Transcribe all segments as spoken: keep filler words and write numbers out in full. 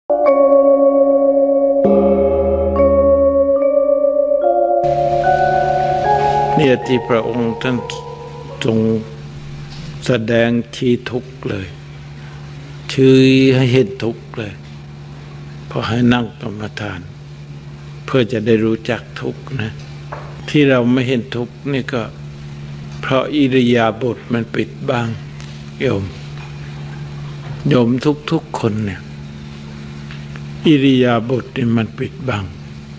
เนี่ยที่พระองค์ท่านทรงแสดงชี้ทุกข์เลยชี้ให้เห็นทุกข์เลยพอให้นั่งกรรมฐานเพื่อจะได้รู้จักทุกข์นะที่เราไม่เห็นทุกข์นี่ก็เพราะอิริยาบถมันปิดบังโยมโยมทุกๆคนเนี่ยอิริยาบถนี่มันปิดบัง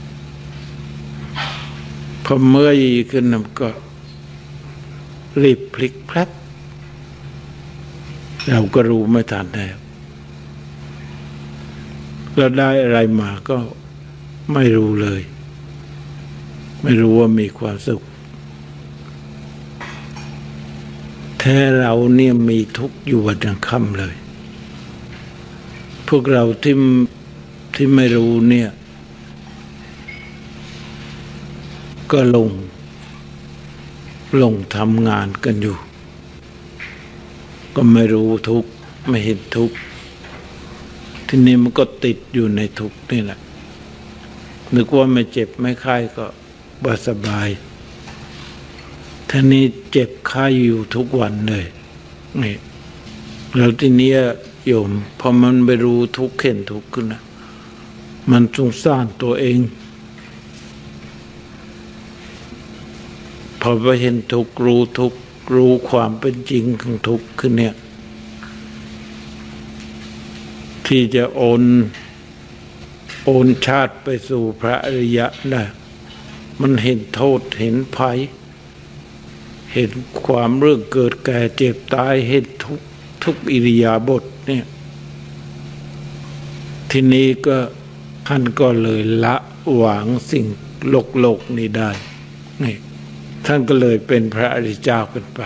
พอเมื่อยขึ้นมันก็รีบพลิกแพลบเราก็รู้ไม่ทันแล้วเราได้อะไรมาก็ไม่รู้เลยไม่รู้ว่ามีความสุขแท้เราเนี่ยมีทุกข์อยู่วันยังค่ำเลยพวกเราที่ที่ไม่รู้เนี่ยก็ลงลงทำงานกันอยู่ก็ไม่รู้ทุกข์ไม่เห็นทุกข์ทีนี้มันก็ติดอยู่ในทุกข์นี่แหละนึกว่าไม่เจ็บไม่ไข้ก็บ่สบายทีนี้เจ็บไข้อยู่ทุกวันเลยนี่แล้วทีนี้โยมพอมันไปรู้ทุกข์เห็นทุกข์ขึ้นนะมันสงสารตัวเองพอไปเห็นทุกข์รู้ทุกข์รู้ความเป็นจริงของทุกข์ขึ้นเนี่ยที่จะโอนโอนชาติไปสู่พระอริยะได้มันเห็นโทษเห็นภัยเห็นความเรื่องเกิดแก่เจ็บตายเห็นทุกทุกอิริยาบถเนี่ยทีนี้ก็ท่านก็เลยละวางสิ่งโลกโลกนี้ได้นี่ท่านก็เลยเป็นพระอริยเจ้าขึ้นไป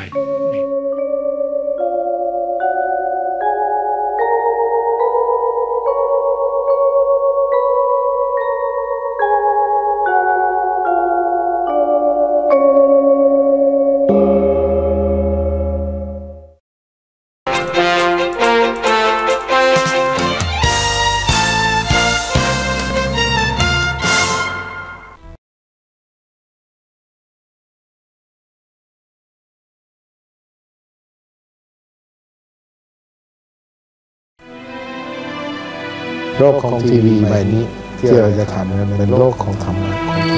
โลกของทีวีใบนี้ที่เราจะทำนั้นเป็นโลกของธรรมะ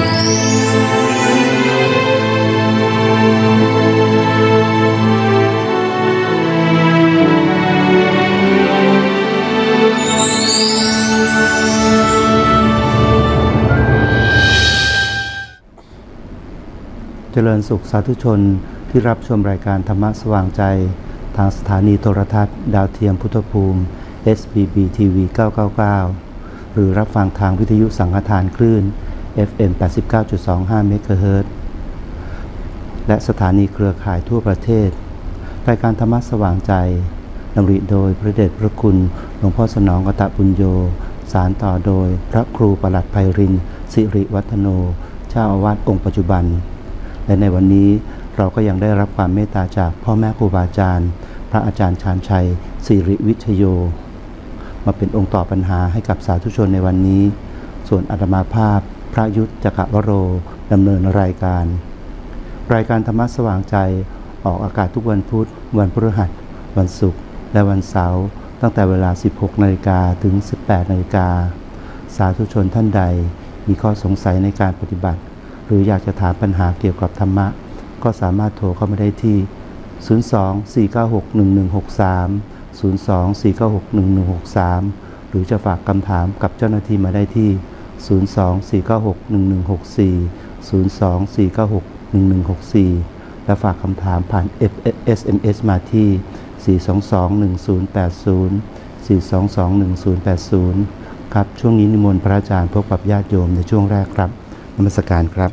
เจริญสุขสาธุชนที่รับชมรายการธรรมะสว่างใจทางสถานีโทรทัศน์ดาวเทียมพุทธภูมิ เอส บี บี ที วี เก้าเก้าเก้า หรือรับฟังทางวิทยุสังฆทานคลื่น เอฟ เอ็ม แปดสิบเก้าจุดสองห้า เมกะเฮิรตซ์ และสถานีเครือข่ายทั่วประเทศรายการธรรมะสว่างใจดำริโดยพระเดชพระคุณหลวงพ่อสนองกตปุญโญสารต่อโดยพระครูปลัดไพรินทร์สิริวัฒโนเจ้าอาวาสองค์ปัจจุบันและในวันนี้เราก็ยังได้รับความเมตตาจากพ่อแม่ครูบาอาจารย์พระอาจารย์ชาญชัยสิริวิชโยมาเป็นองค์ตอบปัญหาให้กับสาธุชนในวันนี้ส่วนอาตมาภาพพระยุทธจักรวโรดำเนินรายการรายการธรรมะสว่างใจออกอากาศทุกวันพุธวันพฤหัสวันศุกร์และวันเสาร์ตั้งแต่เวลา สิบหกนาฬิกา ถึง สิบแปดนาฬิกา สาธุชนท่านใดมีข้อสงสัยในการปฏิบัติหรืออยากจะถามปัญหาเกี่ยวกับธรรมะก็สามารถโทรเข้ามาได้ที่ ศูนย์ สอง สี่ เก้า หก หนึ่ง หนึ่ง หก สาม ศูนย์ สอง สี่ เก้า หก หนึ่ง หนึ่ง หก สาม หรือจะฝากคำถามกับเจ้าหน้าที่มาได้ที่ ศูนย์ สอง สี่ เก้า หก หนึ่ง หนึ่ง หก สี่ ศูนย์ สอง สี่ เก้า หก หนึ่ง หนึ่ง หก สี่ และฝากคำถามผ่าน เอส เอ็ม เอส มาที่ สี่ สอง สอง หนึ่ง ศูนย์ แปด ศูนย์ สี่ สอง สอง หนึ่ง ศูนย์ แปด ศูนย์ ครับช่วงนี้นิมนต์พระอาจารย์พบกับญาติโยมในช่วงแรกครับนมัสการครับ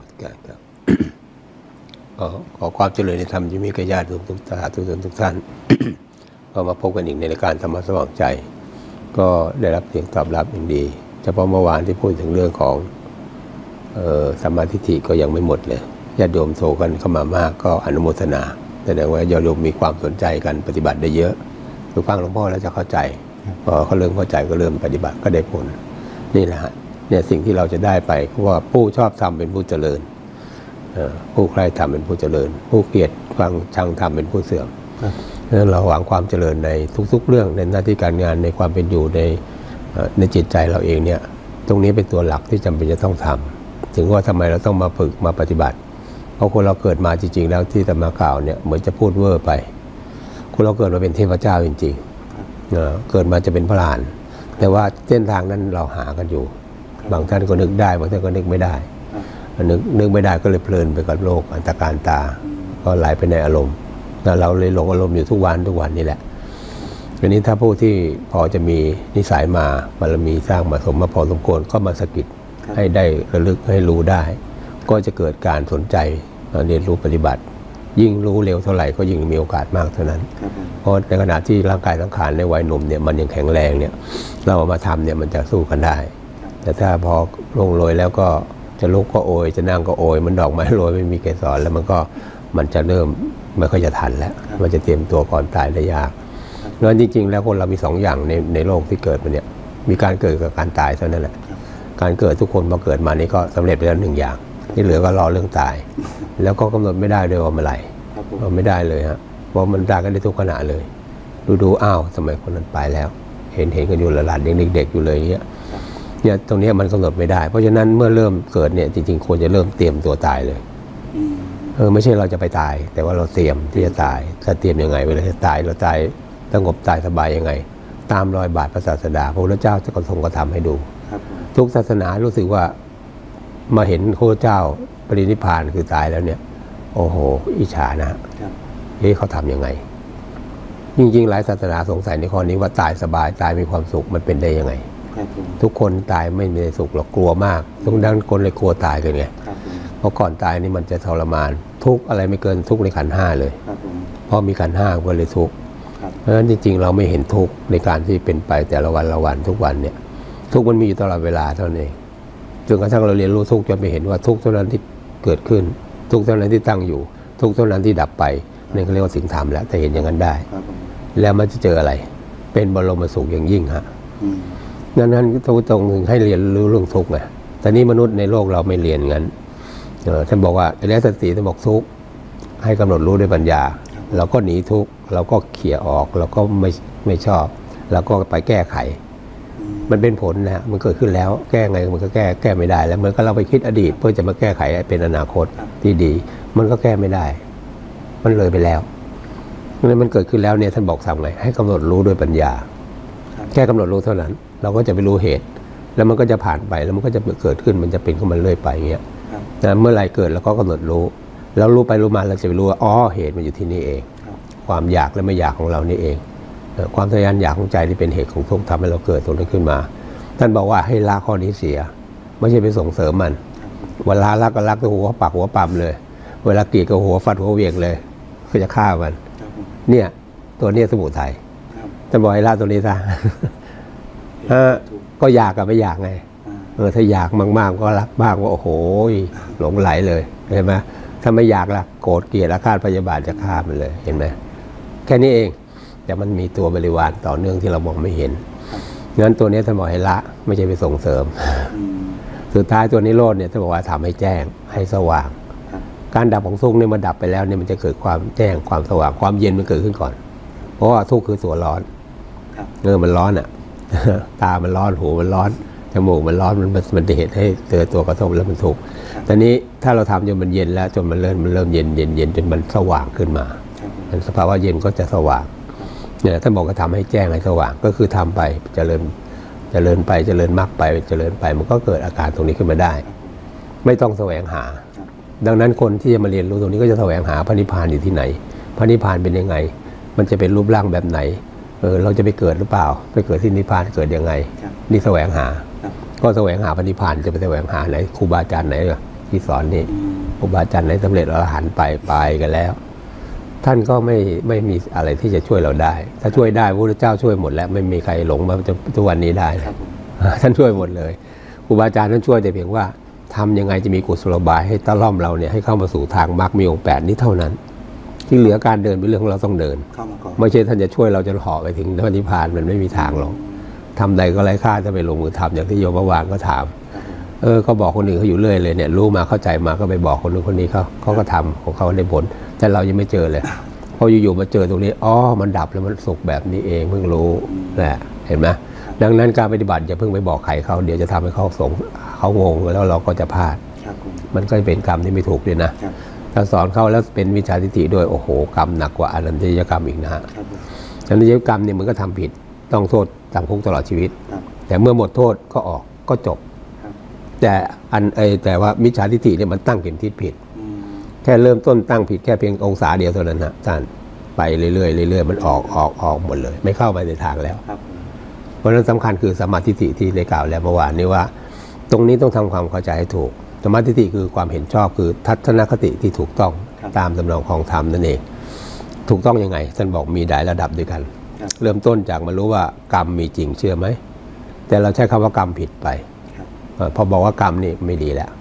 ขอขอความเจริญในธรรมที่มีกับญาติโยมทุกท่านทุกท่านทุกท่าน ก็มาพบกันอีกในรายการธรรมะสว่างใจก็ได้รับเสียงตอบรับอย่างดีเฉพาะเมื่อวานที่พูดถึงเรื่องของเอ่อสัมมาทิฏฐิก็ยังไม่หมดเลยญาติโยมโทรกันเข้ามามากก็อนุโมทนาแสดงว่าญาติโยมมีความสนใจกันปฏิบัติได้เยอะคือฟังหลวงพ่อแล้วจะเข้าใจพอเขาเริ่มเข้าใจก็เริ่มปฏิบัติก็ได้ผลนี่แหละฮะเนี่ยสิ่งที่เราจะได้ไปเพราะว่าผู้ชอบธรรมเป็นผู้เจริญผู้ใคร่ธรรมเป็นผู้เจริญผู้เกลียดฟังชังธรรมเป็นผู้เสื่อมเพราะฉะนั้นเราหวังความเจริญในทุกๆเรื่องในหน้าที่การงานในความเป็นอยู่ในในจิตใจเราเองเนี่ยตรงนี้เป็นตัวหลักที่จำเป็นจะต้องทำถึงว่าทำไมเราต้องมาฝึกมาปฏิบัติเพราะคนเราเกิดมาจริงๆแล้วที่ตมากล่าวเนี่ยเหมือนจะพูดเวอร์ไปคนเราเกิดมาเป็นเทพเจ้าจริงๆเกิดมาจะเป็นพระอรหันต์แต่ว่าเส้นทางนั้นเราหากันอยู่บางท่านก็นึกได้บางท่านก็นึกไม่ได้นึกนึกไม่ได้ก็เลยเพลินไปกับโลกอันตรการตาก็ไหลไปในอารมณ์เราเลยหลงอารมณ์อยู่ทุกวันทุกวันนี่แหละทีนี้ถ้าผู้ที่พอจะมีนิสัยมาบารมีสร้างมาสมมาพอสมควรก็มาสะกิดให้ได้ระลึกให้รู้ได้ก็จะเกิดการสนใจเรียนรู้ปฏิบัติยิ่งรู้เร็วเท่าไหร่ก็ยิ่งมีโอกาสมากเท่านั้นเพราะในขณะที่ร่างกายสังขารในวัยหนุ่มเนี่ยมันยังแข็งแรงเนี่ยเราเอามาทำเนี่ยมันจะสู้กันได้แต่ถ้าพอลงโรยแล้วก็จะลุกก็โอยจะนั่งก็โอยมันดอกไม้โรยไม่มีเกสรแล้วมันก็มันจะเริ่มไม่ค่อยจะทันแล้วมันจะเตรียมตัวก่อนตายได้ยากงั้นจริงๆแล้วคนเรามีสองอย่างในในโลกที่เกิดมาเนี่ยมีการเกิดกับการตายเท่านั้นแหละการเกิดทุกคนพอเกิดมานี่ก็สำเร็จไปแล้วหนึ่งอย่างที่เหลือก็รอเรื่องตายแล้วก็กำหนดไม่ได้ด้วยว่าเมื่อไหร่ก็ไม่ได้เลยฮะเพราะมันตายกันได้ทุกขณะเลยดูดูอ้าวสมัยคนนั้นไปแล้วเห็นเห็นกันอยู่หลานๆยังเด็กๆอยู่เลยเนี่ยเนี่ยตรงนี้มันกำหนดไม่ได้เพราะฉะนั้นเมื่อเริ่มเกิดเนี่ยจริงๆควรจะเริ่มเตรียมตัวตายเลยเออไม่ใช่เราจะไปตายแต่ว่าเราเตรียมที่จะตายจะเตรียมยังไงเวลาจะตายเราตายสงบตายสบายยังไงตามรอยบาทพระศาสดาพระพุทธเจ้าจะกระทรงกระทำให้ดูทุกศาสนารู้สึกว่ามาเห็นพระเจ้าปรินิพพานคือตายแล้วเนี่ยโอ้โหอิจฉานะเฮ้ยเขาทำยังไงจริงๆหลายศาสนาสงสัยในข้อนี้ว่าตายสบายตายมีความสุขมันเป็นได้ยังไงทุกคนตายไม่มีสุขหรอกกลัวมากทุกด้านคนเลยกลัวตายกันไงเพราะก่อนตายนี่มันจะทรมานทุกอะไรไม่เกินทุกในขันธ์ห้าเลยเพราะมีขันธ์ห้าก็เลยทุกเพราะฉะนั้นจริงๆเราไม่เห็นทุกในการที่เป็นไปแต่ละวันละวันทุกวันเนี่ยทุกมันมีอยู่ตลอดเวลาเท่านั้นเองจนกระทั่งเราเรียนรู้ทุกจนไปเห็นว่าทุกเท่านั้นที่เกิดขึ้นทุกเท่านั้นที่ตั้งอยู่ทุกเท่านั้นที่ดับไปนี่เขาเรียกว่าสิ่งธรรมแล้วแต่เห็นอย่างนั้นได้แล้วมันจะเจออะไรเป็นบรมสุขอย่างยิ่งฮะดังนั้นพระพุทธองค์ให้เรียนรู้เรื่องทุกข์ไงแต่นี่มนุษย์ในโลกเราไม่เรียนงั้นท่านบอกว่าอริยสัจสี่ท่านบอกทุกข์ให้กำหนดรู้ด้วยปัญญาเราก็หนีทุกข์เราก็เขี่ยออกเราก็ไม่ไม่ชอบเราก็ไปแก้ไขมันเป็นผลนะมันเกิดขึ้นแล้วแก้ไงมันก็แก้แก้ไม่ได้แล้วเหมือนกับเราไปคิดอดีตเพื่อจะมาแก้ไขเป็นอนาคตที่ดีมันก็แก้ไม่ได้มันเลยไปแล้วนี่มันเกิดขึ้นแล้วเนี่ยท่านบอกทำไงให้กำหนดรู้ด้วยปัญญาแค่กำหนดรู้เท่านั้นเราก็จะไปรู้เหตุแล้วมันก็จะผ่านไปแล้วมันก็จะเกิดขึ้นมันจะเป็นขึ้นมาเรื่อยไปอย่างเงี้ยนะเมื่อไรเกิดแล้วก็กำหนดรู้แล้วรู้ไปรู้มาเราจะไปรู้ว่าอ๋อเหตุมันอยู่ที่นี่เองความอยากและไม่อยากของเรานี่เองความทะยานอยากของใจที่เป็นเหตุของทุกข์ทำให้เราเกิดตรงนั้นขึ้นมาท่านบอกว่าให้ละข้อนี้เสียไม่ใช่ไปส่งเสริมมันเวลารักก็รักตัวหัวปักหัวปั๊มเลยเวลาเกลียดก็หัวฟัดหัวเวียงเลยก็จะฆ่ามันเนี่ยตัวเนี้ยสมุทัยท่านบอกให้ละตัวนี้ซะก็อยากกับไม่อยากไงเออถ้าอยากมากๆก็รักมากว่าโอ้โหหลงไหลเลยเห็นไหมถ้าไม่อยากละโกรธเกลียดอาฆาตพยาบาทจะฆ่ามันเลยเห็นไหมแค่นี้เองแต่มันมีตัวบริวารต่อเนื่องที่เรามองไม่เห็นงั้นตัวนี้ท่านบอกให้ละไม่ใช่ไปส่งเสริมสุดท้ายตัวนิโรธเนี่ยท่านบอกว่าทำให้แจ้งให้สว่างการดับของทุกข์เนี่ยมันดับไปแล้วเนี่ยมันจะเกิดความแจ้งความสว่างความเย็นมันเกิดขึ้นก่อนเพราะว่าทุกข์คือตัวร้อนเออมันร้อนอ่ะตามันร้อนหูมันร้อนจมูกมันร้อนมันมันเหตุให้เกิดตัวกระทบแล้วมันทุกข์ตอนนี้ถ้าเราทำจนมันเย็นแล้วจนมันเริ่มมันเริ่มเย็นเย็นเย็นจนมันสว่างขึ้นมาสภาวะเย็นก็จะสว่างเนี่ยท่านบอกก็ทำให้แจ้งให้สว่างก็คือทำไปเจริญเจริญไปเจริญมากไปเจริญไปมันก็เกิดอาการตรงนี้ขึ้นมาได้ไม่ต้องแสวงหาดังนั้นคนที่จะมาเรียนรู้ตรงนี้ก็จะแสวงหาพระนิพพานอยู่ที่ไหนพระนิพพานเป็นยังไงมันจะเป็นรูปร่างแบบไหนเออเราจะไปเกิดหรือเปล่าไปเกิดที่นิพพานเกิดยังไงนี่แสวงหาก็แสวงหาพระนิพพานจะไปแสวงหาไหนครูบาอาจารย์ไหนที่สอนนี่ครูบาอาจารย์ไหนสำเร็จอรหันต์ไปไปกันแล้วท่านก็ไม่ไม่มีอะไรที่จะช่วยเราได้ถ้าช่วยได้พระพุทธเจ้าช่วยหมดแล้วไม่มีใครหลงมาจนทุกวันนี้ได้ท่านช่วยหมดเลยครูบาอาจารย์ท่านช่วยแต่เพียงว่าทำยังไงจะมีกุศโลบายให้ตะล่อมเราเนี่ยให้เข้ามาสู่ทางมรรคมีองค์แปดนี้เท่านั้นจที่เหลือการเดินเป็นเรื่องของเราต้องเดินเข้ามาก่อนไม่ใช่ท่านจะช่วยเราจะห่อไปถึงพระนิพพานมันไม่มีทางหรอกทำใดก็ไร้ค่าถ้าไปลงมือทำอย่างที่โยมเมื่อวานก็ถามเออเขาบอกคนอื่นเขาอยู่เรื่อยเลยเนี่ยรู้มาเข้าใจมาก็ไปบอกคนนู้นคนนี้เขาเขาก็ทำของเขาได้ผลแต่เรายังไม่เจอเลยพออยู่ๆมาเจอตรงนี้อ๋อมันดับแล้วมันสุขแบบนี้เองเพิ่งรู้แหละเห็นไหมดังนั้นการปฏิบัติอย่าเพิ่งไปบอกใครเขาเดี๋ยวจะทำให้เขาสงเขางงแล้วเราก็จะพลาดมันก็เป็นกรรมที่ไม่ถูกด้วยนะถ้าสอนเขาแล้วเป็นวิชาทิฏฐิด้วยโอ้โหกรรมหนักกว่าอนันตริยกรรมอีกนะฮะอนันตริยกรรมเนี่ยมันก็ทำผิดต้องโทษจำคุกตลอดชีวิตแต่เมื่อหมดโทษก็ออกก็จบแต่อันไอแต่ว่ามิจฉาทิฏฐิเนี่ยมันตั้งเข็มทิศผิดแค่เริ่มต้นตั้งผิดแค่เพียงองศาเดียวเท่านั้นนะท่านไปเรื่อยๆเรื่อยๆมันออกออกออกหมดเลยไม่เข้าไปในทางแล้วเพราะฉะนั้นสำคัญคือสัมมาทิฏฐิที่ได้กล่าวแล้วเมื่อวานนี้ว่าตรงนี้ต้องทำความเข้าใจให้ถูกสัมมาทิฏฐิคือความเห็นชอบคือทัศนคติที่ถูกต้องตามตำนองของธรรมนั่นเองถูกต้องยังไงท่านบอกมีหลายระดับด้วยกันเริ่มต้นจากมารู้ว่ากรรมมีจริงเชื่อไหมแต่เราใช้คำว่ากรรมผิดไปพอบอกว่ากรรมนี่ไม่ดีแล้ว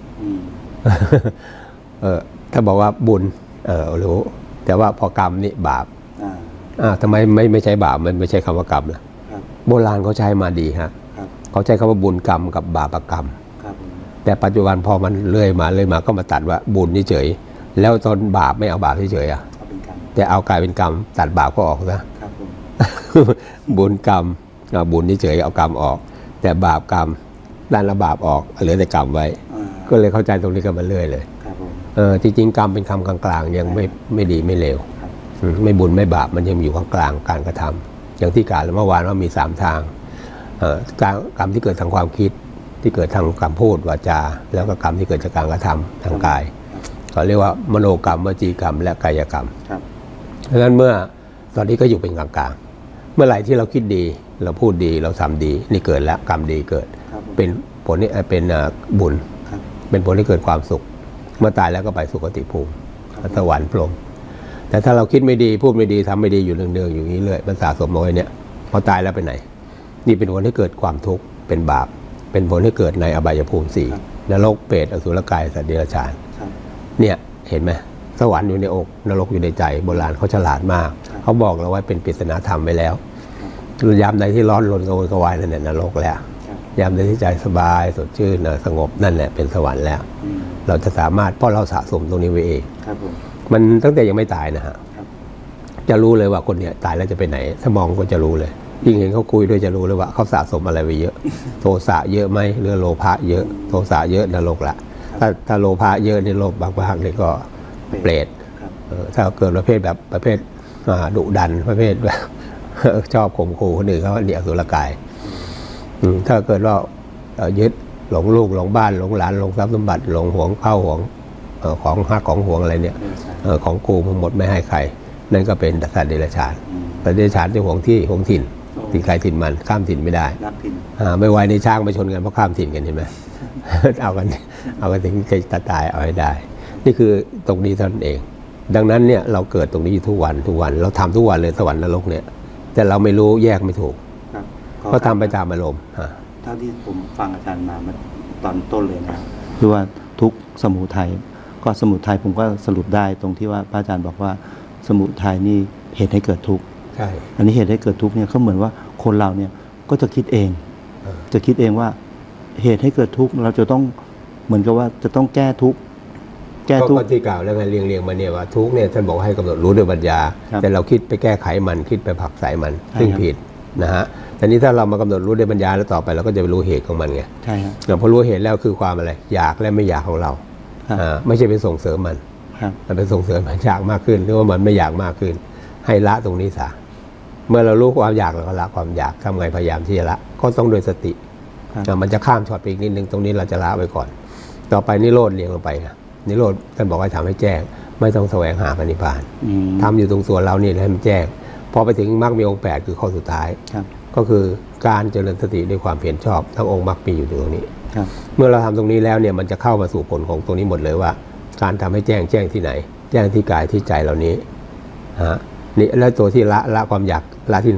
เออถ้าบอกว่าบุญเออรู้แต่ว่าพอกรรมนี่บาปอ่าทำไมไม่ไม่ใช่บาปมันไม่ใช่คำว่ากรรมล่ะโบราณเขาใช้มาดีฮะเขาใช้คำว่าบุญกรรมกับบาปกรรมแต่ปัจจุบันพอมันเลื่อยมาเลื่อยมาก็มาตัดว่าบุญนี่เฉยแล้วตอนบาปไม่เอาบาปเฉยๆอ่ะแต่เอากลายเป็นกรรมตัดบาปก็ออกซะบุญกรรมบุญนี่เฉยเอากรรมออกแต่บาปกรรมด้านละบาปออกเหลือแต่กรรมไว้ก็เลยเข้าใจตรงนี้กันมาเรื่อยเลยเออจริงๆกรรมเป็นคำกลางๆยังไม่ไม่ดีไม่เลวไม่บุญไม่บาปมันยังอยู่กลางๆการกระทำอย่างที่กล่าวเมื่อวานว่ามีสามทางการกรรมที่เกิดทางความคิดที่เกิดทางคำพูดวาจาแล้วก็กรรมที่เกิดจากการกระทำทางกายเขาเรียกว่ามโนกรรมวจีกรรมและกายกรรมดังนั้นเมื่อตอนนี้ก็อยู่เป็นกลางๆเมื่อไหร่ที่เราคิดดีเราพูดดีเราทำดีนี่เกิดแล้วกรรมดีเกิดเป็นผลนี่เป็นบุญเป็นผลที่เกิดความสุขเมื่อตายแล้วก็ไปสุคติภูมิสวรรค์พรหมแต่ถ้าเราคิดไม่ดีพูดไม่ดีทำไม่ดีอยู่เนืองๆอยู่นี้เลยมันสะสมเอาไว้เนี่ยพอตายแล้วไปไหนนี่เป็นผลให้เกิดความทุกข์เป็นบาปเป็นผลให้เกิดในอบายภูมิสี่นรกเปรตอสุรกายสัตว์เดรัจฉานเนี่ยเห็นไหมสวรรค์อยู่ในอกนรกอยู่ในใจโบราณเขาฉลาดมากเขาบอกเราไว้เป็นปริศนาธรรมไว้แล้วยามใดที่ร้อนรนกระวนกระวายนั่นแหละนรกแล้วยามใดที่ใจสบายสดชื่นสงบนั่นแหละเป็นสวรรค์แล้วเราจะสามารถเพราะเราสะสมตรงนี้ไว้เองมันตั้งแต่ยังไม่ตายนะฮะจะรู้เลยว่าคนเนี้ยตายแล้วจะไปไหนถ้ามองก็จะรู้เลยยิ่งเห็นเขาคุยด้วยจะรู้เลยว่าเขาสะสมอะไรไว้เยอะโทสะเยอะไหมหรือโลภะเยอะโทสะเยอะนรกละถ้าถ้าโลภะเยอะในโลภบางๆนี่ก็เปรตถ้าเกิดประเภทแบบประเภทดุดันประเภทแบบชอบข่มขู่คนอื่นเขาเนี่ยอสุรกายถ้าเกิดว่ายึดหลงลูกหลงบ้านหลงหลานหลงทรัพย์สมบัติหลงหวงเข้าหวงของฮักของหวงอะไรเนี่ยของกูทั้งหมดไม่ให้ใครนั่นก็เป็นสัตว์เดรัจฉานสัตว์เดรัจฉานจะหวงที่หวงถิ่นถิ่นใครถิ่นมันข้ามถิ่นไม่ได้ไม่ไว้ในช้างไปชนกันเพราะข้ามถิ่นกันเห็นไหม เอากันเอากันถึงจะตายเอาให้ได้นี่คือตรงนี้เท่านั้นเองดังนั้นเนี่ยเราเกิดตรงนี้ทุกวันทุกวันเราทำทุกวันเลยสวรรค์นรกเนี่ยแต่เราไม่รู้แยกไม่ถูกก็ทำไปตามอารมณ์เท่าที่ผมฟังอาจารย์มาตอนต้นเลยนะคือว่าทุกสมุทัยก็สมุทัยผมก็สรุปได้ตรงที่ว่าพระอาจารย์บอกว่าสมุทัยนี่เหตุให้เกิดทุกข์ใช่อันนี้เหตุให้เกิดทุกข์เนี่ยเขาเหมือนว่าคนเราเนี่ยก็จะคิดเองจะคิดเองว่าเหตุให้เกิดทุกข์เราจะต้องเหมือนกับว่าจะต้องแก้ทุกข์แก้ทุกข์ก็ที่กล่าวแล้วไงเรียงเรียงมาเนี่ยว่าทุกข์เนี่ยท่านบอกให้กำหนดรู้ด้วยปัญญาแต่เราคิดไปแก้ไขมันคิดไปผลักไสมันซึ่งผิดนะฮะแต่นี้ถ้าเรามากำหนดรู้ด้วยปัญญาแล้วต่อไปเราก็จะไปรู้เหตุของมันไงใช่ครับพอรู้เหตุแล้วคือความอะไรอยากและไม่อยากของเราอ่าไม่ใช่ไปส่งเสริมมันมันเป็นส่งเสริมมันอยากมากขึ้นหรือว่ามันไม่อยากมากขึ้นให้ละตรงนี้ซะเมื่อเรารู้ความอยากเราก็ละความอยากทำไงพยายามที่จะละก็ต้องโดยสติมันจะข้ามช็อตไปอีกนิดนึงตรงนี้เราจะละไว้ก่อนต่อไปนิโรธเรียงลงไปนะนิโรธท่านบอกให้ทำให้แจ้งไม่ต้องแสวงหาพระนิพพานทำอยู่ตรงส่วนเรานี่ให้มันแจ้งพอไปถึงมรรคมีองค์แปดคือข้อสุดท้ายก็คือการเจริญสติด้วยความเพียรชอบทั้งองค์มรรคมีอยู่ตรงนี้เมื่อเราทำตรงนี้แล้วเนี่ยมันจะเข้ามาสู่ผลของตรงนี้หมดเลยว่าการทำให้แจ้งแจ้งที่ไหนแจ้งที่กายที่ใจเหล่านี้ฮะนี่แล้วตัวที่ละละความอยากละที่ไหน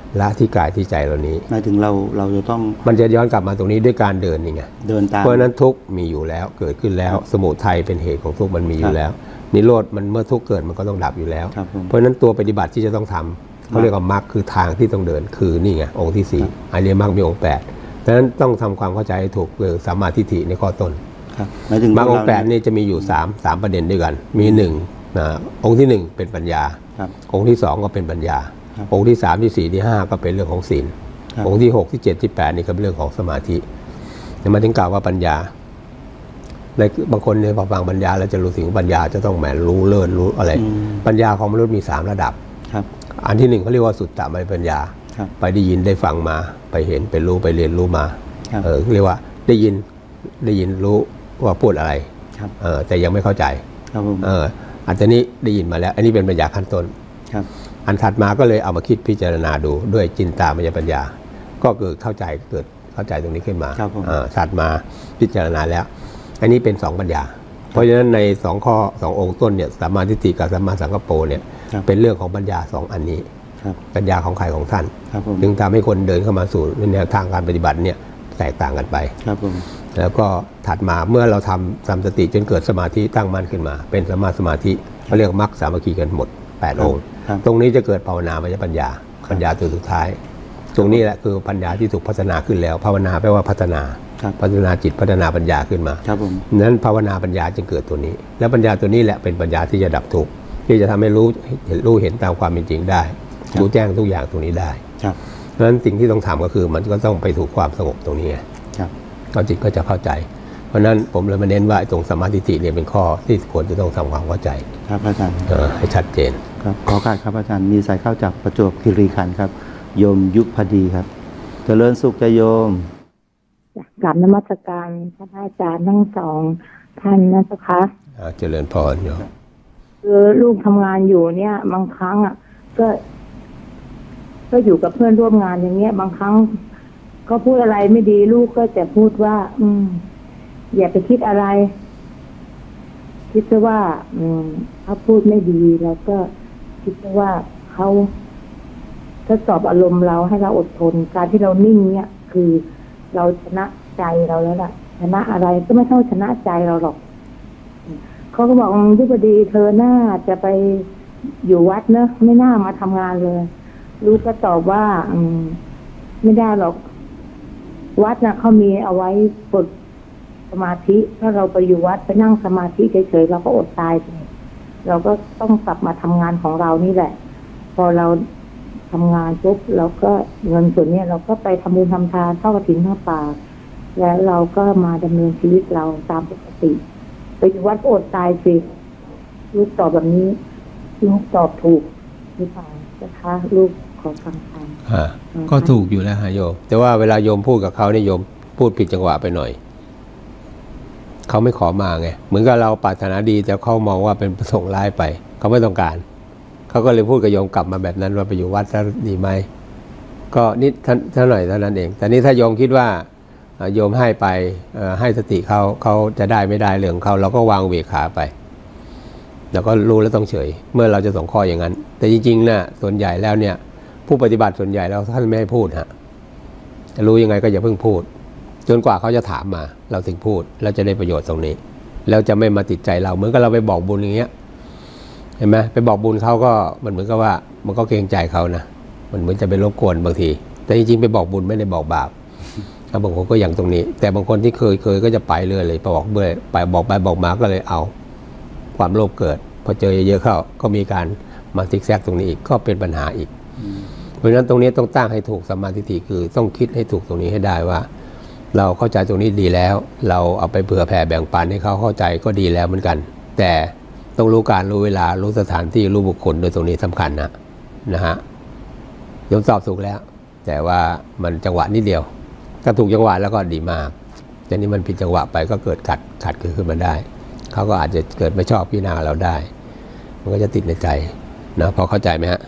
ละที่กายที่ใจเหล่านี้หมายถึงเราเราจะต้องมันจะย้อนกลับมาตรงนี้ด้วยการเดินนี่ไงเดินตามเพราะฉะนั้นทุกข์มีอยู่แล้วเกิดขึ้นแล้วสมุทัยเป็นเหตุของทุกข์มันมีอยู่แล้วนิโรธมันเมื่อทุกข์เกิดมันก็ต้องดับอยู่แล้วเพราะฉะนั้นตัวปฏิบัติที่จะต้องทำเขาเรียกว่ามรรคคือทางที่ต้องเดินคือนี่ไงองค์ที่สี่อริยมรรคมีองค์แปดดังนั้นต้องทำความเข้าใจให้ถูกคือสัมมาทิฏฐิในข้อต้นมรรคองค์แปดนี่จะมีอยู่สามสามประเด็นด้วยกันมีหนึ่งนะองค์ที่หนึ่งเป็นปัญญาองค์ที่สองก็เป็นปัญญาองค์ที่สามที่สี่ที่ห้าก็เป็นเรื่องของศีลองค์ที่หกที่เจ็ดที่แปดนี่ก็เป็นเรื่องของสมาธิมาถึงกล่าวว่าปัญญาในบางคนเนี่ยพอฟังปัญญาแล้วจะรู้ถึงปัญญาจะต้องแหมรู้เลิศรู้อะไรปัญญาของมนุษย์มีสามระดับอันที่หนึ่งเขาเรียกว่าสุตตมยปัญญาไปได้ยินได้ฟังมาไปเห็นไปรู้ไปเรียนรู้มาเออเรียกว่าได้ยินได้ยินรู้ว่าพูดอะไรเออแต่ยังไม่เข้าใจเอออันนี้ได้ยินมาแล้วอันนี้เป็นปัญญาขั้นต้นอันถัดมาก็เลยเอามาคิดพิจารณาดูด้วยจินตามยปัญญาก็เกิดเข้าใจเกิดเข้าใจตรงนี้ขึ้นมาถัดมาพิจารณาแล้วอันนี้เป็นสองปัญญาเพราะฉะนั้นในสองข้อสององค์ต้นเนี่ยสัมมาทิฏฐิกับสัมมาสังกัปโปเนี่ยเป็นเรื่องของปัญญาสองอันนี้ปัญญาของใครของท่านจึงทำให้คนเดินเข้ามาสู่แนวทางการปฏิบัติเนี่ยแตกต่างกันไปแล้วก็ถัดมาเมื่อเราทำทำสติจนเกิดสมาธิตั้งมั่นขึ้นมาเป็นสัมมาสมาธิเขาเรียกมรรคสามัคคีกันหมดแปดองค์ตรงนี้จะเกิดภาวนามยปัญญาปัญญาตัวสุดท้ายตรงนี้แหละคือปัญญาที่ถูกพัฒนาขึ้นแล้วภาวนาแปลว่าพัฒนาพัฒนาจิตพัฒนาปัญญาขึ้นมานั้นภาวนาปัญญาจึงเกิดตัวนี้แล้วปัญญาตัวนี้แหละเป็นปัญญาที่จะดับทุกข์ที่จะทำให้รู้เห็นรู้เห็นตามความเป็นจริงได้รู้แจ้งทุกอย่างตรงนี้ได้เพราะฉะนั้นสิ่งที่ต้องทำก็คือมันก็ต้องไปถูกความสงบตรงนี้ก็จิตก็จะเข้าใจเพราะนั้นผมเลยมาเน้นว่าตรงสัมมาทิฏฐิเนี่ยเป็นข้อที่ควรจะต้องทำความเข้าใจครับอาจารย์ให้ชัดเจนครับขอการครับอาจารย์มีสายเข้าจากประจวบคีรีขันธ์ครับโยมยุพดีครับเจริญสุขใจโยมกราบนมัสการพระอาจารย์ทั้งสองท่านนะเจ้าคะเจริญพรโยมคือลูกทำงานอยู่เนี่ยบางครั้งอ่ะก็ก็อยู่กับเพื่อนร่วมงานอย่างเงี้ยบางครั้งก็พูดอะไรไม่ดีลูกก็จะพูดว่าอืมอย่าไปคิดอะไรคิดว่าอืมเขาพูดไม่ดีแล้วก็คิดว่าเขาทดสอบอารมณ์เราให้เราอดทนการที่เรานิ่งเนี่ยคือเราชนะใจเราแล้วล่ะชนะอะไรก็ไม่เท่าชนะใจเราหรอกเขาก็บอกยุบดีเธอหน้าจะไปอยู่วัดเนอะไม่น่ามาทำงานเลยลูกก็ตอบว่าอืมไม่ได้หรอกวัดน่ะเขามีเอาไว้ฝึกสมาธิถ้าเราไปอยู่วัดไปนั่งสมาธิเฉยๆเราก็อดตายเราก็ต้องกลับมาทำงานของเรานี่แหละพอเราทำงานปุ๊บเราก็เงินส่วนนี้เราก็ไปทำบุญทำทานทอดกฐินทอดป่าแล้วเราก็มาดำเนินชีวิตเราตามปกติไปอยู่วัดอดตายสิลูกตอบแบบนี้ลูกตอบถูกหรือเปล่านะคะลูกขอฟังทางก็ถูกอยู่แล้วฮะโยมแต่ว่าเวลาโยมพูดกับเขาเนี่ยโยมพูดผิดจังหวะไปหน่อยเขาไม่ขอมาไงเหมือนกับเราปรารถนาดีแต่เขามองว่าเป็นประสงค์ร้ายไปเขาไม่ต้องการเขาก็เลยพูดกับโยมกลับมาแบบนั้นว่าไปอยู่วัดจะดีไหมก็นิดเท่าหน่อยเท่านั้นเองแต่นี้ถ้าโยมคิดว่าโยมให้ไปให้สติเขาเขาจะได้ไม่ได้เรื่องเขาเราก็วางเวขาไปแล้วก็รู้แล้วต้องเฉยเมื่อเราจะส่งข้ออย่างนั้นแต่จริงๆนะส่วนใหญ่แล้วเนี่ยผู้ปฏิบัติส่วนใหญ่แล้วท่านไม่ให้พูดฮะจะรู้ยังไงก็อย่าเพิ่งพูดจนกว่าเขาจะถามมาเราถึงพูดแล้วจะได้ประโยชน์ตรงนี้แล้วจะไม่มาติดใจเราเหมือนกับเราไปบอกบุญอย่างเงี้ยเห็นไหมไปบอกบุญเขาก็มันเหมือนกับว่ามันก็เกรงใจเขานะมันเหมือนจะไปรบกวนบางทีแต่จริงๆไปบอกบุญไม่ได้บอกบาปบางคนก็อย่างตรงนี้แต่บางคนที่เคยเคยก็จะไปเรื่อยเลยไปบอกเบื่อไปบอกไปบอกมาก็เลยเอาความโลภเกิดพอเจอเยอะๆเข้าก็มีการมาซิกแซกตรงนี้อีกก็เป็นปัญหาอีกเพราะฉะนั้นตรงนี้ต้องตั้งให้ถูกสัมมาทิฏฐิคือต้องคิดให้ถูกตรงนี้ให้ได้ว่าเราเข้าใจตรงนี้ดีแล้วเราเอาไปเผื่อแผ่แบ่งปันให้เขาเข้าใจก็ดีแล้วเหมือนกันแต่ต้องรู้การรู้เวลารู้สถานที่รู้บุคคลโดยตรงนี้สำคัญนะนะฮะยมตอบถูกแล้วแต่ว่ามันจังหวะนิดเดียวถ้าถูกจังหวะแล้วก็ดีมากแต่นี่มันผิดจังหวะไปก็เกิดขัดขัดขึ้นมาได้เขาก็อาจจะเกิดไม่ชอบพิจารณาเราได้มันก็จะติดในใจนะพอเข้าใจไหมฮะ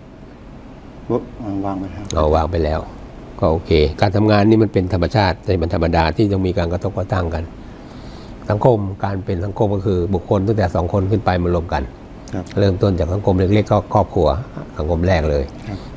วางไปแล้วเอาวางไปแล้วก็โอเคการทำงานนี่มันเป็นธรรมชาติในบรรธรรมดาที่ต้องมีการกระทบกระทั่งกันสังคมการเป็นสังคมก็คือบุคคลตั้งแต่สองคนขึ้นไปมารวมกันเริ่มต้นจากสังคมเล็กๆก็ครอบครัวสังคมแรกเลย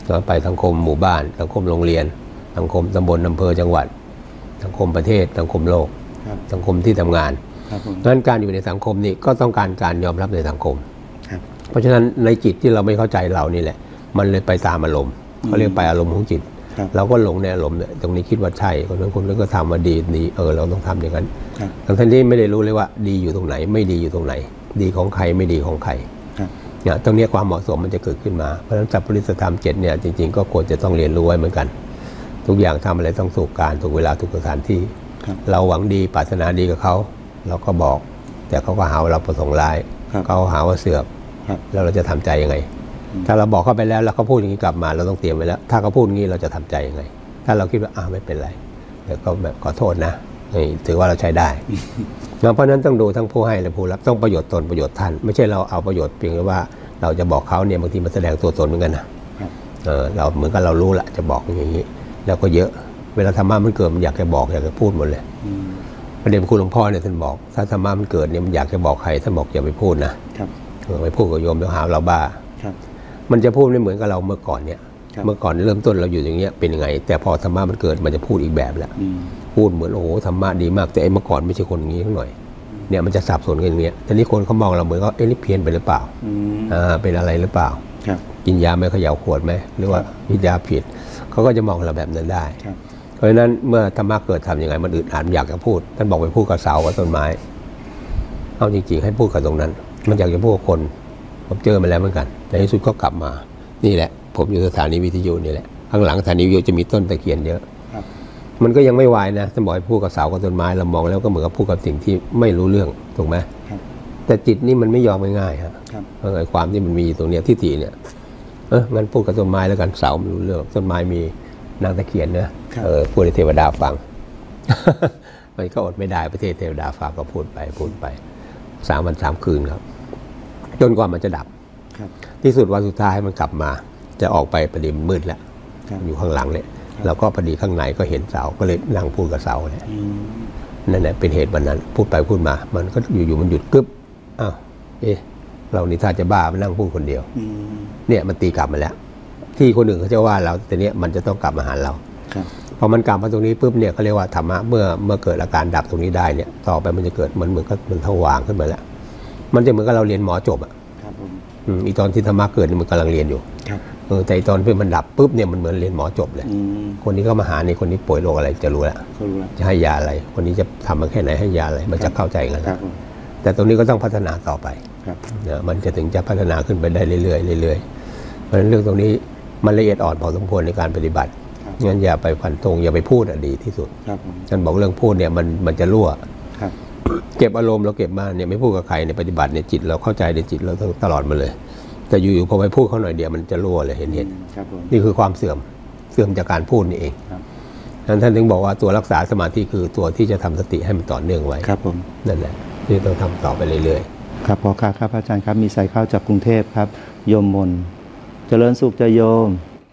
ไปสังคมหมู่บ้านสังคมโรงเรียนสังคมตำบลอำเภอจังหวัดสังคมประเทศสังคมโลกสังคมที่ทำงานเพราะฉะนั้นการอยู่ในสังคมนี้ก็ต้องการการยอมรับในสังคมเพราะฉะนั้นในจิตที่เราไม่เข้าใจเรานี่แหละมันเลยไปตามอารมณ์เขาเรียกไปอารมณ์ของจิตเราก็หลงในอารมณ์เนี่ยตรงนี้คิดว่าใช่คนนั้นคนนั้นก็ทำมาดีดีเออเราต้องทำอย่างนั้นทั้งที่ไม่ได้รู้เลยว่าดีอยู่ตรงไหนไม่ดีอยู่ตรงไหนดีของใครไม่ดีของใครเนี่ยตรงนี้ความเหมาะสมมันจะเกิดขึ้นมาเพราะฉะนั้นสัพพุริสธรรมเจ็ดเนี่ยจริงๆก็ควรจะต้องเรียนรู้ไว้เหมือนกันทุกอย่างทำอะไรต้องถูกการถูกเวลาถูกสถานที่เราหวังดีปรารถนาดีกับเขาเราก็บอกแต่เขาก็หาว่าเราประสงค์ร้ายเขาหาว่าเสือกแล้วเราจะทำใจยังไงถ้าเราบอกเขาไปแล้วแล้วเขาพูดอย่างนี้กลับมาเราต้องเตรียมไว้แล้วถ้าเขาพูดอย่างนี้เราจะทำใจยังไงถ้าเราคิดว่าอ่าไม่เป็นไรเดี๋ยวก็แบบขอโทษนะถือว่าเราใช้ได้เพราะนั้นต้องดูทั้งผู้ให้และผู้รับต้องประโยชน์ตนประโยชน์ท่านไม่ใช่เราเอาประโยชน์เพียงแค่ว่าเราจะบอกเขาเนี่ยบางทีมันแสดงตัวตนเหมือนกันนะเออเราเหมือนกับเรารู้ละจะบอกอย่างนี้แล้วก็เยอะเวลาธรรมะมันเกิดมันอยากจะบอกอยากจะพูดหมดเลยประเด็นคุณหลวงพ่อเนี่ยท่านบอกถ้าธรรมะมันเกิดเนี่ยมันอยากจะบอกใครท่านบอกอย่าไปพูดนะไปพูดกับโยมเดี๋ยวหาเราบ้ามันจะพูดไม่เหมือนกับเราเมื่อก่อนเนี่ยเมื่อก่อนเริ่มต้นเราอยู่อย่างเงี้ยเป็นยังไงแต่พอธรรมะมันเกิดมันจะพูดอีกแบบแล้วพูดเหมือนโอ้โหธรรมะดีมากแต่ไอ้เมื่อก่อนไม่ใช่คนอย่างนี้ทั้งหน่อยเนี่ยมันจะสับสนกันอย่างเงี้ยทีนี้คนเขามองเราเหมือนก็เอ๊ะนี่เพี้ยนไปหรือเปล่าอ่าเป็นอะไรหรือเปล่ากินยาไหมเขย่าขวดไหมหรือว่ากินยาผิดเขาก็จะมองเราแบบนั้นได้เพราะฉะนั้นเมื่อธรรมะเกิดทำยังไงมันอึดอัดอยากจะพูดท่านบอกไปพูดกับเสากับต้นไม้เอาจริงๆให้พูดกับตรงนั้นมันอยากจะพูดกับคนผมเจอมาแล้วเหมือนกันในที่สุดก็กลับมานี่แหละผมอยู่สถานีวิทยุนี่แหละข้างหลังสถานีวิทยุจะมีต้นตะเคียนเยอะมันก็ยังไม่วายนะท่านบอกให้พูดกับเสากับต้นไม้เรามองแล้วก็เหมือนกับพูดกับสิ่งที่ไม่รู้เรื่องถูกไหมแต่จิตนี่มันไม่ยอมง่ายๆฮะเพราะไอ้ความที่มันมีตรงเนี้ยทิฏฐิเนี่ยเอองั้นพูดกับต้นไม้แล้วกันเสาไม่รู้เรื่องต้นไม้มีนางตะเคียนนะเออพูดให้เทวดาฟัง มันก็อดไม่ได้ประเทศเทวดาฟังก็พูดไปพูดไปสามวันสามคืนครับจนกว่ามันจะดับที่สุดวันสุดท้ายมันกลับมาจะออกไปประเดี๋ยวมืดแล้วอยู่ข้างหลังเนี่ยเราก็พอดีข้างในก็เห็นเสาก็เลยนั่งพูดกับเสาเนี่ยนั่นแหละเป็นเหตุวันนั้นพูดไปพูดมามันก็อยู่ๆมันหยุดกึ๊บอ้าวเอ๊ะเรานี่ถ้าจะบ้ามานั่งพูดคนเดียวเนี่ยมันตีกลับมาแล้วที่คนอื่นเขาจะว่าเราแต่เนี้ยมันจะต้องกลับมาหาเราพอมันกลับมาตรงนี้ปุ๊บเนี่ยเขาเรียกว่าธรรมะเมื่อเมื่อเกิดอาการดับตรงนี้ได้เนี่ยต่อไปมันจะเกิดเหมือนเหมือนก็มันทวางขึ้นมาแล้วมันจะเหมือนกับเราเรียนหมอจบอ่ะอีตอนที่ธรรมะเกิดมันกำลังเรียนอยู่เออแต่ตอนที่มันดับปุ๊บเนี่ยมันเหมือนเรียนหมอจบเลยคนนี้ก็มาหาในคนนี้ป่วยโรคอะไรจะรู้แล้วจะให้ยาอะไรคนนี้จะทำมาแค่ไหนให้ยาอะไรมันจะเข้าใจกันแล้วแต่ตรงนี้ก็ต้องพัฒนาต่อไปนะมันจะถึงจะพัฒนาขึ้นไปได้เรื่อยๆเรื่อยๆเพราะฉะนั้นเรื่องตรงนี้มันละเอียดอ่อนพอสมควรในการปฏิบัติงั้นอย่าไปฟันธงอย่าไปพูดดีที่สุดท่านบอกเรื่องพูดเนี่ยมันมันจะรั่วเก็บอารมณ์เราเก็บมาเนี่ยไม่พูดกับใครในปฏิบัติเนี่ยจิตเราเข้าใจในจิตเราตลอดมาเลยแต่อยู่ๆพอไปพูดเขาหน่อยเดียวมันจะรั่วเลยเห็นเห็นนี่คือความเสื่อมเสื่อมจากการพูดนี่เองท่านถึงบอกว่าตัวรักษาสมาธิคือตัวที่จะทำสติให้มันต่อเนื่องไว้ครับผมนั่นแหละที่ต้องทำต่อไปเรื่อยๆครับพอค่ะครับอาจารย์ครับมีสายเข้าจากกรุงเทพครับโยมมนเจริญสุขจะโยม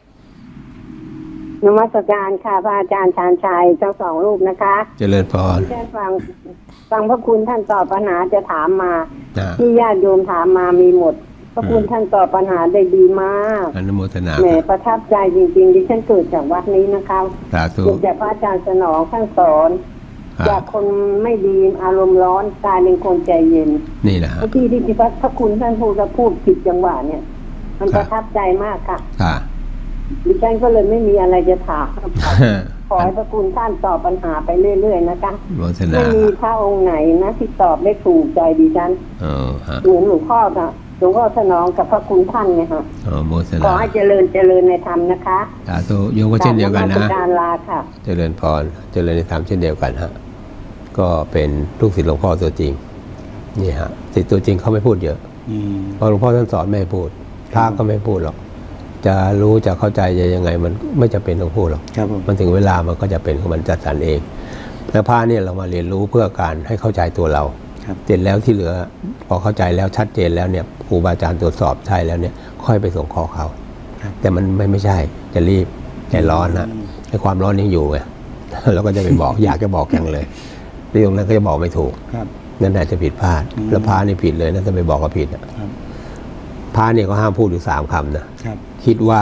นมัสการค่ะพระอาจารย์ชาญชัยทั้งสองรูปนะคะเจริญพรแค่ฟังฟังพระคุณท่านตอบปัญหาจะถามมาที่ญาติโยมถามมามีหมดพระคุณท่านตอบปัญหาได้ดีมากอนุโมทนาแหมประทับใจจริงๆดิฉันเกิดจากวัดนี้นะคะสาธุจากพระอาจารย์สนองท่านสอนจากคนไม่ดีอารมณ์ร้อนกลายเป็นคนใจเย็นนี่นะที่ที่ที่พระคุณท่านพูดจะพูดผิดจังหวะเนี่ยมันประทับใจมากค่ะดิฉันก็เลยไม่มีอะไรจะถามขอให้พระคุณท่านตอบปัญหาไปเรื่อยๆนะคะไม่มีพระองค์ไหนนะที่ตอบได้ถูกใจดิฉันเหมือนหลวงพ่อค่ะหลวงพ่อสนองกับพระคุณท่านไงค่ะขอให้เจริญเจริญในธรรมนะคะสาธุโยมก็เช่นเดียวกันนะการลาค่ะเจริญพรเจริญในธรรมเช่นเดียวกันฮะก็เป็นลูกศิษย์หลวงพ่อตัวจริงนี่ฮะศิษย์ตัวจริงเขาไม่พูดเยอะพอหลวงพ่อท่านสอนไม่พูดพระก็ไม่พูดหรอกจะรู้จะเข้าใจจะยังไงมันไม่จำเป็นต้องพูดหรอกมันถึงเวลามันก็จะเป็นของมันจัดสรรเองแล้วพระเนี่ยเรามาเรียนรู้เพื่อการให้เข้าใจตัวเราเสร็จแล้วที่เหลือพอเข้าใจแล้วชัดเจนแล้วเนี่ยครูบาอาจารย์ตรวจสอบใช่แล้วเนี่ยค่อยไปส่งข้อเขาแต่มันไม่ไม่ใช่จะรีบใจร้อนนะให้ความร้อนยังอยู่ไงเราก็จะไปบอกอยากจะบอกอย่างเลยเรื่องนั้นก็จะบอกไม่ถูกนั่นแหละจะผิดพลาดแล้วพระนี่ผิดเลยนะถ้าไปบอกก็ผิดพระเนี่ยก็ห้ามพูดอยู่สามคำนะคิดว่า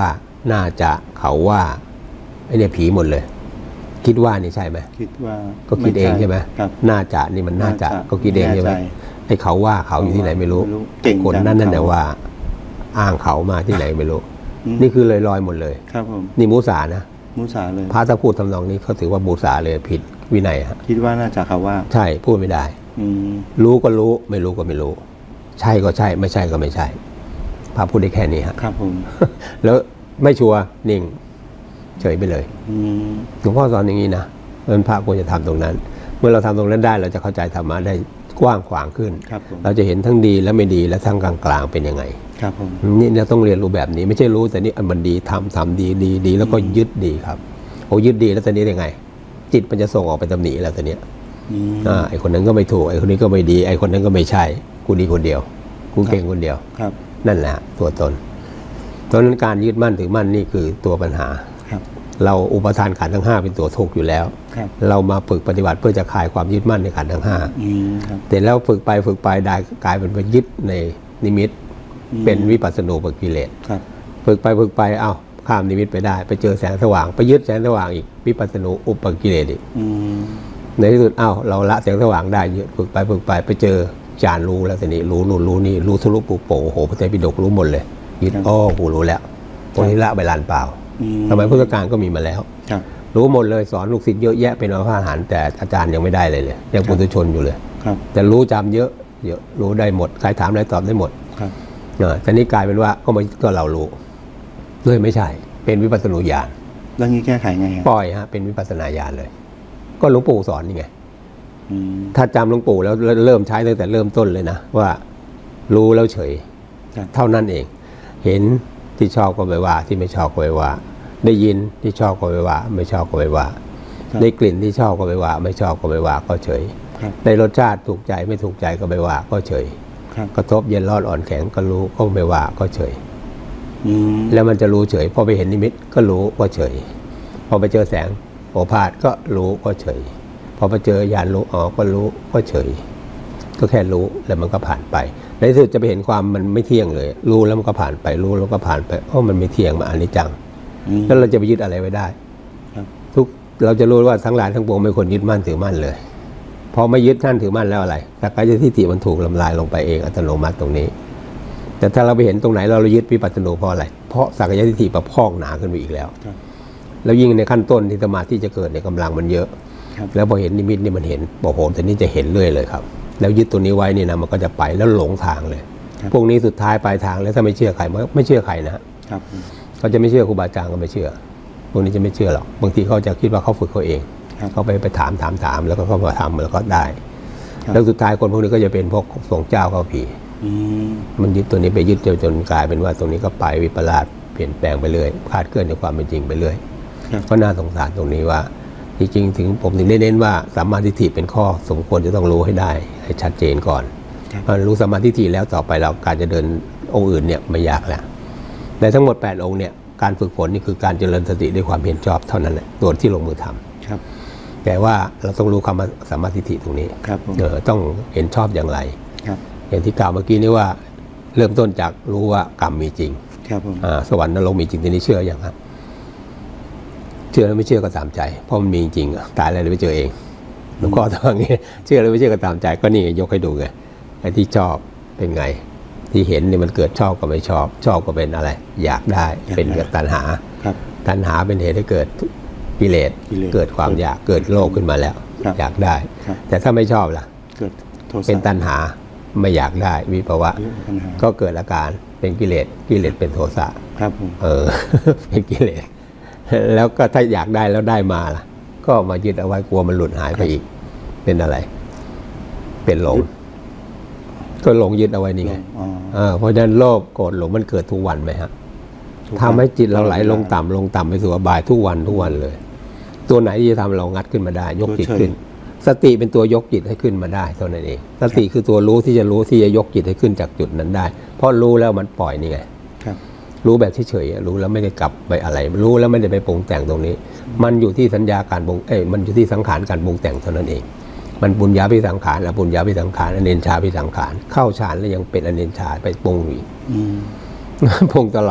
น่าจะเขาว่าไอ้เนี่ยผีหมดเลยคิดว่านี่ใช่ไหมคิดว่าก็คิดเองใช่ไหมน่าจะนี่มันน่าจะก็คิดเองใช่ไหมไอ้เขาว่าเขาอยู่ที่ไหนไม่รู้คนนั่นนั่นแหละว่าอ้างเขามาที่ไหนไม่รู้นี่คือลอยๆหมดเลยครับผมนี่มุสานะมุสาเลยพระถ้าพูดทำนองนี้เขาถือว่ามุสาเลยผิดวินัยฮะคิดว่าน่าจะเขาว่าใช่พูดไม่ได้รู้ก็รู้ไม่รู้ก็ไม่รู้ใช่ก็ใช่ไม่ใช่ก็ไม่ใช่พระพูดได้แค่นี้ฮะครับผมแล้วไม่ชัวร์นิ่งเฉยไปเลยหลวงพ่อสอนอย่างนี้นะเพราะฉะนั้นพระควรจะทำตรงนั้นเมื่อเราทำตรงนั้นได้เราจะเข้าใจธรรมะได้กว้างขวางขึ้นเราจะเห็นทั้งดีและไม่ดีและทั้งกลางกลางเป็นยังไงครับผมนี่เราต้องเรียนรู้แบบนี้ไม่ใช่รู้แต่นี่มันดีทำทำดีดีดีแล้วก็ยึดดีครับโอ้ยึดดีแล้วตอนนี้ยังไงจิตมันจะส่งออกไปตำหนิแล้วตอนนี้อ่าไอคนนั้นก็ไม่ถูกไอคนนี้ก็ไม่ดีไอคนนั้นก็ไม่ใช่กูดีคนเดียวกูเก่งคนเดียวครับนั่นแหละตัวตนตอนนั้นการยึดมั่นถือมั่นนี่คือตัวปัญหาเราอุปทานขันธ์ทั้งห้าเป็นตัวทุกข์อยู่แล้วเรามาฝึกปฏิบัติเพื่อจะคลายความยึดมั่นในขันธ์ทั้งห้าแต่แล้วฝึกไปฝึกไปได้กลายเป็นไปยึดในนิมิตเป็นวิปัสสนูปกิเลสฝึกไปฝึกไปเอ้าข้ามนิมิตไปได้ไปเจอแสงสว่างไปยึดแสงสว่างอีกวิปัสสนูอุปกิเลสอีกในที่สุดเอ้าเราละแสงสว่างได้ฝึกไปฝึกไปไปเจอญาณรู้แล้วแต่นี้รู้นู่นรู้นี่รู้ทะลุปุโป่งโอ้โหพระไตรปิฎกรู้หมดเลยยึดอ้อกูรู้แล้วตรงนี้ละไปลานเปล่าสมัยพุทธกาลก็มีมาแล้วรู้หมดเลยสอนลูกศิษย์เยอะแยะเป็นอรหันต์แต่อาจารย์ยังไม่ได้เลยเลยยังปุถุชนอยู่เลยแต่รู้จำเยอะเยอะรู้ได้หมดใครถามอะไรตอบได้หมดแต่นี่กลายเป็นว่าก็มาก็เรารู้เลยไม่ใช่เป็นวิปัสสนูญาณแล้วนี้แก้ไขไงปล่อยฮะเป็นวิปัสสนาญาณเลยก็หลวงปู่สอนนี่ไงถ้าจำหลวงปู่แล้วเริ่มใช้ตั้งแต่เริ่มต้นเลยนะว่ารู้แล้วเฉยเท่านั้นเองเห็นที่ชอบก็ไปว่าที่ไม่ชอบก็ไปว่าได้ยินที่ชอบก็ไปว่าไม่ชอบก็ไปว่าได้กลิ่นที่ชอบก็ไปว่าไม่ชอบก็ไปว่าก็เฉยได้รสชาติถูกใจไม่ถูกใจก็ไปว่าก็เฉยกระทบเย็นร้อนอ่อนแข็งก็รู้ก็ไม่ว่าก็เฉยแล้วมันจะรู้เฉยพอไปเห็นนิมิตก็รู้ก็เฉยพอไปเจอแสงโอภาสก็รู้ก็เฉยพอไปเจอญาณรู้อ๋อก็รู้ก็เฉยก็แค่รู้แล้วมันก็ผ่านไปในที่สุดจะไปเห็นความมันไม่เที่ยงเลยรู้แล้วมันก็ผ่านไปรู้แล้วก็ผ่านไปโอ้มันไม่เที่ยงมาอนิจจังแล้วเราจะไปยึดอะไรไว้ได้ทุกเราจะรู้ว่าทั้งหลายทั้งปวงไม่ควรยึดมั่นถือมั่นเลยพอไม่ยึดมั่นถือมั่นแล้วอะไรสักกายทิฏฐิมันถูกทำลายลงไปเองอัตโนมัติตรงนี้แต่ถ้าเราไปเห็นตรงไหนเราเรายึดวิปัสสนูเพราะอะไรเพราะสักกายทิฏฐิประพอกหนาขึ้นไปอีกแล้วแล้วยิ่งในขั้นต้นที่สมาธิที่จะเกิดในกำลังมันเยอะแล้วพอเห็นนิมิตนี่มันเห็นบอกโหแต่นี่จะเห็นเรื่อยเลยครับแล้วยึดตัวนี้ไว้นี่นะมันก็จะไปแล้วหลงทางเลยพวกนี้สุดท้ายปลายทางแล้วถ้าไม่เชื่อใครไม่เชื่อใครนะเขาจะไม่เชื่อครูบาอาจารย์ก็ไม่เชื่อพวกนี้จะไม่เชื่อหรอกบางทีเขาจะคิดว่าเขาฝึกเขาเองเขาไปไปถามถามถามแล้วก็เขามาทำแล้วก็ได้แล้วสุดท้ายคนพวกนี้ก็จะเป็นพวกสงฆ์เจ้าเขาผีมันยึดตัวนี้ไปยึดจนกลายเป็นว่าตรงนี้ก็ไปวิปลาสเปลี่ยนแปลงไปเรื่อยคลาดเคลื่อนในความเป็นจริงไปเรื่อยก็น่าสงสารตรงนี้ว่าจริงๆถึงผมถึงได้เน้นว่าสัมมาทิฏฐิเป็นข้อสมควรจะต้องรู้ให้ได้ให้ชัดเจนก่อนพอรู้สัมมาทิฏฐิแล้วต่อไปเราการจะเดินองค์อื่นเนี่ยไม่ยากแล้วในทั้งหมดแปดองค์เนี่ยการฝึกฝนนี่คือการเจริญสติด้วยความเห็นชอบเท่านั้นแหละตัวที่ลงมือทำครับแต่ว่าเราต้องรู้คำว่าสัมมาทิฏฐิตรงนี้เออต้องเห็นชอบอย่างไรอย่างที่กล่าวเมื่อกี้นี้ว่าเริ่มต้นจากรู้ว่ากรรมมีจริงสวรรค์นรกมีจริงทีนี้เชื่ออย่างครับเชื่อแล้วไม่เชื่อก็ตามใจเพราะมันมีจริงตายแล้วไปเจอเองหลวงพ่อทำอย่างนี้เชื่อแล้วไม่เชื่อก็ตามใจก็นี่ยกให้ดูไงไอ้ที่ชอบเป็นไงที่เห็นเนี่ยมันเกิดชอบก็ไม่ชอบชอบก็เป็นอะไรอยากได้เป็นตัณหาตัณหาเป็นเหตุให้เกิดกิเลสเกิดความอยากเกิดโลภขึ้นมาแล้วอยากได้แต่ถ้าไม่ชอบล่ะเป็นตัณหาไม่อยากได้วิภวะก็เกิดอาการเป็นกิเลสกิเลสเป็นโทสะเออเป็นกิเลสแล้วก็ถ้าอยากได้แล้วได้มาล่ะก็มายึดเอาไว้กลัวมันหลุดหายไปอีกเป็นอะไรเป็นหลงก็หลงยึดเอาไว้นี่ไงเพราะฉะนั้นโลภโกรธหลงมันเกิดทุกวันไหมฮะทำให้จิตเราไหลลงต่ำลงต่ำไปสู่อบายทุกวันทุกวันเลยตัวไหนที่จะทำเรางัดขึ้นมาได้ยกจิตขึ้นสติเป็นตัวยกจิตให้ขึ้นมาได้เท่านั้นเองสติคือตัวรู้ที่จะรู้ที่จะยกจิตให้ขึ้นจากจุดนั้นได้เพราะรู้แล้วมันปล่อยนี่ไงรู้แบบเฉยๆรู้แล้วไม่ได้กลับไปอะไรรู้แล้วไม่ได้ไปปรุงแต่งตรงนี้มันอยู่ที่สัญญาการปรุงเอ้ยมันอยู่ที่สังขารการปรุงแต่งเท่านั้นเองมันปุญญาภิสังขารและปุญญาภิสังขารอเนญชาภิสังขารเข้าฌานแล้วยังเป็นอเนญชาไปปรุงอีกปรุงตลอด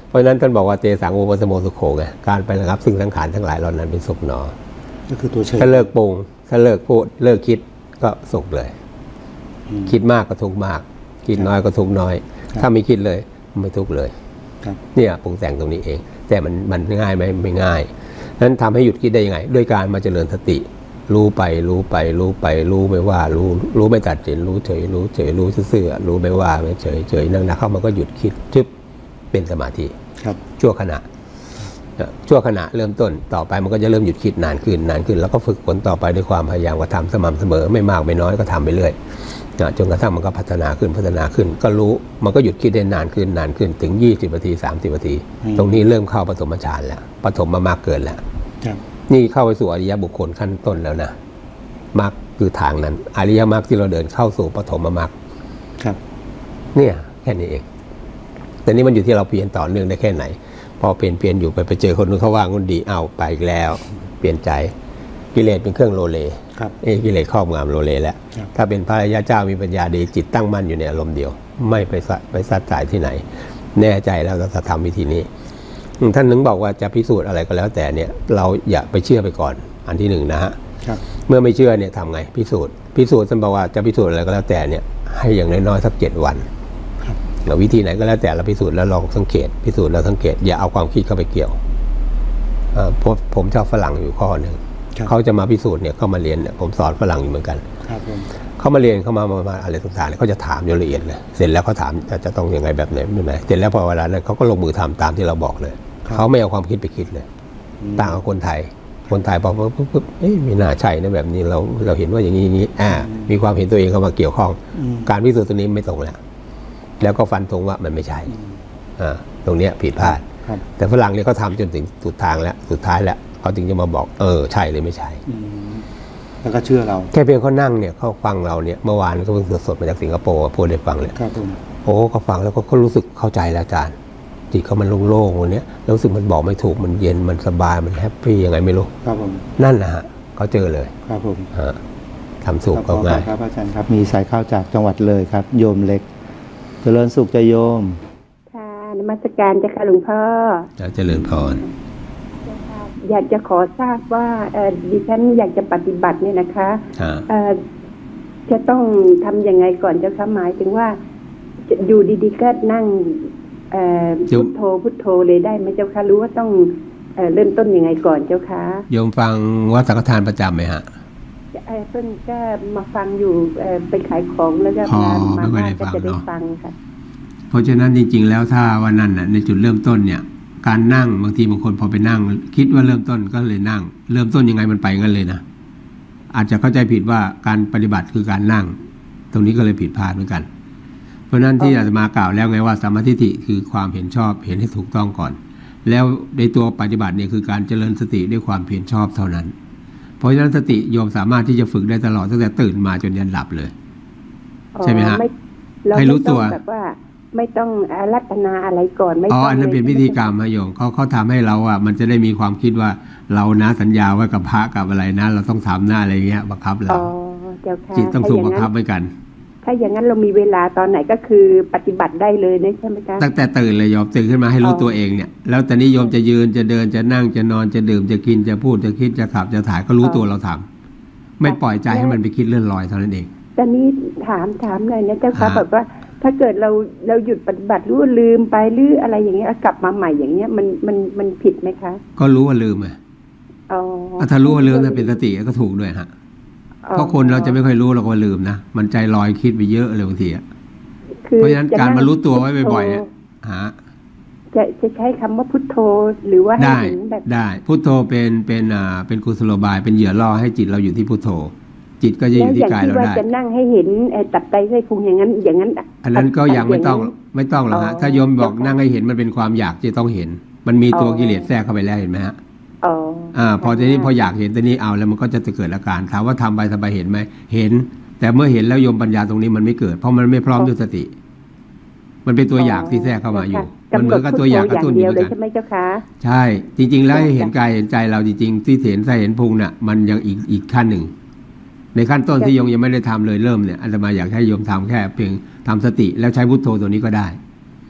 เพราะฉะนั้นท่านบอกว่าเตสังโอปสโมสุโขไงการไประงับซึ่งสังขารทั้งหลายเหล่านั้นเป็นสุขหนอก็คือตัวเฉยถ้าเลิกปรุงถ้าเลิกพูดเลิกคิดก็สุขเลยคิดมากก็ทุกข์มากคิดน้อยก็ทุกข์น้อยถ้าไม่คิดเลยไม่ทุกข์เลยเนี่ยปรุงแต่งตรงนี้เองแต่มันมันง่ายไหมไม่ง่ายนั้นทำให้หยุดคิดได้ยังไงด้วยการมาเจริญสติรู้ไปรู้ไปรู้ไปรู้ไม่ว่ารู้รู้ไม่ตัดสินรู้เฉยรู้เฉยรู้ซื่อๆรู้ไม่ว่าไม่เฉยเฉยนั่งนะเข้ามันก็หยุดคิดจึ๊บเป็นสมาธิชั่วขณะชั่วขณะเริ่มต้นต่อไปมันก็จะเริ่มหยุดคิดนานขึ้นนานขึ้นแล้วก็ฝึกฝนต่อไปด้วยความพยายามกระทำสม่ำเสมอไม่มากไม่น้อยก็ทำไปเรื่อยจนกระทั่งมันก็พัฒนาขึ้นพัฒนาขึ้นก็รู้มันก็หยุดคิดได้นานขึ้นนานขึ้นถึงยี่สิบนาทีสามสิบนาทีตรงนี้เริ่มเข้าปฐมฌานแล้วปฐมมามากเกินแล้วนี่เข้าไปสู่อริยบุคคลขั้นต้นแล้วนะมรรคคือทางนั้นอริยมรรคที่เราเดินเข้าสู่ปฐมมรรคเนี่ยแค่นี้เองแต่นี่มันอยู่ที่เราเปลี่ยนต่อเนื่องได้แค่ไหนพอเปลี่ยนเปลี่ยนอยู่ไปไปเจอคนนู้นเขาว่าคนดีเอาไปอีกแล้วเปลี่ยนใจกิเลสเป็นเครื่องโลเลเอกิเลสครอบงำโลเลแล้วถ้าเป็นพระอริยเจ้ามีปัญญาดีจิตตั้งมั่นอยู่ในอารมณ์เดียวไม่ไปไปซัดสายที่ไหนแน่ใจแล้วเราจะทำวิธีนี้ท่านนึงบอกว่าจะพิสูจน์อะไรก็แล้วแต่เนี่ยเราอย่าไปเชื่อไปก่อนอันที่หนึ่งนะฮะเมื่อไม่เชื่อเนี่ยทำไงพิสูจน์พิสูจน์ท่านบอกว่าจะพิสูจน์อะไรก็แล้วแต่เนี่ยให้อย่างน้อยๆสักเจ็ดวันเราวิธีไหนก็แล้วแต่เราพิสูจน์แล้วลองสังเกตพิสูจน์แล้วสังเกตอย่าเอาความคิดเข้าไปเกี่ยวเพราะผมชอบฝรั่งอยู่ข้อหนึ่งเขาจะมาพิสูจน์เนี่ยเข้ามาเรียนเนี่ยผมสอนฝรั่งอยู่เหมือนกันเขามาเรียนเขามามาอะไรต่างๆเขาจะถามอย่างละเอียดเลยเสร็จแล้วเขาถามจะต้องยังไงแบบไหนไม่ไหนเสร็จแล้วพอเวลานั้นเขาก็ลงมือทำตามที่เราบอกเลยเขาไม่เอาความคิดไปคิดเลยต่างกับคนไทยคนไทยบอกว่าปุ๊บเอ๊ะไม่น่าใช่นะแบบนี้เราเราเห็นว่าอย่างนี้อย่างนี้อ่ามีความเห็นตัวเองเข้ามาเกี่ยวข้องการพิสูจน์ตัวนี้ไม่ตรงแล้วแล้วก็ฟันธงว่ามันไม่ใช่อ่าตรงเนี้ยผิดพลาดแต่ฝรั่งเนี่ยเขาทำจนถึงสุดทางแล้วสุดท้ายแล้วเขาถึงจะมาบอกเออใช่หรือไม่ใช่แล้วก็เชื่อเราแค่เพียงเขานั่งเนี่ยเขาฟังเราเนี่ยเมื่อวานก็เพิ่งสดๆมาจากสิงคโปร์พูดได้ฟังเลยโอ้เขาฟังแล้วก็รู้สึกเข้าใจแล้วอาจารย์จิตเขามันโล่งๆวันนี้แล้วรู้สึกมันบอกไม่ถูกมันเย็นมันสบายมันแฮปปี้ยังไงไม่รู้ครับผมนั่นนะฮะเขาเจอเลยครับผมทำสุขก็ง่ายครับอาจารย์ครับมีสายเข้าจากจังหวัดเลยครับโยมเล็กเจริญสุขจะโยมค่ะนมัสการเจ้าค่ะหลวงพ่อจะเจริญพรอยากจะขอทราบว่าดิฉันอยากจะปฏิบัติเนี่ยนะคะจะต้องทำยังไงก่อนเจ้าค่ะหมายถึงว่าอยู่ดีๆก็นั่งพุทโธพุทโธเลยได้ไหมเจ้าค่ะรู้ว่าต้องเริ่มต้นยังไงก่อนเจ้าค่ะโยมฟังวัดสังฆทานประจำไหมฮะเพิ่นก็มาฟังอยู่ไปขายของแล้วก็มามาก็จะได้ฟังค่ะเพราะฉะนั้นจริงๆแล้วถ้าวันนั้นน่ะในจุดเริ่มต้นเนี่ยการนั่งบางทีบางคนพอไปนั่งคิดว่าเริ่มต้นก็เลยนั่งเริ่มต้นยังไงมันไปงั้นเลยนะอาจจะเข้าใจผิดว่าการปฏิบัติคือการนั่งตรงนี้ก็เลยผิดพลาดเหมือนกันเพราะนั้นที่อาจจะมากล่าวแล้วไงว่าสัมมาทิฏฐิคือความเห็นชอบเห็นให้ถูกต้องก่อนแล้วในตัวปฏิบัติเนี่ยคือการเจริญสติด้วยความเพียรชอบเท่านั้นเพราะฉะนั้นสติโยมสามารถที่จะฝึกได้ตลอดตั้งแต่ตื่นมาจนยันหลับเลยใช่ไหมฮะให้รู้ตัวแบบว่าไม่ต้องอารัตนาอะไรก่อนไม่ต้องอ๋ออันนั้นเป็นพิธีกรรมฮะโยมเขาเขาทำให้เราอ่ะมันจะได้มีความคิดว่าเรานะสัญญาไว้กับพระกับอะไรนะเราต้องทำหน้าอะไรเงี้ยบังคับเราจิตต้องถูกบังคับไว้กันถ้าอย่างนั้นเรามีเวลาตอนไหนก็คือปฏิบัติได้เลยนะใช่ไหมคะตั้งแต่ตื่นเลยโยมตื่นขึ้นมาให้รู้ตัวเองเนี่ยแล้วแต่นี้โยมจะยืนจะเดินจะนั่งจะนอนจะดื่มจะกินจะพูดจะคิดจะขับจะถ่ายก็รู้ตัวเราทำไม่ปล่อยใจให้มันไปคิดเลื่อนลอยเท่านั้นเองแต่นี้ถามถามเลยนะเจ้าค่ะแบบว่าถ้าเกิดเราเราหยุดปฏิบัติรู้ลืมไปหรืออะไรอย่างเงี้ยกลับมาใหม่อย่างเงี้ยมันมันมันผิดไหมคะก็รู้ว่าลืมไงอ๋อถ้ารู้ว่าลืมจะเป็นสติก็ถูกด้วยฮะเพราะคนเราจะไม่ค่อยรู้เราก็ลืมนะมันใจลอยคิดไปเยอะเลยบางทีอ่ะเพราะฉะนั้นการมารู้ตัวไว้บ่อยๆฮะจะจะใช้คำว่าพุทโธหรือว่าได้ได้พุทโธเป็นเป็นอ่าเป็นกุศโลบายเป็นเหยื่อล่อให้จิตเราอยู่ที่พุทโธจิตก็จะอยู่ที่กายเราได้จะนั่งให้เห็นตับไตไส้พุงอย่างนั้นอย่างนั้นอันนั้นก็ยังไม่ต้องไม่ต้องหรอกฮะถ้าโยมบอกนั่งให้เห็นมันเป็นความอยากจะต้องเห็นมันมีตัวกิเลสแทรกเข้าไปแล้วเห็นไหมฮะอ๋ออ่าพอทีนี้พออยากเห็นตัวนี้เอาแล้วมันก็จะเกิดอาการถามว่าทำไปทำไปเห็นไหมเห็นแต่เมื่อเห็นแล้วโยมปัญญาตรงนี้มันไม่เกิดเพราะมันไม่พร้อมด้วยสติมันเป็นตัวอยากที่แทรกเข้ามาอยู่มันเหมือนกับตัวอยากกระตุ้นอยู่กันใช่ไหมเจ้าคะใช่จริงๆแล้วเห็นกายเห็นใจเราจริงๆที่เห็นไส้เห็นพุงน่ะมันยังอีกอีกขั้นหนึ่งในขั้นต้นที่โยมยังไม่ได้ทำเลยเริ่มเนี่ยอาตมาอยากให้โยมทำแค่เพียงทำสติแล้วใช้พุทโธตัวนี้ก็ได้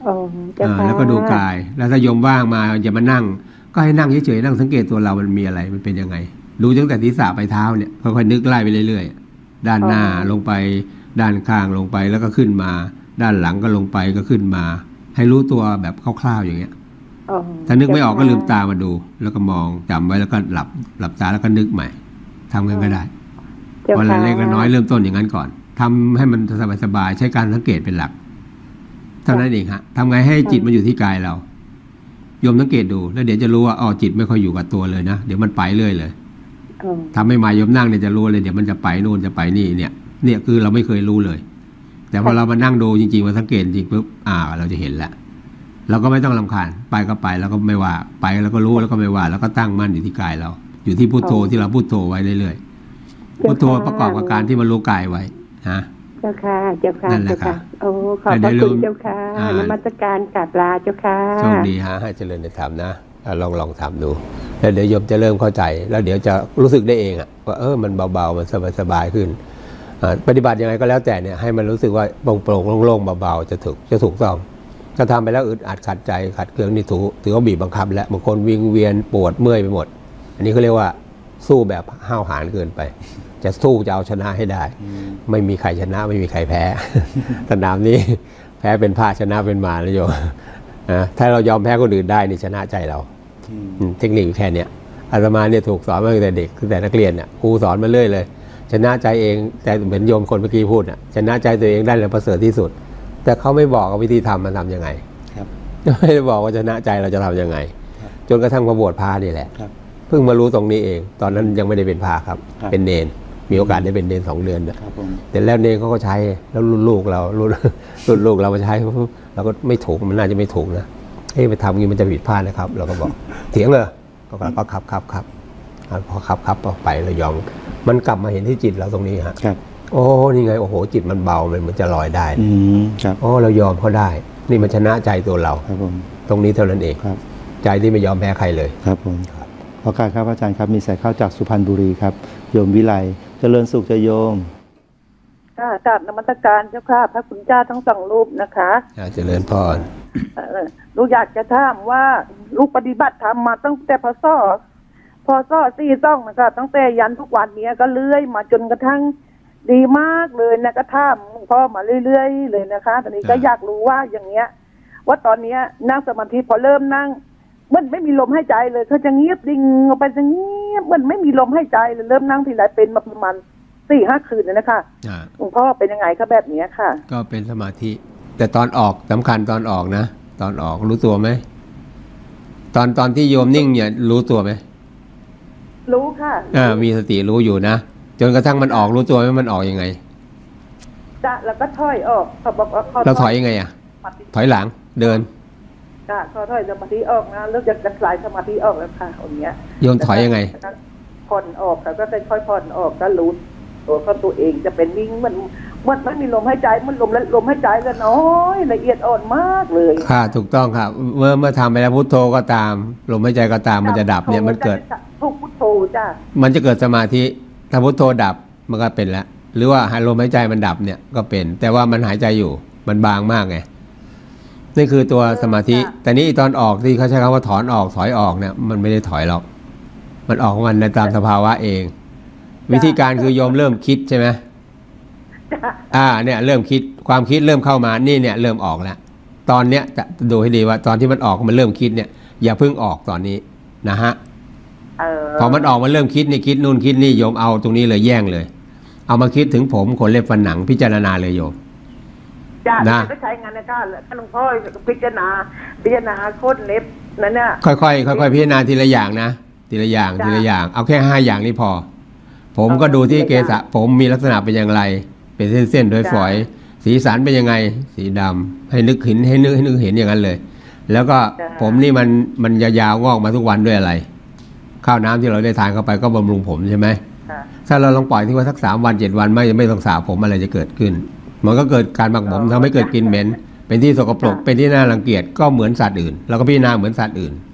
อ๋อเจ้าค่ะแล้วก็ดูกายแล้วถ้าโยมว่างมาอย่ามานั่งก็ให้นั่งเฉยๆนั่งสังเกตตัวเรามันมีอะไรมันเป็นยังไงดูตั้งแต่ศีรษะไปเท้าเนี่ยค่อยๆนึกไล่ไปเรื่อยๆด้านหน้าลงไปด้านข้างลงไปแล้วก็ขึ้นมาด้านหลังก็ลงไปก็ขึ้นมาให้รู้ตัวแบบคร่าวๆอย่างเงี้ยถ้านึกไม่ออกก็ลืมตามาดูแล้วก็มองจำไว้แล้วก็หลับหลับตาแล้วก็นึกใหม่ทำกันก็ได้วันละเล็กละน้อยเริ่มต้นอย่างนั้นก่อนทำให้มันสบายๆใช้การสังเกตเป็นหลักเท่านั้นเองฮะทำไงให้จิตมันอยู่ที่กายเราโยมสังเกตดูแล้วเดี๋ยวจะรู้ว่าอ๋อจิตไม่ค่อยอยู่กับตัวเลยนะเดี๋ยวมันไปเรื่อยเลยทำให้มาโยมนั่งเนี่ยจะรู้เลยเดี๋ยวมันจะไปนู่นจะไปนี่เนี่ยเนี่ยคือเราไม่เคยรู้เลยแต่พอเรามานั่งดูจริงๆมาสังเกตจริงปุ๊บอ่าเราจะเห็นแล้วเราก็ไม่ต้องรำคาญไปก็ไปแล้วก็ไม่ว่าไปแล้วก็รู้แล้วก็ไม่ว่าแล้วก็ตั้งมั่นอยู่ที่กายเราอยู่ที่พุทโธที่เราพุทโธไว้เรื่อยๆพุทโธประกอบกับการที่มันรู้กายไว้ฮะเจ้าค่ะเจ้าค่ะนั่นแหละค่ะโอ้ขอบพระคุณเจ้าค่ะนมัสการกราบลาเจ้าค่ะโชคดีฮะให้เจริญในธรรมนะลองลองทำดูแล้วเดี๋ยวโยมจะเริ่มเข้าใจแล้วเดี๋ยวจะรู้สึกได้เองอะว่าเออมันเบาๆมันสบายๆขึ้นปฏิบัติยังไงก็แล้วแต่เนี่ยให้มันรู้สึกว่าโปร่งๆโล่งๆเบาๆจะถูกจะถูกต้องถ้าทำไปแล้วอึดอัดขัดใจขัดเคืองนี่ถือถือว่าบีบบังคับแล้วบางคนวิงเวียนปวดเมื่อยไปหมดอันนี้เขาเรียกว่าสู้แบบห้าวหาญเกินไปจะสู้จะเอาชนะให้ได้ไม่มีใครชนะไม่มีใครแพ้สนามนี้แพ้เป็นผ้าชนะเป็นมารนะโยมถ้าเรายอมแพ้คนอื่นได้นี่ชนะใจเราเทคนิคแค่เนี้ยอาตมาเนี่ยถูกสอนมาตั้งแต่เด็กตั้งแต่นักเรียนเนี่ยครูสอนมาเรื่อยเลยชนะใจเองแต่เหมือนโยมคนเมื่อกี้พูดน่ะชนะใจตัวเองได้เลยประเสริฐที่สุดแต่เขาไม่บอกวิธีทำมันทำยังไงไม่ได้บอกว่าชนะใจเราจะทำยังไงจนกระทั่งมาบวชพระนี่แหละเพิ่งมารู้ตรงนี้เองตอนนั้นยังไม่ได้เป็นพระครับเป็นเนรมีโอกาสได้เป็นเนรสองเดือนแต่แล้วเนรเขาก็ใช้แล้วรุ่นลูกเรารุ่นรุ่นลูกเรามาใช้เราก็ไม่ถูกมันน่าจะไม่ถูกนะเฮ้ยไปทำงี้มันจะผิดพลาดนะครับเราก็บอกเถียงเลยก็ก็ขับขับขับพอขับขับไปเรายอมมันกลับมาเห็นที่จิตเราตรงนี้ฮะโอ้นี่ไงโอ้โหจิตมันเบามันเหมือนจะลอยได้โอ้เรายอมเขาได้นี่มันชนะใจตัวเราตรงนี้เท่านั้นเองใจที่ไม่ยอมแพ้ใครเลยครับผมขอการครับอาจารย์ครับมีสายเข้าจากสุพรรณบุรีครับโยมวิไลเจริญสุขจะโยมค่ะกราบนมัสการเจ้าค่ะพระคุณเจ้าทั้งสองรูปนะคะเจริญพรลูกอยากจะถามว่าลูกปฏิบัติธรรมมาตั้งแต่พศพศสี่ต้องนะคะตั้งแต่ยันทุกวันนี้ก็เลื่อยมาจนกระทั่งดีมากเลยนะก็ถามพ่อมาเรื่อยๆเลยนะคะตอนนี้ก็อยากรู้ว่าอย่างเงี้ยว่าตอนนี้นั่งสมาธิพอเริ่มนั่งมันไม่มีลมหายใจเลยเขาจะเงียบดิ่งออกไปจะเงียบมันไม่มีลมหายใจเลยเริ่มนั่งทีไรเป็นมาประมาณสี่ห้าคืนเลยนะคะหลวงพ่อเป็นยังไงคะแบบนี้ค่ะก็เป็นสมาธิแต่ตอนออกสำคัญตอนออกนะตอนออกรู้ตัวไหมตอนตอนที่โยมนิ่งเนี่ยรู้ตัวไหมรู้ค่ะอ่ามีสติรู้อยู่นะจนกระทั่งมันออกรู้ตัวไหมมันออกยังไงจะแล้วก็ถอยออกเขาบอกว่าเราถอยยังไงอ่ะถอยหลังเดินค่ะเขาถอยสมาธิออกนะเลิกจากการสลายสมาธิออกแล้วค่ะอย่างเงี้ยโยมถอยยังไงผ่อนออกค่ะก็ค่อยๆผ่อนออกก็รู้ตัวเขาตัวเองจะเป็นนิ่งมันมันไม่มีลมหายใจมันลมและลมหายใจก็น้อยละเอียดอ่อนมากเลยค่ะถูกต้องค่ะเมื่อเมื่อทำไปแล้วพุทโธก็ตามลมหายใจก็ตามมันจะดับเนี่ยมันเกิดทุกพุทโธจ้ะมันจะเกิดสมาธิถ้าพุทโธดับมันก็เป็นแล้วหรือว่าลมหายใจมันดับเนี่ยก็เป็นแต่ว่ามันหายใจอยู่มันบางมากไงนี่คือตัวสมาธิแต่นี้ตอนออกที่เขาใช้คำว่าถอนออกถอยออกเนี่ยมันไม่ได้ถอยหรอกมันออกของมันในตามสภาวะเองวิธีการคือโยมเริ่มคิดใช่ไหมอ่าเนี่ยเริ่มคิดความคิดเริ่มเข้ามานี่เนี่ยเริ่มออกแล้วตอนเนี้ยจะดูให้ดีว่าตอนที่มันออกมันเริ่มคิดเนี่ยอย่าเพิ่งออกตอนนี้นะฮะพอมันออกมันเริ่มคิดนี่คิดนู่นคิดนี่โยมเอาตรงนี้เลยแย่งเลยเอามาคิดถึงผมขนเล็บฟันหนังพิจารณาเลยโยมนะก็ใช้งานในการท่านหลวงพ่อพิจารณาพิจารณาโคตรเล็บนั่นเนี่ยค่อยๆค่อยๆพิจารณาทีละอย่างนะทีละอย่างทีละอย่างเอาแค่ห้าอย่างนี้พอผมก็ดูที่เกศะผมมีลักษณะเป็นอย่างไรเป็นเส้นๆโดยฝอยสีสันเป็นยังไงสีดำให้นึกเห็นให้นึกให้นึกเห็นอย่างนั้นเลยแล้วก็ผมนี่มันมันยาวๆงอกมาทุกวันด้วยอะไรข้าวน้ำที่เราได้ทานเข้าไปก็บำรุงผมใช่ไหมถ้าเราลองปล่อยที่ว่าสักสามวันเจ็ดวันไม่ไม่ต้องสระผมอะไรจะเกิดขึ้นมันก็เกิดการหมักหมมทำให้เกิดกลิ่นเหม็นเป็นที่สกปรกเป็นที่น่ารังเกียจก็เหมือนสัตว์อื่นเราก็พิจารณาเหมือนสัตว์อื่น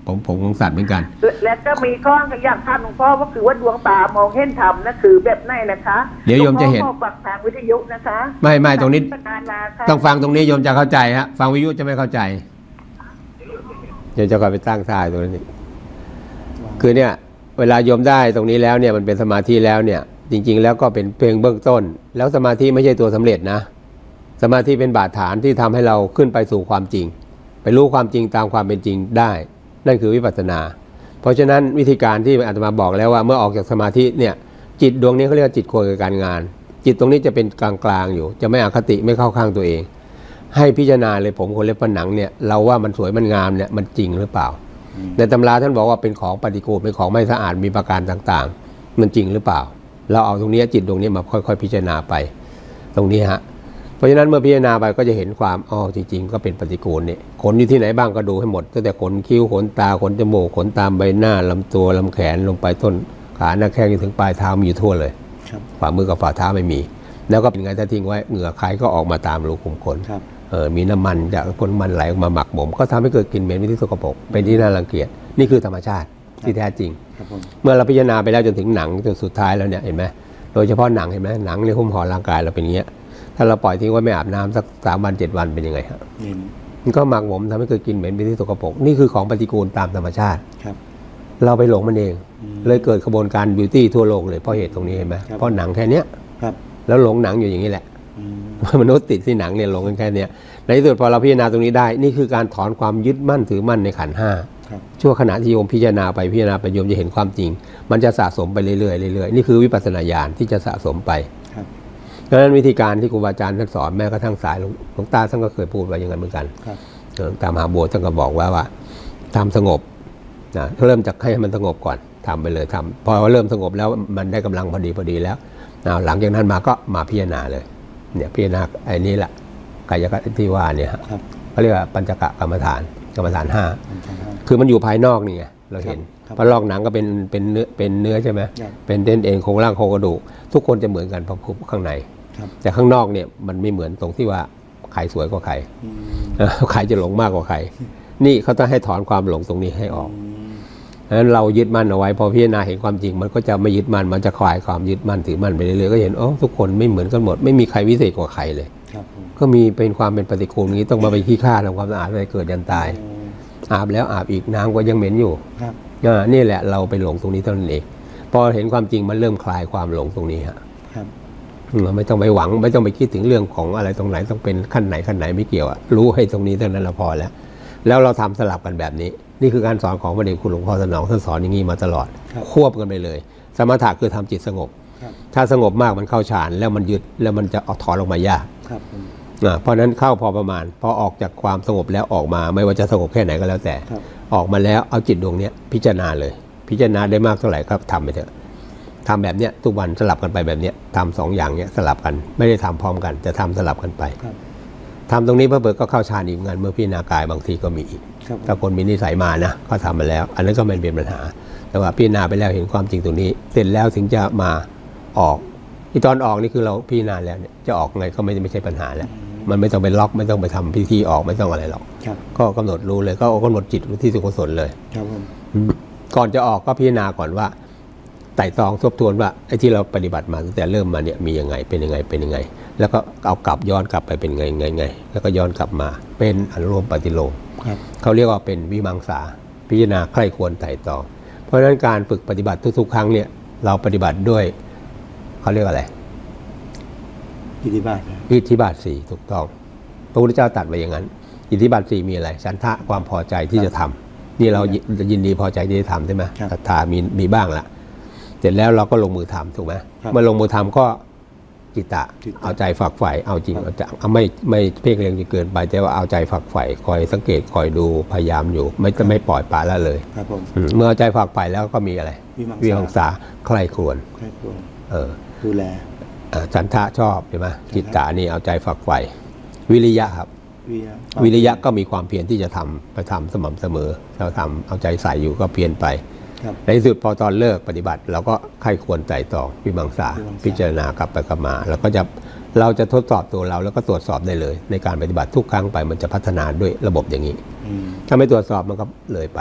ผมผมของสัตว์เหมือนกันและก็มีข้ออยากถามหลวงพ่อว่าคือว่าดวงตามองเห็นธรรมนะคือแบบไหนนะคะเดี๋ยวโยมจะเห็นฟังทางวิทยุนะคะไม่ไม่ตรงนี้ต้องฟังตรงนี้โยมจะเข้าใจฮะฟังวิทยุจะไม่เข้าใจโยมจะก่อนไปตั้งท่าตรงนี้คือเนี่ยเวลาโยมได้ตรงนี้แล้วเนี่ยมันเป็นสมาธิแล้วเนี่ยจริงๆแล้วก็เป็นเพียงเบื้องต้นแล้วสมาธิไม่ใช่ตัวสำเร็จนะสมาธิเป็นบาดฐานที่ทำให้เราขึ้นไปสู่ความจริงไปรู้ความจริงตามความเป็นจริงได้นั่นคือวิปัสสนาเพราะฉะนั้นวิธีการที่อาตมาบอกแล้วว่าเมื่อออกจากสมาธิเนี่ยจิตดวงนี้เขาเรียกว่าจิตโคกับการงานจิตตรงนี้จะเป็นกลางๆอยู่จะไม่อคติไม่เข้าข้างตัวเองให้พิจารณาเลยผมคนเล็บผนังเนี่ยเราว่ามันสวยมันงามเนี่ยมันจริงหรือเปล่าในตำราท่านบอกว่าเป็นของปฏิกูลเป็นของไม่สะอาดมีประการต่างๆมันจริงหรือเปล่าเราเอาตรงนี้จิตตรงนี้มาค่อยๆพิจารณาไปตรงนี้ฮะเพราะฉะนั้นเมื่อพิจารณาไปก็จะเห็นความอ๋อจริงๆก็เป็นปฏิกูลเนี่ยขนอยู่ที่ไหนบ้างก็ดูให้หมดตั้งแต่ขนคิ้วขนตาขนจมูกขนตามใบหน้าลำตัวลำแขนลงไปต้นขาหน้าแข้งจนถึงปลายเท้ามีอยู่ทั่วเลยฝ่ามือกับฝ่าเท้าไม่มีแล้วก็เป็นไงถ้าทิ้งไว้เหงื่อใครก็ออกมาตามรูขุมขนเออมีน้ำมันจากพ่นมันไหลออกมาหมักหมมก็ทำให้เกิดกลิ่นเหม็นที่สกปรกเป็นที่น่ารังเกียจนี่คือธรรมชาติที่แท้จริงเมื่อเราพิจารณาไปแล้วจนถึงหนังจนสุดท้ายแล้วเนี่ยเห็นไหมโดยเฉพาะหนังเห็นไหมหนังในหุ้มห่อร่างกายเราเป็นอย่างเงี้ยถ้าเราปล่อยทิ้งไว้ไม่อาบน้ำสักสามวันเจ็ดวันเป็นยังไงครับมันก็หมักหมมทำให้เกิดกลิ่นเหม็นเป็นที่สกปรกนี่คือของปฏิกูลตามธรรมชาติเราไปหลงมันเองเลยเกิดกระบวนการบิวตี้ทั่วโลกเลยเพราะเหตุตรงนี้เห็นไหมเพราะหนังแค่เนี้ยแล้วหลงหนังอยู่อย่างนี้แหละมนุษย์ติดที่หนังเนี่ยหลงกันแค่เนี้ยในที่สุดพอเราพิจารณาตรงนี้ได้นี่คือการถอนความยึดมั่นถือมั่นในขันธ์ห้าชั่วขณะที่โยมพิจารณาไปพิจารณาไปโยมจะเห็นความจริงมันจะสะสมไปเรื่อยๆเรื่อยๆนี่คือวิปัสสนาญาณที่จะสะสมไปเพราะฉะนั้นวิธีการที่ครูบาอาจารย์ท่านสอนแม้กระทั่งสายหลวงตาท่านก็เคยพูดไว้อย่างนั้นเหมือนกันตามมหาบัวท่านก็บอกว่าว่าทำสงบนะเริ่มจากให้มันสงบก่อนทำไปเลยทำพอเริ่มสงบแล้วมันได้กำลังพอดีพอดีแล้วหลังจากนั้นมาก็มาพิจารณาเลยเนี่ยพิจารณาไอ้นี้แหละกายกรรมที่ว่าเนี่ยเขาเรียกว่าปัญจกะกรรมฐานกรรมฐานห้าคือมันอยู่ภายนอกนี่ไงเราเห็นเพราะลอกหนังก็เป็นเป็นเนื้อเป็นเนื้อใช่ไหมเป็นเด่นเอ็นโครงร่างโครงกระดูกทุกคนจะเหมือนกันพอพูดข้างในแต่ข้างนอกเนี่ยมันไม่เหมือนตรงที่ว่าใครสวยกว่าใครใครจะหลงมากกว่าใครนี่เขาต้องให้ถอนความหลงตรงนี้ให้ออกดังนั้นเรายึดมั่นเอาไว้พอพิจารณาเห็นความจริงมันก็จะไม่ยึดมั่นมันจะคลายความยึดมั่นถือมั่นไปเรื่อยๆก็เห็นอ๋อทุกคนไม่เหมือนกันหมดไม่มีใครวิเศษกว่าใครเลยก็มีเป็นความเป็นปฏิกูลนี้ต้องมาไปขี้ข้าทำความสะอาดอะไรเกิดยันตายอาบแล้วอาบอีกน้ำก็ยังเหม็นอยู่นี่แหละเราไปหลงตรงนี้เท่านั้นเองพอเห็นความจริงมันเริ่มคลายความหลงตรงนี้ฮะเราไม่ต้องไปหวังไม่ต้องไปคิดถึงเรื่องของอะไรตรงไหนต้องเป็นขั้นไหนขั้นไหนไม่เกี่ยวอะรู้ให้ตรงนี้เท่านั้นเราพอแล้วแล้วเราทำสลับกันแบบนี้นี่คือการสอนของพระเดชคุณหลวงพ่อสนองท่านสอนอย่างนี้มาตลอดควบกันไปเลยสมถะคือทำจิตสงบถ้าสงบมากมันเข้าฌานแล้วมันยึดแล้วมันจะเอาถอนลงมายากเพราะนั้นเข้าพอประมาณพอออกจากความสงบแล้วออกมาไม่ว่าจะสงบแค่ไหนก็แล้วแต่ออกมาแล้วเอาจิตดวงนี้พิจารณาเลยพิจารณาได้มากเท่าไหร่ก็ทำไปเถอะทำแบบเนี้ยทุกวันสลับกันไปแบบเนี้ยทำสองอย่างเนี้ยสลับกันไม่ได้ทำพร้อมกันจะทำสลับกันไปทำตรงนี้เพื่อเปิดก็เข้าฌานอีกงานเมื่อพิจารณากายบางทีก็มีอีกถ้าคนมีนิสัยมานะก็ทำมาแล้วอันนั้นก็ไม่เป็นปัญหาแต่ว่าพิจารณาไปแล้วเห็นความจริงตรงนี้เสร็จแล้วถึงจะมาออกที่ตอนออกนี่คือเราพิจารณาแล้วเนี่ยจะออกไงก็ไม่ไม่ใช่ปัญหาแล้วมันไม่ต้องไปล็อกไม่ต้องไปทำพิธีออกไม่ต้องอะไรหรอกก็กำหนดรู้เลยก็กำหนดจิตที่สุขสนเลยก่อนจะออกก็พิจารณาก่อนว่าไต่ตรองทบทวนว่าไอ้ที่เราปฏิบัติมาตั้งแต่เริ่มมาเนี่ยมียังไงเป็นยังไงเป็นยังไงแล้วก็เอากลับย้อนกลับไปเป็นไงไงไงแล้วก็ย้อนกลับมาเป็นอนุโลมปฏิโลมเขาเรียกว่าเป็นวิมังสาพิจารณาใคร่ควรไต่ตรองเพราะฉะนั้นการฝึกปฏิบัติทุกๆครั้งเนี่ยเราปฏิบัติด้วยเขาเรียกอะไรอิทธิบาทอิทธิบาทสี่ถูกต้องพระพุทธเจ้าตรัสไว้อย่างนั้นอิทธิบาทสี่มีอะไรฉันทะความพอใจที่จะทำนี่เรายินดีพอใจที่จะทำใช่ไหมศรัทธามีมีบ้างละเสร็จแล้วเราก็ลงมือทำถูกไหมเมื่อลงมือทำก็จิตตะเอาใจฝักใฝ่เอาจริงเอาจังไม่ไม่เพ่งเล็งจนเกินไปแต่ว่าเอาใจฝักใฝ่คอยสังเกตคอยดูพยายามอยู่ไม่จะไม่ปล่อยปละละเลยเมื่อเอาใจฝักใฝ่แล้วก็มีอะไรวิมังสาใคร่ครวญเออดูแลฉันทะชอบใช่ไหมจิตตานี่เอาใจฝักใฝ่วิริยะครับวิริยะก็มีความเพียรที่จะทำไปทำสม่ำเสมอเราทำเอาใจใส่อยู่ก็เพียรไปในที่สุดพอตอนเลิกปฏิบัติเราก็ใคร่ควรไต่ตรองวิมังสาพิจารณากลับไปกลับมาแล้วก็จะเราจะทดสอบตัวเราแล้วก็ตรวจสอบได้เลยในการปฏิบัติทุกครั้งไปมันจะพัฒนาด้วยระบบอย่างนี้ถ้าไม่ตรวจสอบมันก็เลยไป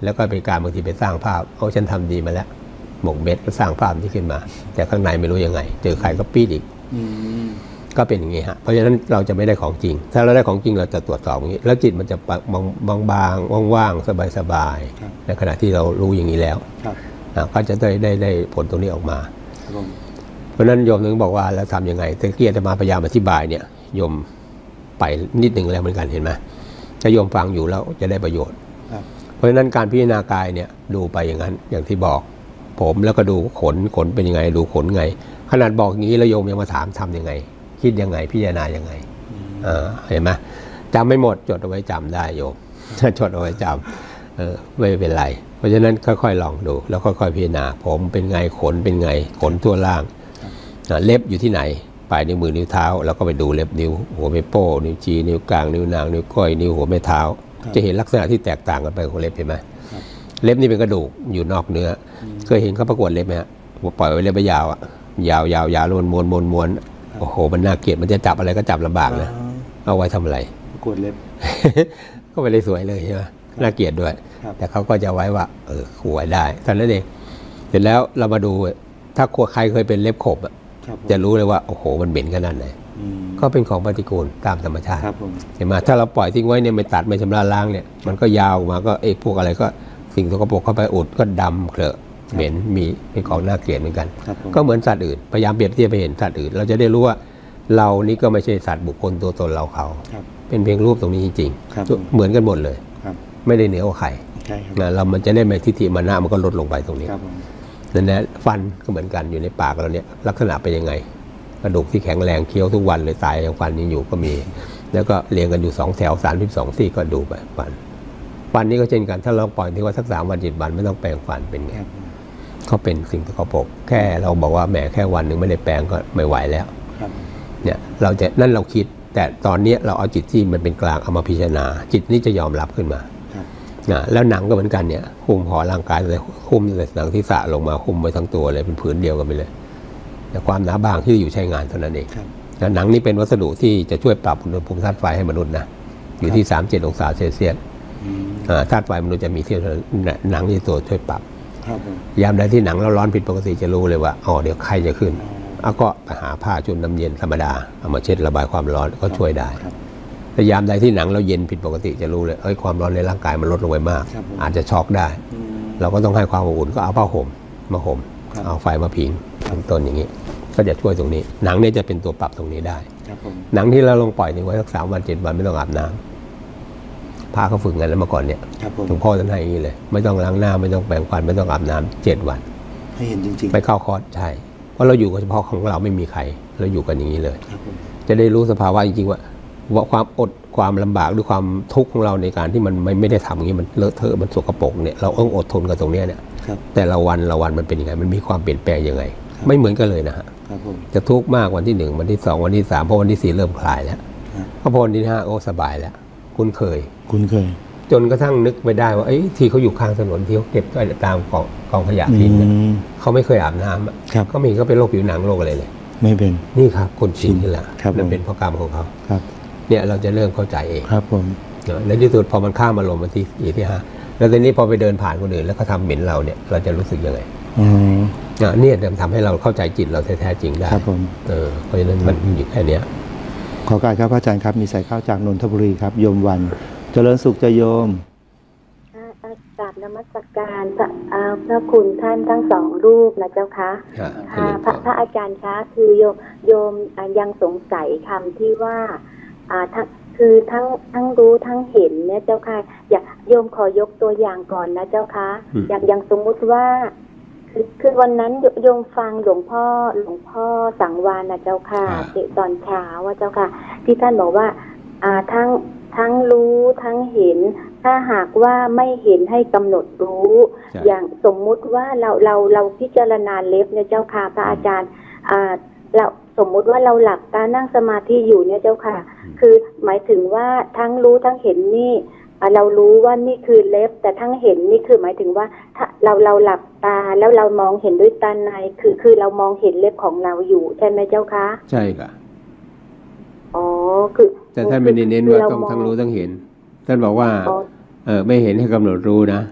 แล้วก็เป็นการบางทีไปสร้างภาพเอาฉันทำดีมาแล้วหมกเม็ดก็สร้างภาพที่ขึ้นมาแต่ข้างในไม่รู้ยังไงเจอใครก็ปีดอีกก็เป็นอย่างนี้ฮะเพราะฉะนั้นเราจะไม่ได้ของจริงถ้าเราได้ของจริงเราจะตรวจสอบอย่างนี้แล้วจิตมันจะบางบางๆว่างๆสบายๆในขณะที่เรารู้อย่างนี้แล้วก็จะได้ได้ได้ผลตรงนี้ออกมาเพราะฉะนั้นโยมนึงบอกว่าแล้วทำยังไงตะเกียรติมาพยายามอธิบายเนี่ยโยมไปนิดหนึ่งแล้วเหมือนกันเห็นไหมถ้าโยมฟังอยู่แล้วจะได้ประโยชน์เพราะฉะนั้นการพิจารณากายเนี่ยดูไปอย่างนั้นอย่างที่บอกผมแล้วก็ดูขนขนเป็นยังไงดูขนไงขนาดบอกอย่างนี้แล้วโยมยังมาถามทำยังไงคิดยังไงพิจารณายังไงเห็นไหมจำไม่หมดจดเอาไว้จำได้โยมจดเอาไว้จำเออไม่เป็นไรเพราะฉะนั้นค่อยๆลองดูแล้วค่อยๆพิจารณาผมเป็นไงขนเป็นไงขนทั่วล่างเล็บอยู่ที่ไหนปลายนิ้วมือนิ้วเท้าแล้วก็ไปดูเล็บนิ้วหัวแม่โป้นิ้วชี้นิ้วกลางนิ้วนางนิ้วก้อยนิ้วหัวแม่เท้าจะเห็นลักษณะที่แตกต่างกันไปของเล็บเห็นไหมเล็บนี่เป็นกระดูกอยู่นอกเนื้อเคยเห็นเขาประกวดเล็บไหมฮะปล่อยไว้เล็บยาวอ่ะยาวยาวยาวม้วนม้วนม้วนม้วนโอ้โหมันน่าเกลียดมันจะจับอะไรก็จับลำบากนะเอาไว้ทำอะไรประกวดเล็บ ก็ไม่ได้สวยเลยใช่ไหมน่าเกลียดด้วยแต่เขาก็จะไว้ว่าเออขวยได้ท่านนั้นเองเสร็จแล้วเรามาดูถ้าใครเคยเป็นเล็บขบจะรู้เลยว่าโอ้โหมันเหม็นขนาดไหนก็เป็นของปฏิกูลตามธรรมชาติเห็นไหมถ้าเราปล่อยทิ้งไว้เนี่ยไม่ตัดไม่ชำระล้างเนี่ยมันก็ยาวมาก็ไอ้พวกอะไรก็สิ่งสกปรกเข้าไปอุดก็ดำเคลอะเหม็นมีเป็นของน่าเกลียดเหมือนกันก็เหมือนสัตว์อื่นพยายามเปรียบเทียบไปเห็นสัตว์อื่นเราจะได้รู้ว่าเรานี่ก็ไม่ใช่สัตว์บุคคลตัวตนเราเขาเป็นเพียงรูปตรงนี้จริงๆเหมือนกันหมดเลยไม่ได้เหนือกว่าใครเรามันจะได้ไม่ทิฏฐิมานะมันก็ลดลงไปตรงนี้นั่นแหละฟันก็เหมือนกันอยู่ในปากเราเนี่ยลักษณะเป็นยังไงกระดูกที่แข็งแรงเคี้ยวทุกวันเลยตายยังฟันยังอยู่ก็มีแล้วก็เรียงกันอยู่สองแถวสามสิบสองซี่ก็ดูไปฟันฟันนี้ก็เช่นกันถ้าเราปล่อยที่ว่าสักสามวันเจ็ดวันไม่ต้องแปรงฟันเป็นไงเขาเป็นสิ่งสกปรกแค่เราบอกว่าแหมแค่วันหนึ่งไม่ได้แปรงก็ไม่ไหวแล้วเนี่ยเราจะนั่นเราคิดแต่ตอนนี้เราเอาจิตที่มันเป็นกลางเอามาพิจารณาจิตนี้จะยอมรับขึ้นมานะแล้วหนังก็เหมือนกันเนี่ยหุ้มห่อร่างกายเลยหุ้มเลยหนังที่สะลงมาหุ้มไว้ทั้งตัวเลยเป็นผืนเดียวกันไปเลยแต่ความหนาบางที่อยู่ใช้งานเท่านั้นเองหนังนี้เป็นวัสดุที่จะช่วยปรับอุณหภูมิธาตุไฟให้มนุษย์นะอยู่ที่สามสิบเจ็ดองศาเซลเซียสธาตุไฟมนุษย์จะมีที่หนังที่ตัวช่วยปรับยามใดที่หนังเราร้อนผิดปกติจะรู้เลยว่าอ๋อเดี๋ยวไข้จะขึ้นเอาก็ไปหาผ้าจุ่มน้ำเย็นธรรมดาเอามาเช็ดระบายความร้อนก็ช่วยได้แต่ยามใดที่หนังเราเย็นผิดปกติจะรู้เลยเอ้ยความร้อนในร่างกายมันลดลงไปมากอาจจะช็อกได้เราก็ต้องให้ความอบอุ่นก็เอาผ้าห่มมาห่มเอาไฟมาผิงเป็นต้นอย่างนี้ก็จะช่วยตรงนี้หนังเนี่ยจะเป็นตัวปรับตรงนี้ได้หนังที่เราลงปล่อยทิ้งไว้สักสามวันเจ็ดวันไม่ต้องอาบน้ำพาเขาฝึกงานแล้วมาก่อนเนี่ยหลวงพ่อท่านให้อย่างนี้เลยไม่ต้องล้างหน้าไม่ต้องแปรงฟันไม่ต้องอาบน้ำเจ็ดวันให้เห็นจริงๆไปเข้าคอร์สใช่เพราะเราอยู่กับเฉพาะของเราไม่มีใครเราอยู่กันอย่างนี้เลยจะได้รู้สภาวะจริงๆว่าว่าความอดความลำบากหรือความทุกข์ของเราในการที่มันไม่ไม่ได้ทำอย่างนี้มันเลอะเทอะมันสกปรกเนี่ยเราต้องอดทนกับตรงนี้เนี่ยแต่ละวันละวันมันเป็นยังไงมันมีความเปลี่ยนแปลงยังไงไม่เหมือนกันเลยนะฮะจะทุกข์มากวันที่หนึ่งวันที่สองวันที่สามพอวันที่สี่เริ่มคลายแล้วพอวันที่ห้าโอ้สบายแล้วคุ้นเคยคุ้นเคยจนกระทั่งนึกไปได้ว่าไอ้ที่เขาอยู่ข้างถนนที่เขาเก็บตามกองกองขยะทิ้งเขาไม่เคยอาบน้ำเขาไม่เขาเป็นโรคผิวหนังโรคอะไรเลยไม่เป็นนี่ครับคนชินนี่แหละนั่นเป็นเพราะกรรมของเขาเนี่ยเราจะเริ่มเข้าใจเองครับผมในที่สุดพอมันข้ามมาลงมาที่สี่ที่ห้าแล้วทีนี้พอไปเดินผ่านคนอื่นแล้วเขาทำเหม็นเราเนี่ยเราจะรู้สึกยังไงเนี่ยจะทำให้เราเข้าใจจิตเราแท้ๆจริงได้ครับผมเออเพราะฉะนั้นมันอยู่แค่นี้ขอการครับอาจารย์ครับมีสายเข้าจากนนทบุรีครับโยมวันเจริญสุขจะโยมกราบนมัสการพระพระคุณท่านทั้งสองรูปนะเจ้าคะค่ะพระพระอาจารย์คะคือโยมโยมยังสงสัยคำที่ว่าอ่าทั้งคือทั้งทั้งรู้ทั้งเห็นเนี่ยเจ้าค่ะอยากโยมขอยกตัวอย่างก่อนนะเจ้าคะอย่างอย่างสมมุติว่าคือคือวันนั้นโยมฟังหลวงพ่อหลวงพ่อสังวาลนะเจ้าค่ะตอนเช้าว่าเจ้าค่ะที่ท่านบอกว่าอ่าทั้งทั้งรู้ทั้งเห็นถ้าหากว่าไม่เห็นให้กำหนดรู้อย่างสมมุติว่าเราเราเราพิจารณาเล็บเนี่ยเจ้าค่ะพระอาจารย์อ่าเราสมมุติว่าเราหลับตานั่งสมาธิอยู่เนี่ยเจ้าค่ะคือหมายถึงว่าทั้งรู้ทั้งเห็นนี่เรารู้ว่านี่คือเล็บแต่ทั้งเห็นนี่คือหมายถึงว่าถ้าเราเราหลับตาแล้วเรามองเห็นด้วยตาในคือคือเรามองเห็นเล็บของเราอยู่ใช่ไหมเจ้าคะใช่ค่ะอ๋อคือแต่ท่านไม่ได้เน้นว่าต้องทั้งรู้ทั้งเห็นท่านบอกว่าเออไม่เห็นให้กำหนดรู้นะ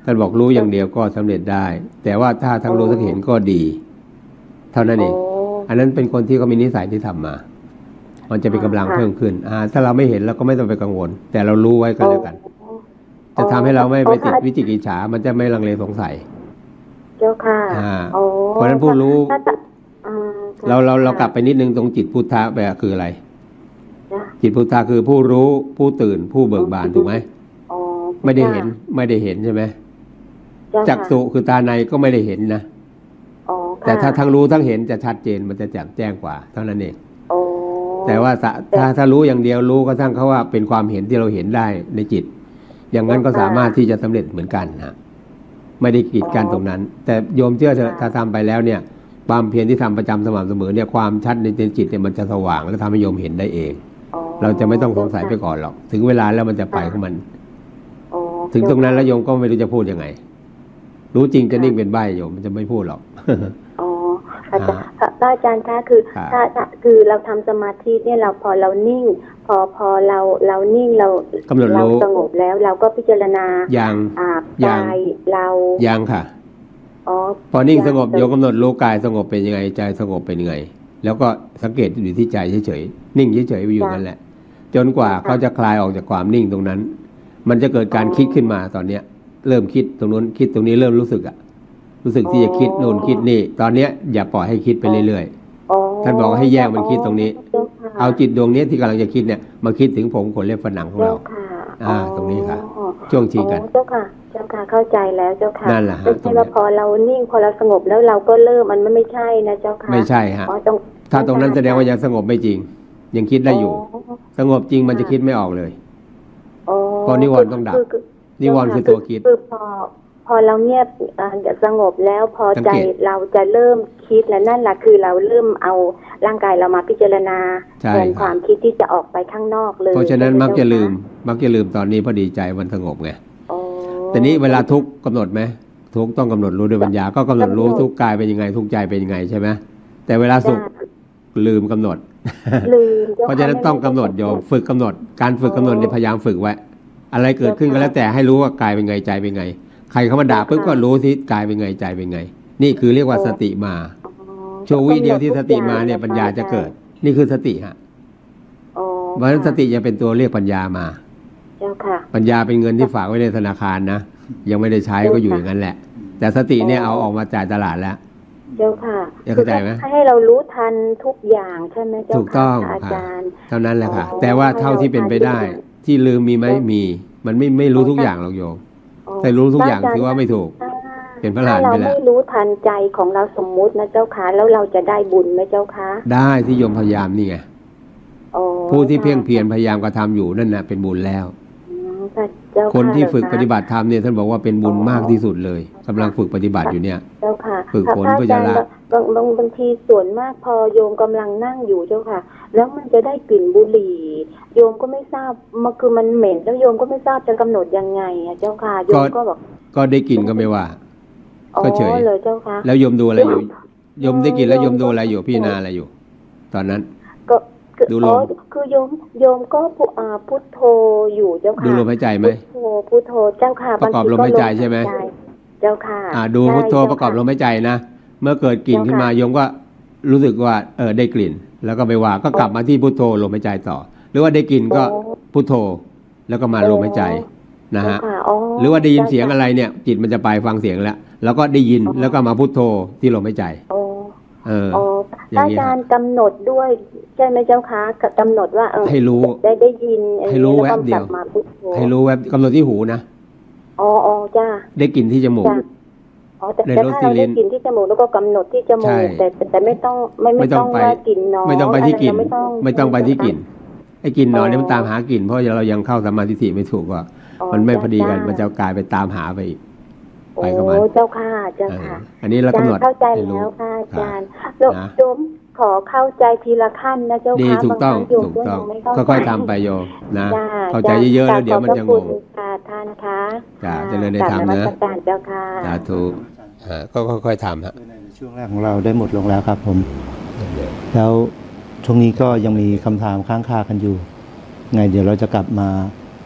ท่านบอกรู้อย่างเดียวก็สำเร็จได้แต่ว่าถ้าทั้งรู้ทั้งเห็นก็ดีเท่านั้นเองอันนั้นเป็นคนที่เขามีนิสัยที่ทำมามันจะเป็นกำลังเพิ่มขึ้นอ่าถ้าเราไม่เห็นเราก็ไม่ต้องไปกังวลแต่เรารู้ไว้ก็แล้วกันจะทำให้เราไม่ไปติดวิจิกิจฉามันจะไม่ลังเลสงสัยเจ้าค่ะเพราะฉะนั้นผู้รู้เราเราเรากลับไปนิดนึงตรงจิตพุทธะแปลคืออะไรจิตพุทธะคือผู้รู้ผู้ตื่นผู้เบิกบานถูกไหมไม่ได้เห็นไม่ได้เห็นใช่ไหมจักษุคือตาในก็ไม่ได้เห็นนะแต่ถ้าทั้งรู้ทั้งเห็นจะชัดเจนมันจะแจ่มแจ้งกว่าเท่านั้นเองแต่ว่าถ้าถ้ารู้อย่างเดียวรู้ก็ทั้งเขาว่าเป็นความเห็นที่เราเห็นได้ในจิตอย่างนั้นก็สามารถที่จะสำเร็จเหมือนกันนะไม่ได้กีดกันตรงนั้นแต่โยมเชื่อเถอะถ้าทำไปแล้วเนี่ยความเพียรที่ทำประจำสม่ำเสมอเนี่ยความชัดในจิตเนี่ยมันจะสว่างและทำให้โยมเห็นได้เองเราจะไม่ต้องสงสัยไปก่อนหรอกถึงเวลาแล้วมันจะไปของมันถึงตรงนั้นแล้วโยมก็ไม่รู้จะพูดยังไงรู้จริงจะนิ่งเป็นใบ้โยมมันจะไม่พูดหรอกอ๋ออาจารย์พระอาจารย์คะคือถ้าคือเราทำสมาธิเนี่ยเราพอเรานิ่งพอพอเราเรานิ่งเราเราสงบแล้วเราก็พิจารณาอย่างกายเราอย่างค่ะอ๋อพอนิ่งสงบโยมกำหนดรู้กายสงบเป็นยังไงใจสงบเป็นยังไงแล้วก็สังเกตอยู่ที่ใจเฉยๆนิ่งเฉยๆไปอยู่นั่นแหละจนกว่าเขาจะคลายออกจากความนิ่งตรงนั้นมันจะเกิดการคิดขึ้นมาตอนเนี้ยเริ่มคิดตรงนู้นคิดตรงนี้เริ่มรู้สึกอะรู้สึกที่จะคิดโน่นคิดนี่ตอนเนี้ยอย่าปล่อยให้คิดไปเรื่อยๆท่านบอกให้แยกมันคิดตรงนี้เอาจิตดวงนี้ที่กำลังจะคิดเนี่ยมาคิดถึงผมขนเล็บฝันหนังของเราอ่าตรงนี้ค่ะช่วงทีกันเจ้าค่ะเจ้าค่ะเข้าใจแล้วเจ้าค่ะนั่นแหละฮะไม่ใช่ว่าพอเรานิ่งพอเราสงบแล้วเราก็เริ่มมันไม่ใช่นะเจ้าค่ะไม่ใช่ฮะถ้าตรงนั้นแสดงว่ายังสงบไม่จริงยังคิดได้อยู่สงบจริงมันจะคิดไม่ออกเลยพอนิวรณ์ต้องดับนิวรณ์คือตัวคิดคือพอพอเราเงียบสงบแล้วพอใจเราจะเริ่มคิดและนั่นแหละคือเราเริ่มเอาร่างกายเรามาพิจารณาแทนความคิดที่จะออกไปข้างนอกเลยเพราะฉะนั้นมักจะลืมมักจะลืมตอนนี้พอดีใจมันสงบไงแต่นี้เวลาทุกข์กำหนดไหมทุกข์ต้องกำหนดรู้ด้วยปัญญาก็กำหนดรู้ทุกข์กายเป็นยังไงทุกข์ใจเป็นยังไงใช่ไหมแต่เวลาสุขลืมกำหนดเพราะฉะนั้นต้องกำหนดโยมฝึกกำหนดการฝึกกำหนดเนี่ยพยายามฝึกไว้อะไรเกิดขึ้นก็แล้วแต่ให้รู้ว่ากายเป็นไงใจเป็นไงใครเขามาด่าปุ๊บก็รู้ที่กายเป็นไงใจเป็นไงนี่คือเรียกว่าสติมาโชวิเดียวที่สติมาเนี่ยปัญญาจะเกิดนี่คือสติฮะเพราะฉะนั้นสติจะเป็นตัวเรียกปัญญามาปัญญาเป็นเงินที่ฝากไว้ในธนาคารนะยังไม่ได้ใช้ก็อยู่อย่างนั้นแหละแต่สติเนี่ยเอาออกมาจ่ายตลาดแล้วเจ้าค่ะเข้าใจไหมให้เรารู้ทันทุกอย่างใช่ไหมเจ้าค่ะถูกต้องอาจารย์เท่านั้นแหละค่ะแต่ว่าเท่าที่เป็นไปได้ที่ลืมมีไหมมีมันไม่ไม่รู้ทุกอย่างหรอกโยมแต่รู้ทุกอย่างถือว่าไม่ถูกเป็นพระหลานไปแล้วถ้าเราไม่รู้ทันใจของเราสมมุตินะเจ้าค่ะแล้วเราจะได้บุญไหมเจ้าค่ะได้ที่โยมพยายามนี่ไงผู้ที่เพียงเพียรพยายามกระทำอยู่นั่นน่ะเป็นบุญแล้วคนที่ฝึกปฏิบัติธรรมเนี่ยท่านบอกว่าเป็นบุญมากที่สุดเลยกำลังฝึกปฏิบัติอยู่เนี่ยเจ้าค่ะฝึกฝนเพื่อจะละบางบางบางทีส่วนมากพอโยมกำลังนั่งอยู่เจ้าค่ะแล้วมันจะได้กลิ่นบุหรี่โยมก็ไม่ทราบมันคือมันเหม็นแล้วโยมก็ไม่ทราบจะกำหนดยังไงอะเจ้าค่ะโยมก็บอกก็ได้กลิ่นก็ไม่ว่าก็เฉยเลยเจ้าค่ะแล้วโยมดูอะไรอยู่โยมได้กลิ่นแล้วโยมดูอะไรอยู่พิจารณาอะไรอยู่ตอนนั้นก็ดูลมคือโยมโยมก็พุทโธอยู่เจ้าค่ะดูลมหายใจไหมพุทโธพุทโธเจ้าค่ะประกอบลมหายใจใช่ไหมเจ้าค่ะอ่าดูพุทโธประกอบลมหายใจนะเมื่อเกิดกลิ่นขึ้นมาโยมก็รู้สึกว่าเออได้กลิ่นแล้วก็ไปว่าก็กลับมาที่พุทโธลมหายใจต่อหรือว่าได้กลิ่นก็พุทโธแล้วก็มาลมหายใจนะฮะหรือว่าได้ยินเสียงอะไรเนี่ยจิตมันจะไปฟังเสียงแล้วแล้วก็ได้ยินแล้วก็มาพุทโธที่ลมหายใจเอออาจารย์กำหนดด้วยใช่ไหมเจ้าคะกำหนดว่าเออให้รู้ได้ได้ยินให้รู้แวบเดียวให้รู้แวบกำหนดที่หูนะอ๋ออ๋อจ้าได้กลิ่นที่จมูกอ๋อแต่ถ้าเราได้กลิ่นที่จมูกแล้วก็กำหนดที่จมูกแต่แต่ไม่ต้องไม่ไม่ต้องว่ากลิ่นนอนไม่ต้องไปที่กลิ่นไม่ต้องไปที่กลิ่นไอ้กลิ่นนอนเนี่ยมันตามหากลิ่นเพราะเรายังเข้าสัมมาทิฏฐิไม่ถูกว่ามันไม่พอดีกันมันจะกลายไปตามหาไปอีกไปกับมันโอ้เจ้าค่ะเจ้าค่ะอันนี้เรากำหนดเข้าใจแล้วค่ะอาจารย์โยมขอเข้าใจทีละขั้นนะเจ้าค่ะดีถูกต้องถูกต้องค่อยๆทำไปโยมนะเข้าใจเยอะๆแล้วเดี๋ยวมันจะงงค่ะท่านคะจ้าเจริญในธรรมนะเจ้าค่ะสาธุก็ค่อยๆทำฮะช่วงแรกของเราได้หมดลงแล้วครับผมแล้วช่วงนี้ก็ยังมีคำถามค้างคากันอยู่ไงเดี๋ยวเราจะกลับมาพู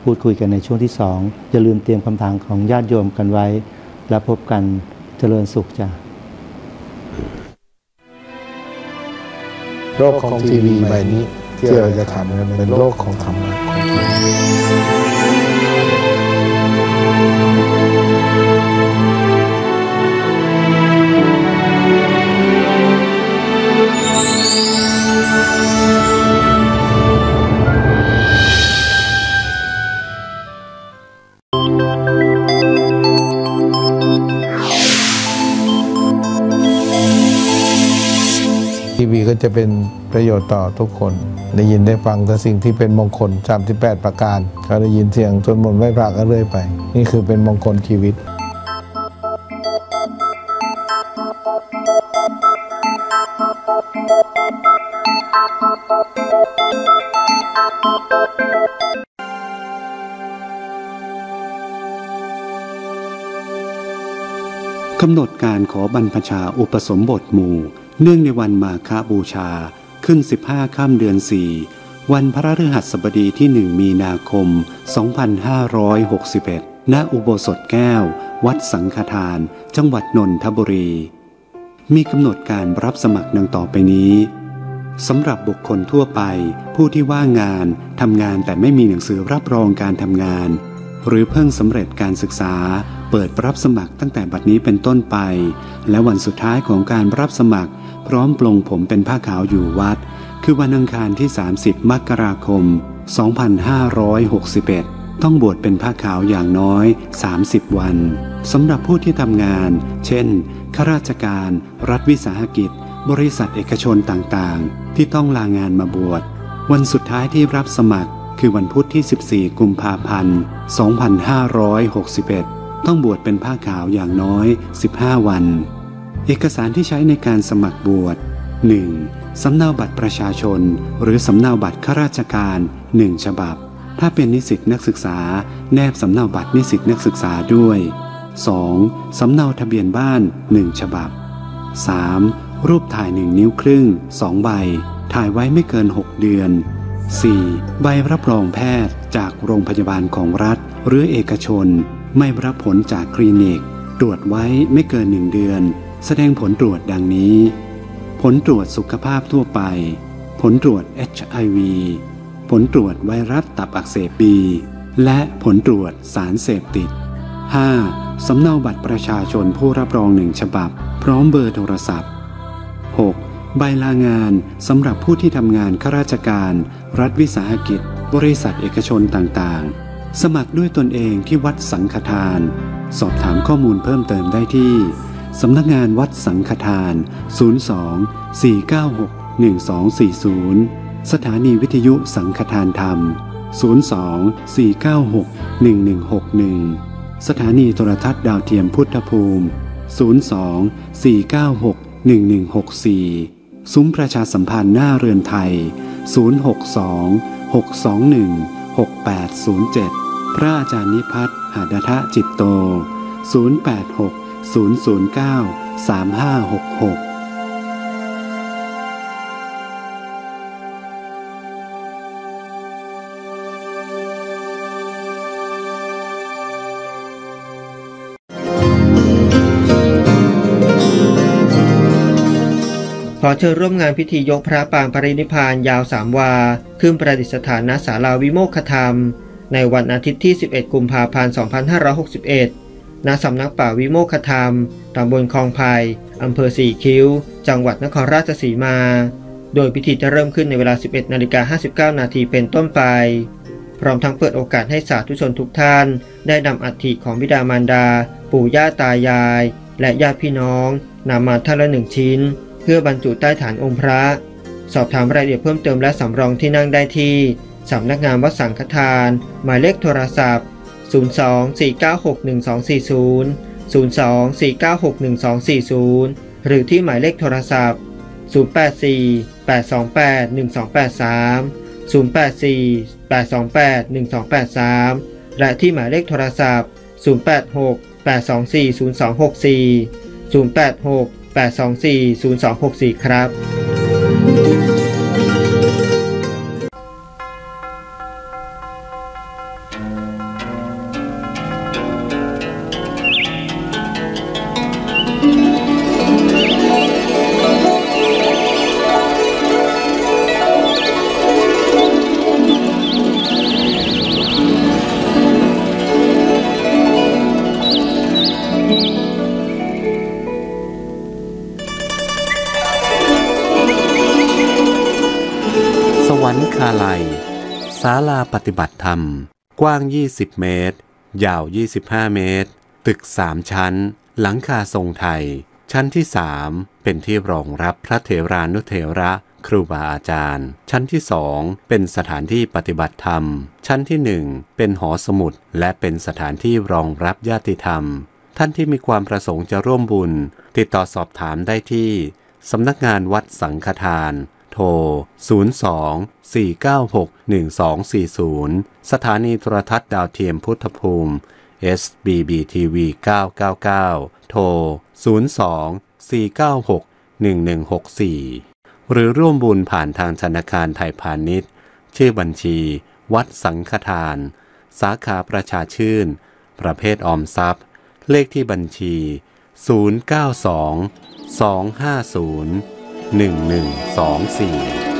พูดคุยกันในช่วงที่สองอย่าลืมเตรียมคำถามของญาติโยมกันไว้แล้วพบกันเจริญสุขจ้ะโลกของทีวีใบนี้ที่เราจะทำกันเป็นโลกของธรรมะทีวีก็จะเป็นประโยชน์ต่อทุกคนได้ยินได้ฟังแต่สิ่งที่เป็นมงคลสามสิบแปดประการก็ได้ยินเสียงสวดมนต์ไหว้พระก็เรื่อยไปนี่คือเป็นมงคลชีวิตกำหนดการขอบรรพชาอุปสมบทหมู่เนื่องในวันมาฆบูชาขึ้นสิบห้าค่ำเดือนสี่วันพระฤหัสบดีที่หนึ่งมีนาคมสองพันห้าร้อยหกสิบเอ็ดณอุโบสถแก้ววัดสังฆทานจังหวัดนนทบุรีมีกำหนดการรับสมัครดังต่อไปนี้สำหรับบุคคลทั่วไปผู้ที่ว่างงานทำงานแต่ไม่มีหนังสือรับรองการทำงานหรือเพิ่งสำเร็จการศึกษาเปิดรับสมัครตั้งแต่บัดนี้เป็นต้นไปและวันสุดท้ายของการรับสมัครพร้อมปลงผมเป็นผ้าขาวอยู่วัดคือวันอังคารที่สามสิบมกราคมสองพันห้าร้อยหกสิบเอ็ดต้องบวชเป็นผ้าขาวอย่างน้อยสามสิบวันสำหรับผู้ที่ทำงานเช่นข้าราชการรัฐวิสาหกิจบริษัทเอกชนต่างๆที่ต้องลางานมาบวชวันสุดท้ายที่รับสมัครคือวันพุธที่สิบสี่กุมภาพันธ์สองพันห้าร้อยหกสิบเอ็ดต้องบวชเป็นผ้าขาวอย่างน้อยสิบห้าวันเอกสารที่ใช้ในการสมัครบวช หนึ่ง. สำเนาบัตรประชาชนหรือสำเนาบัตรข้าราชการหนึ่งฉบับถ้าเป็นนิสิตนักศึกษาแนบสำเนาบัตรนิสิตนักศึกษาด้วย สอง. สำเนาทะเบียนบ้านหนึ่งฉบับ สาม. รูปถ่ายหนึ่งนิ้วครึ่งสองใบถ่ายไว้ไม่เกินหกเดือน สี่. ใบรับรองแพทย์จากโรงพยาบาลของรัฐหรือเอกชนไม่รับผลจากคลินิกตรวจไว้ไม่เกินหนึ่งเดือนแสดงผลตรวจดังนี้ผลตรวจสุขภาพทั่วไปผลตรวจ เอช ไอ วี ผลตรวจไวรัสตับอักเสบ บี และผลตรวจสารเสพติด ห้า. สำเนาบัตรประชาชนผู้รับรองหนึ่งฉบับพร้อมเบอร์โทรศัพท์ หก. ใบลางานสำหรับผู้ที่ทำงานข้าราชการรัฐวิสาหกิจบริษัทเอกชนต่างๆสมัครด้วยตนเองที่วัดสังฆทานสอบถามข้อมูลเพิ่มเติมได้ที่สำนักงานวัดสังฆทานศูนย์ สอง สี่ เก้า หก หนึ่ง สอง สี่ ศูนย์สถานีวิทยุสังฆทานธรรมศูนย์ สอง สี่ เก้า หก หนึ่ง หนึ่ง หก หนึ่งสถานีโทรทัศน์ดาวเทียมพุทธภูมิศูนย์ สอง สี่ เก้า หก หนึ่ง หนึ่ง หก สี่ซุ้มประชาสัมพันธ์หน้าเรือนไทยศูนย์ หก สอง หก สอง หนึ่ง หก แปด ศูนย์ เจ็ดพระอาจารย์นิพัฒน์หาดทะจิตโตศูนย์ แปด หก ศูนย์ ศูนย์ เก้า สาม ห้า หก หกขอเชิญร่วมงานพิธียกพระปางปรินิพพานยาวสามวาขึ้นประดิษฐานณศาลาวิโมกขธรรมในวันอาทิตย์ที่สิบเอ็ดกุมภาพันธ์สองพันห้าร้อยหกสิบเอ็ดณสำนักป่าวิโมกขธรรมตำบลคลองไผ่อำเภอสี่คิ้วจังหวัดนครราชสีมาโดยพิธีจะเริ่มขึ้นในเวลา สิบเอ็ดนาฬิกาห้าสิบเก้านาทีเป็นต้นไปพร้อมทั้งเปิดโอกาสให้สาธุชนทุกท่านได้นำอัฐิของบิดามารดาปู่ย่าตายายและญาติพี่น้องนำมาท่านละหนึ่งชิ้นเพื่อบรรจุใต้ฐานองค์พระสอบถามรายละเอียดเพิ่มเติมและสำรองที่นั่งได้ที่สำนักงานวัดสังฆทานหมายเลขโทรศัพท์ศูนย์ สอง สี่ เก้า หก หนึ่ง สอง สี่ ศูนย์ ศูนย์ สอง สี่ เก้า หก หนึ่ง สอง สี่ ศูนย์หรือที่หมายเลขโทรศัพท์ศูนย์ แปด สี่ แปด สอง แปด หนึ่ง สอง แปด สาม ศูนย์ แปด สี่ แปด สอง แปด หนึ่ง สอง แปด สามและที่หมายเลขโทรศัพท์ศูนย์ แปด หก แปด สอง สี่ ศูนย์ สอง หก สี่ ศูนย์ แปด หก แปด สอง สี่ ศูนย์ สอง หก สี่ครับรคาลัยศาลาปฏิบัติธรรมกว้างยี่สิบเมตรยาวยี่สิบห้าเมตรตึกสามชั้นหลังคาทรงไทยชั้นที่สามเป็นที่รองรับพระเถรานุเถระครูบาอาจารย์ชั้นที่สองเป็นสถานที่ปฏิบัติธรรมชั้นที่หนึ่งเป็นหอสมุดและเป็นสถานที่รองรับญาติธรรมท่านที่มีความประสงค์จะร่วมบุญติดต่อสอบถามได้ที่สำนักงานวัดสังฆทานโทรศูนย์ สอง สี่ เก้า หก หนึ่ง สอง สี่ ศูนย์สถานีโทรทัศน์ดาวเทียมพุทธภูมิ เอส บี บี ที วี เก้า เก้า เก้าโทรศูนย์ สอง สี่ เก้า หก หนึ่ง หนึ่ง หก สี่หรือร่วมบุญผ่านทางธนาคารไทยพาณิชย์ชื่อบัญชีวัดสังฆทานสาขาประชาชื่นประเภทออมทรัพย์เลขที่บัญชีศูนย์ เก้า สอง สอง ห้า ศูนย์ หนึ่ง หนึ่ง สอง สี่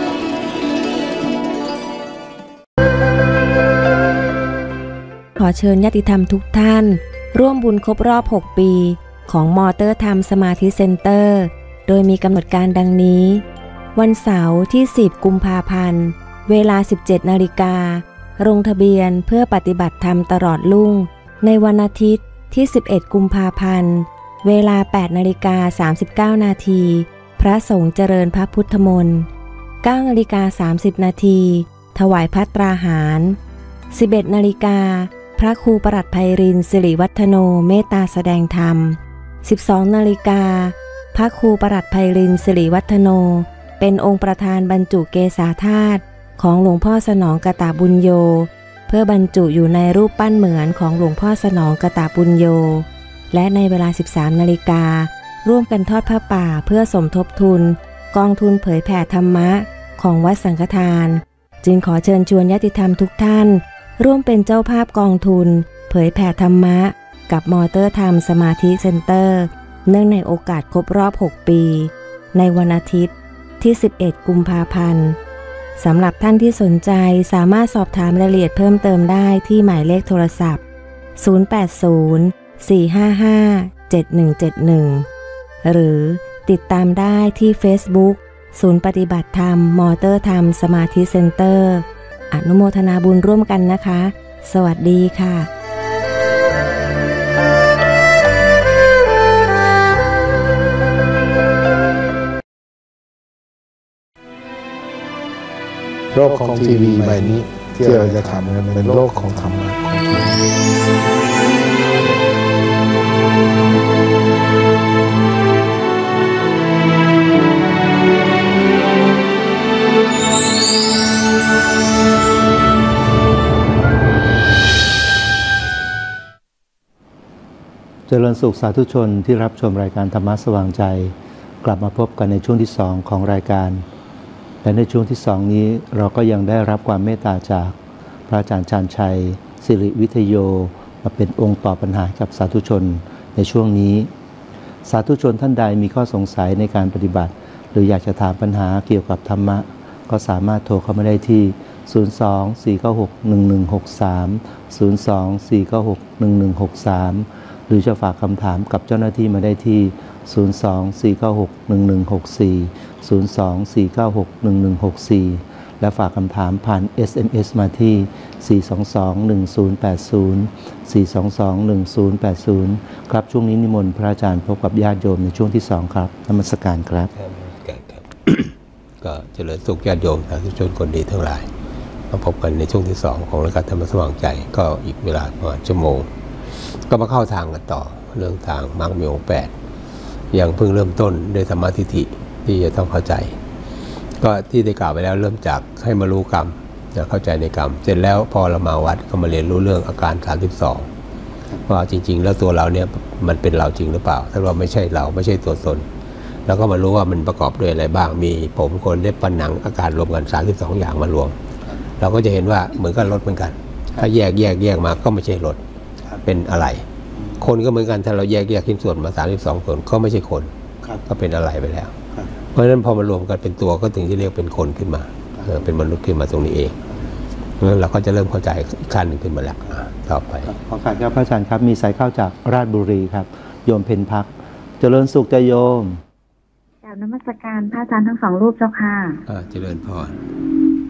ขอเชิญญาติธรรมทุกท่านร่วมบุญครบรอบหกปีของมอเตอร์ธรรมสมาธิเซ็นเตอร์โดยมีกำหนดการดังนี้วันเสาร์ที่สิบกุมภาพันธ์เวลา สิบเจ็ดนาฬิกาลงทะเบียนเพื่อปฏิบัติธรรมตลอดรุ่งในวันอาทิตย์ที่สิบเอ็ดกุมภาพันธ์เวลา แปดนาฬิกาสามสิบเก้านาทีพระสงฆ์เจริญพระพุทธมนต์ เก้านาฬิกาสามสิบนาทีถวายภัตตราหาร สิบเอ็ดนาฬิกาพระครูปรัชไพรินทร์สิริวัฒโนเมตตาแสดงธรรม สิบสองนาฬิกาพระครูปรัชไพรินทร์สิริวัฒโนเป็นองค์ประธานบรรจุเกศาธาตุของหลวงพ่อสนองกตบุญโยเพื่อบรรจุอยู่ในรูปปั้นเหมือนของหลวงพ่อสนองกตบุญโยและในเวลา สิบสามนาฬิการ่วมกันทอดผ้าป่าเพื่อสมทบทุนกองทุนเผยแผ่ธรรมะของวัดสังฆทานจึงขอเชิญชวนญาติธรรมทุกท่านร่วมเป็นเจ้าภาพกองทุนเผยแผ่ธรรมะกับมอเตอร์ธรรมสมาธิเซ็นเตอร์เนื่องในโอกาสครบรอบหกปีในวันอาทิตย์ที่สิบเอ็ดกุมภาพันธ์สำหรับท่านที่สนใจสามารถสอบถามรายละเอียดเพิ่มเติมได้ที่หมายเลขโทรศัพท์ศูนย์ แปด ศูนย์ สี่ ห้า ห้า เจ็ด หนึ่ง เจ็ด หนึ่งหรือติดตามได้ที่ Facebook ศูนย์ปฏิบัติธรรมมอเตอร์ธรรมสมาธิเซ็นเตอร์อนุโมทนาบุญร่วมกันนะคะสวัสดีค่ะโลกของทีวีใบนี้ที่เราจะทำกันเป็นโลกของธรรมะของทีเจริญสุขสาธุชนที่รับชมรายการธรรมะสว่างใจกลับมาพบกันในช่วงที่สองของรายการและในช่วงที่สองนี้เราก็ยังได้รับความเมตตาจากพระอาจารย์ชาญชัยสิริวิทโยมาเป็นองค์ตอบปัญหากับสาธุชนในช่วงนี้สาธุชนท่านใดมีข้อสงสัยในการปฏิบัติหรืออยากจะถามปัญหาเกี่ยวกับธรรมะก็สามารถโทรเข้ามาได้ที่ศูนย์ สอง สี่ เก้า หก หนึ่ง หนึ่ง หก สาม ศูนย์ สอง สี่ เก้า หก หนึ่ง หนึ่ง หก สามหรือจะฝากคำถามกับเจ้าหน้าที่มาได้ที่ศูนย์ สอง สี่ เก้า หก หนึ่ง หนึ่ง หก สี่ ศูนย์ สอง สี่ เก้า หก หนึ่ง หนึ่ง หก สี่และฝากคำถามผ่าน เอส เอ็ม เอส มาที่สี่ สอง สอง หนึ่ง ศูนย์ แปด ศูนย์ สี่ สอง สอง หนึ่ง ศูนย์ แปด ศูนย์ครับช่วงนี้นิมนต์พระอาจารย์พบกับญาติโยมในช่วงที่สองครับนมัสการครับก็เจริญสุขญาติโยมสาธุชนคนดีทั้งหลายมาพบกันในช่วงที่สองของรายการธรรมะสว่างใจก็อีกเวลาประมาณชั่วโมงก็มาเข้าทางกันต่อเรื่องทางมรรคมีองค์แปดยังเพิ่งเริ่มต้นด้วยธรรมทิฏฐิที่จะต้องเข้าใจก็ที่ได้กล่าวไปแล้วเริ่มจากให้มารู้กรรมเข้าใจในกรรมเสร็จแล้วพอเรามาวัดก็มาเรียนรู้เรื่องอาการสามสิบสองว่าจริงๆแล้วตัวเราเนี่ยมันเป็นเราจริงหรือเปล่าถ้าเราไม่ใช่เราไม่ใช่ตัวตนแล้วก็มารู้ว่ามันประกอบด้วยอะไรบ้างมีผมคนได้ปนังอาการรวมกันสามสิบสองอย่างมารวมเราก็จะเห็นว่าเหมือนกับรถเหมือนกันถ้าแยกแยกแยกมาก็ไม่ใช่รถเป็นอะไรคนก็เหมือนกันถ้าเราแยกแยกชิ้นส่วนมาสามสิบสองส่วนก็ไม่ใช่คนก็เป็นอะไรไปแล้วเพราะฉะนั้นพอมารวมกันเป็นตัวก็ถึงที่เรียกเป็นคนขึ้นมาเป็นมนุษย์ขึ้นมาตรงนี้เองงั้นเราก็จะเริ่มเข้าใจอีกขั้นหนึ่งขึ้นมาแล้วต่อไปขอการครับพระอาจารย์ครับมีสายเข้าจากราชบุรีครับโยมเพ็ญพักเจริญสุขใจโยมกราบนมัสการพระอาจารย์ทั้งสองรูปเจ้าค่ะเจริญพร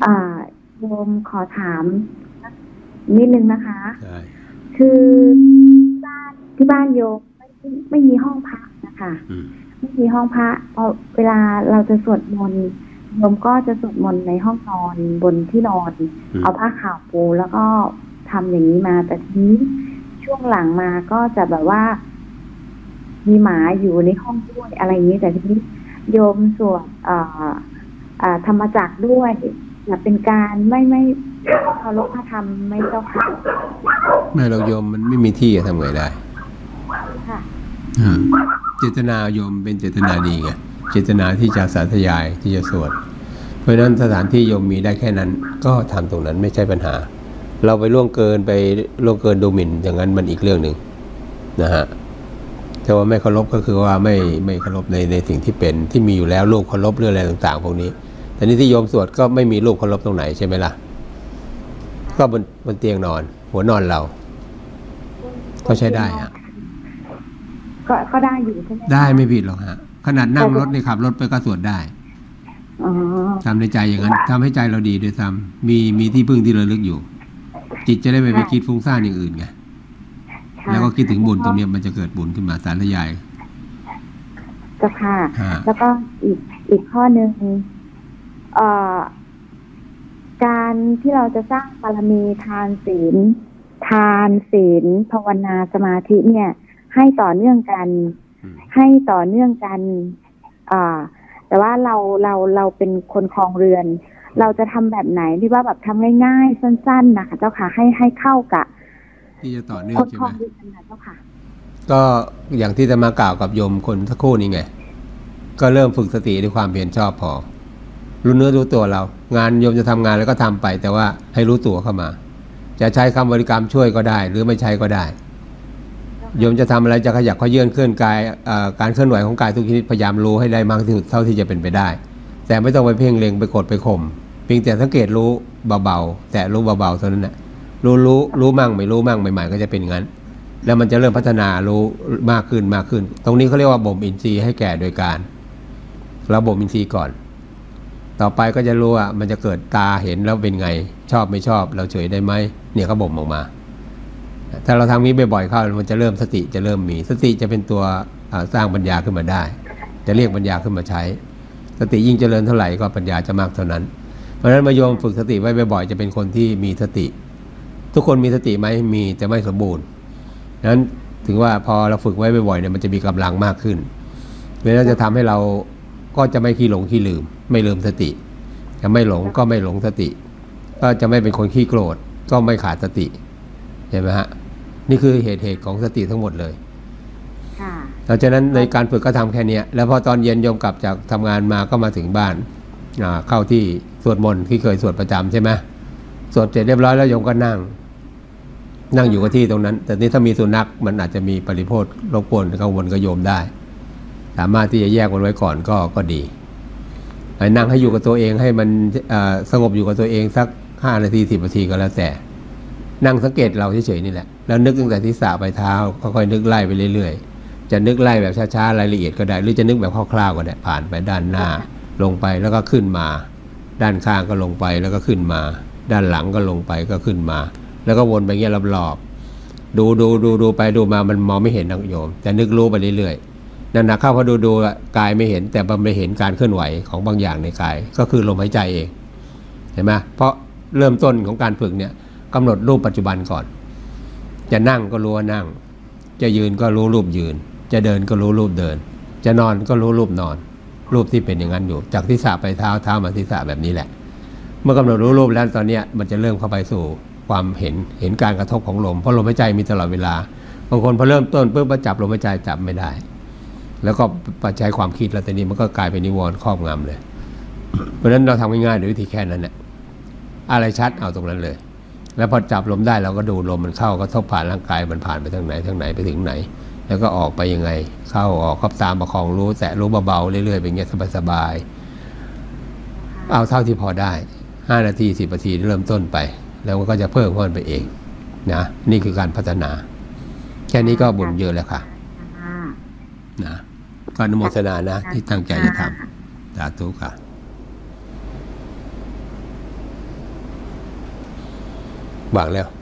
อ่าโยมขอถามนิดนึงนะคะคือบ้านที่บ้านโยมไม่ไม่มีห้องพักนะคะไม่มีห้องพระพอเวลาเราจะสวดมนต์โยมก็จะสวดมนต์ในห้องนอนบนที่นอนเอาผ้าขาวปูแล้วก็ทำอย่างนี้มาแต่ทีนี้ช่วงหลังมาก็จะแบบว่ามีหมาอยู่ในห้องด้วยอะไรอย่างนี้แต่ทีนี้โยมสวดเอ่ออ่าธรรมจักรด้วยจะเป็นการไม่ไม่เคารพพระธรรมไม่เจ้าค่ะไม่เราโยมมันไม่มีที่จะทำไงได้ค่ะเจตนาโยมเป็นเจตนาดีไงเจตนาที่จะสาธยายที่จะสวดเพราะฉะนั้นสถานที่โยมมีได้แค่นั้นก็ทำตรงนั้นไม่ใช่ปัญหาเราไปล่วงเกินไปล่วงเกินดูหมิ่นอย่างนั้นมันอีกเรื่องหนึ่งนะฮะแต่ว่าไม่เคารพก็คือว่าไม่ไม่เคารพในในสิ่งที่เป็นที่มีอยู่แล้วรูปเคารพเรื่องอะไรต่างๆพวกนี้แต่นี่ที่โยมสวดก็ไม่มีรูปเคารพตรงไหนใช่ไหมล่ะก็บนบนเตียงนอนหัวนอนเราก็ใช้ได้ฮะก็ก็ได้อยู่ใช่ไหมได้ไม่ผิดหรอกฮะขนาดนั่งรถในขับรถไปก็สวดได้ทำในใจอย่างนั้นทำให้ใจเราดีด้วยซ้ำมีมีที่พึ่งที่ระลึกอยู่จิตจะได้ไม่ไปคิดฟุ้งซ่านอย่างอื่นไงแล้วก็คิดถึงบุญตรงนี้มันจะเกิดบุญขึ้นมาสาธยายเจ้าค่ะแล้วก็อีกอีกข้อหนึ่งเอ่อการที่เราจะสร้างบารมีทานศีลทานศีลภาวนาสมาธิเนี่ยให้ต่อเนื่องกันให้ต่อเนื่องกันอ่าแต่ว่าเราเราเราเป็นคนครองเรือนเราจะทำแบบไหนที่ว่าแบบทำง่ายๆสั้นๆนะคะเจ้าค่ะให้ให้เข้ากับที่จะต่อเนื่องใช่ไหมเจ้าค่ะก็อย่างที่จะมากล่าวกับโยมคนสักครู่นี้ไงก็เริ่มฝึกสติด้วยความเพียรชอบพอรู้เนื้อรู้ตัวเรางานโยมจะทำงานแล้วก็ทำไปแต่ว่าให้รู้ตัวเข้ามาจะใช้คำบริกรรมช่วยก็ได้หรือไม่ใช้ก็ได้โยมจะทำอะไรจะขยับขยื่นเคลื่อนกายการเคลื่อนไหวของกายทุกชนิดพยายามรู้ให้ได้มากที่สุดเท่าที่จะเป็นไปได้แต่ไม่ต้องไปเพ่งเล็งไปกดไปข่มเพียงแต่สังเกตรู้เบาๆแต่รู้เบาๆเท่านั้นแหละรู้รู้รู้มั่งไม่รู้มั่งใหม่ๆก็จะเป็นงั้นแล้วมันจะเริ่มพัฒนารู้มากขึ้นมากขึ้นตรงนี้เขาเรียกว่าบ่มอินทรีย์ให้แก่โดยการเราบ่มอินทรีย์ก่อนต่อไปก็จะรู้ว่ามันจะเกิดตาเห็นแล้วเป็นไงชอบไม่ชอบเราเฉยได้ไหมเนี่ยเขาบ่มออกมาถ้าเราทำนี้บ่อยๆเข้ามันจะเริ่มสติจะเริ่มมีสติจะเป็นตัวสร้างปัญญาขึ้นมาได้จะเรียกปัญญาขึ้นมาใช้สติยิ่งเจริญเท่าไหร่ก็ปัญญาจะมากเท่านั้นเพราะฉะนั้นมาโยมฝึกสติไว้บ่อยๆจะเป็นคนที่มีสติทุกคนมีสติไหมมีแต่ไม่สมบูรณ์นั้นถึงว่าพอเราฝึกไว้บ่อยๆเนี่ยมันจะมีกำลังมากขึ้นแล้วจะทำให้เราก็จะไม่ขี้หลงขี้ลืมไม่ลืมสติจะไม่หลงก็ไม่หลงสติก็จะไม่เป็นคนขี้โกรธก็ไม่ขาดสติเห็นไหมฮะนี่คือเหตุเหตุของสติทั้งหมดเลยดังนั้นในการฝึกก็ทำแค่นี้แล้วพอตอนเย็นโยมกลับจากทำงานมาก็มาถึงบ้านเข้าที่สวดมนต์ที่เคยสวดประจำใช่ไหมสวดเสร็จเรียบร้อยแล้วโยมก็นั่งนั่งอยู่กับที่ตรงนั้นแต่นี่ถ้ามีสุนัขมันอาจจะมีปริโภทรบกวนกังวลกับโยมได้สามารถที่จะแยกมันไว้ก่อนก็ก็ดีนั่งให้อยู่กับตัวเองให้มันสงบอยู่กับตัวเองสักห้านาทีสิบนาทีก็แล้วแต่นั่งสังเกตเราเฉยๆนี่แหละแล้วนึกตั้งแต่ศีรษะไปเท้าค่อยๆนึกไล่ไปเรื่อยๆจะนึกไล่แบบช้าๆรายละเอียดก็ได้หรือจะนึกแบบคร่าวๆก็ได้ผ่านไปด้านหน้าลงไปแล้วก็ขึ้นมาด้านข้างก็ลงไปแล้วก็ขึ้นมาด้านหลังก็ลงไปก็ขึ้นมาแล้วก็วนไปเงี้ยรอบๆดูดูดูดูไปดูมามันมองไม่เห็นนะโยมแต่นึกรู้ไปเรื่อยๆนั่นนะเข้าพอดูดูกายไม่เห็นแต่มันไม่เห็นการเคลื่อนไหวของบางอย่างในกายก็คือลมหายใจเองเห็นไหมเพราะเริ่มต้นของการฝึกเนี่ยกำหนดรูปปัจจุบันก่อนจะนั่งก็รู้ว่านั่งจะยืนก็รู้รูปยืนจะเดินก็รู้รูปเดินจะนอนก็รู้รูปนอนรูปที่เป็นอย่างนั้นอยู่จากศีรษะไปเท้าเท้ามาศีรษะแบบนี้แหละเมื่อกำหนดรู้รูปแล้วตอนนี้มันจะเริ่มเข้าไปสู่ความเห็นเห็นการกระทบของลมเพราะลมหายใจมีตลอดเวลาบางคนพอเริ่มต้นปุ๊บมาจับลมหายใจจับไม่ได้แล้วก็ปัจจัยความคิดแล้วตอนนี้มันก็กลายเป็นนิวรณ์ครอบงำเลยเพราะฉะนั้นเราทำง่ายๆโดยวิธีแค่นั้นแหละอะไรชัดเอาตรงนั้นเลยแล้วพอจับลมได้เราก็ดูลมมันเข้ากระทบผ่านร่างกายมันผ่านไปทางไหนทางไหนไปถึงไหนแล้วก็ออกไปยังไงเข้าออกก็ตามประคองรู้แต่รู้เบาๆเรื่อยๆเป็นเงี้ยสบายๆเอาเท่าที่พอได้ห้านาทีสิบนาทีเริ่มต้นไปแล้วก็จะเพิ่มขึ้นไปเองนะนี่คือการพัฒนาแค่นี้ก็บุญเยอะแล้วค่ะนะก็อนุโมทนานะที่ตั้งใจจะทำสาธุค่ะวางแล้ว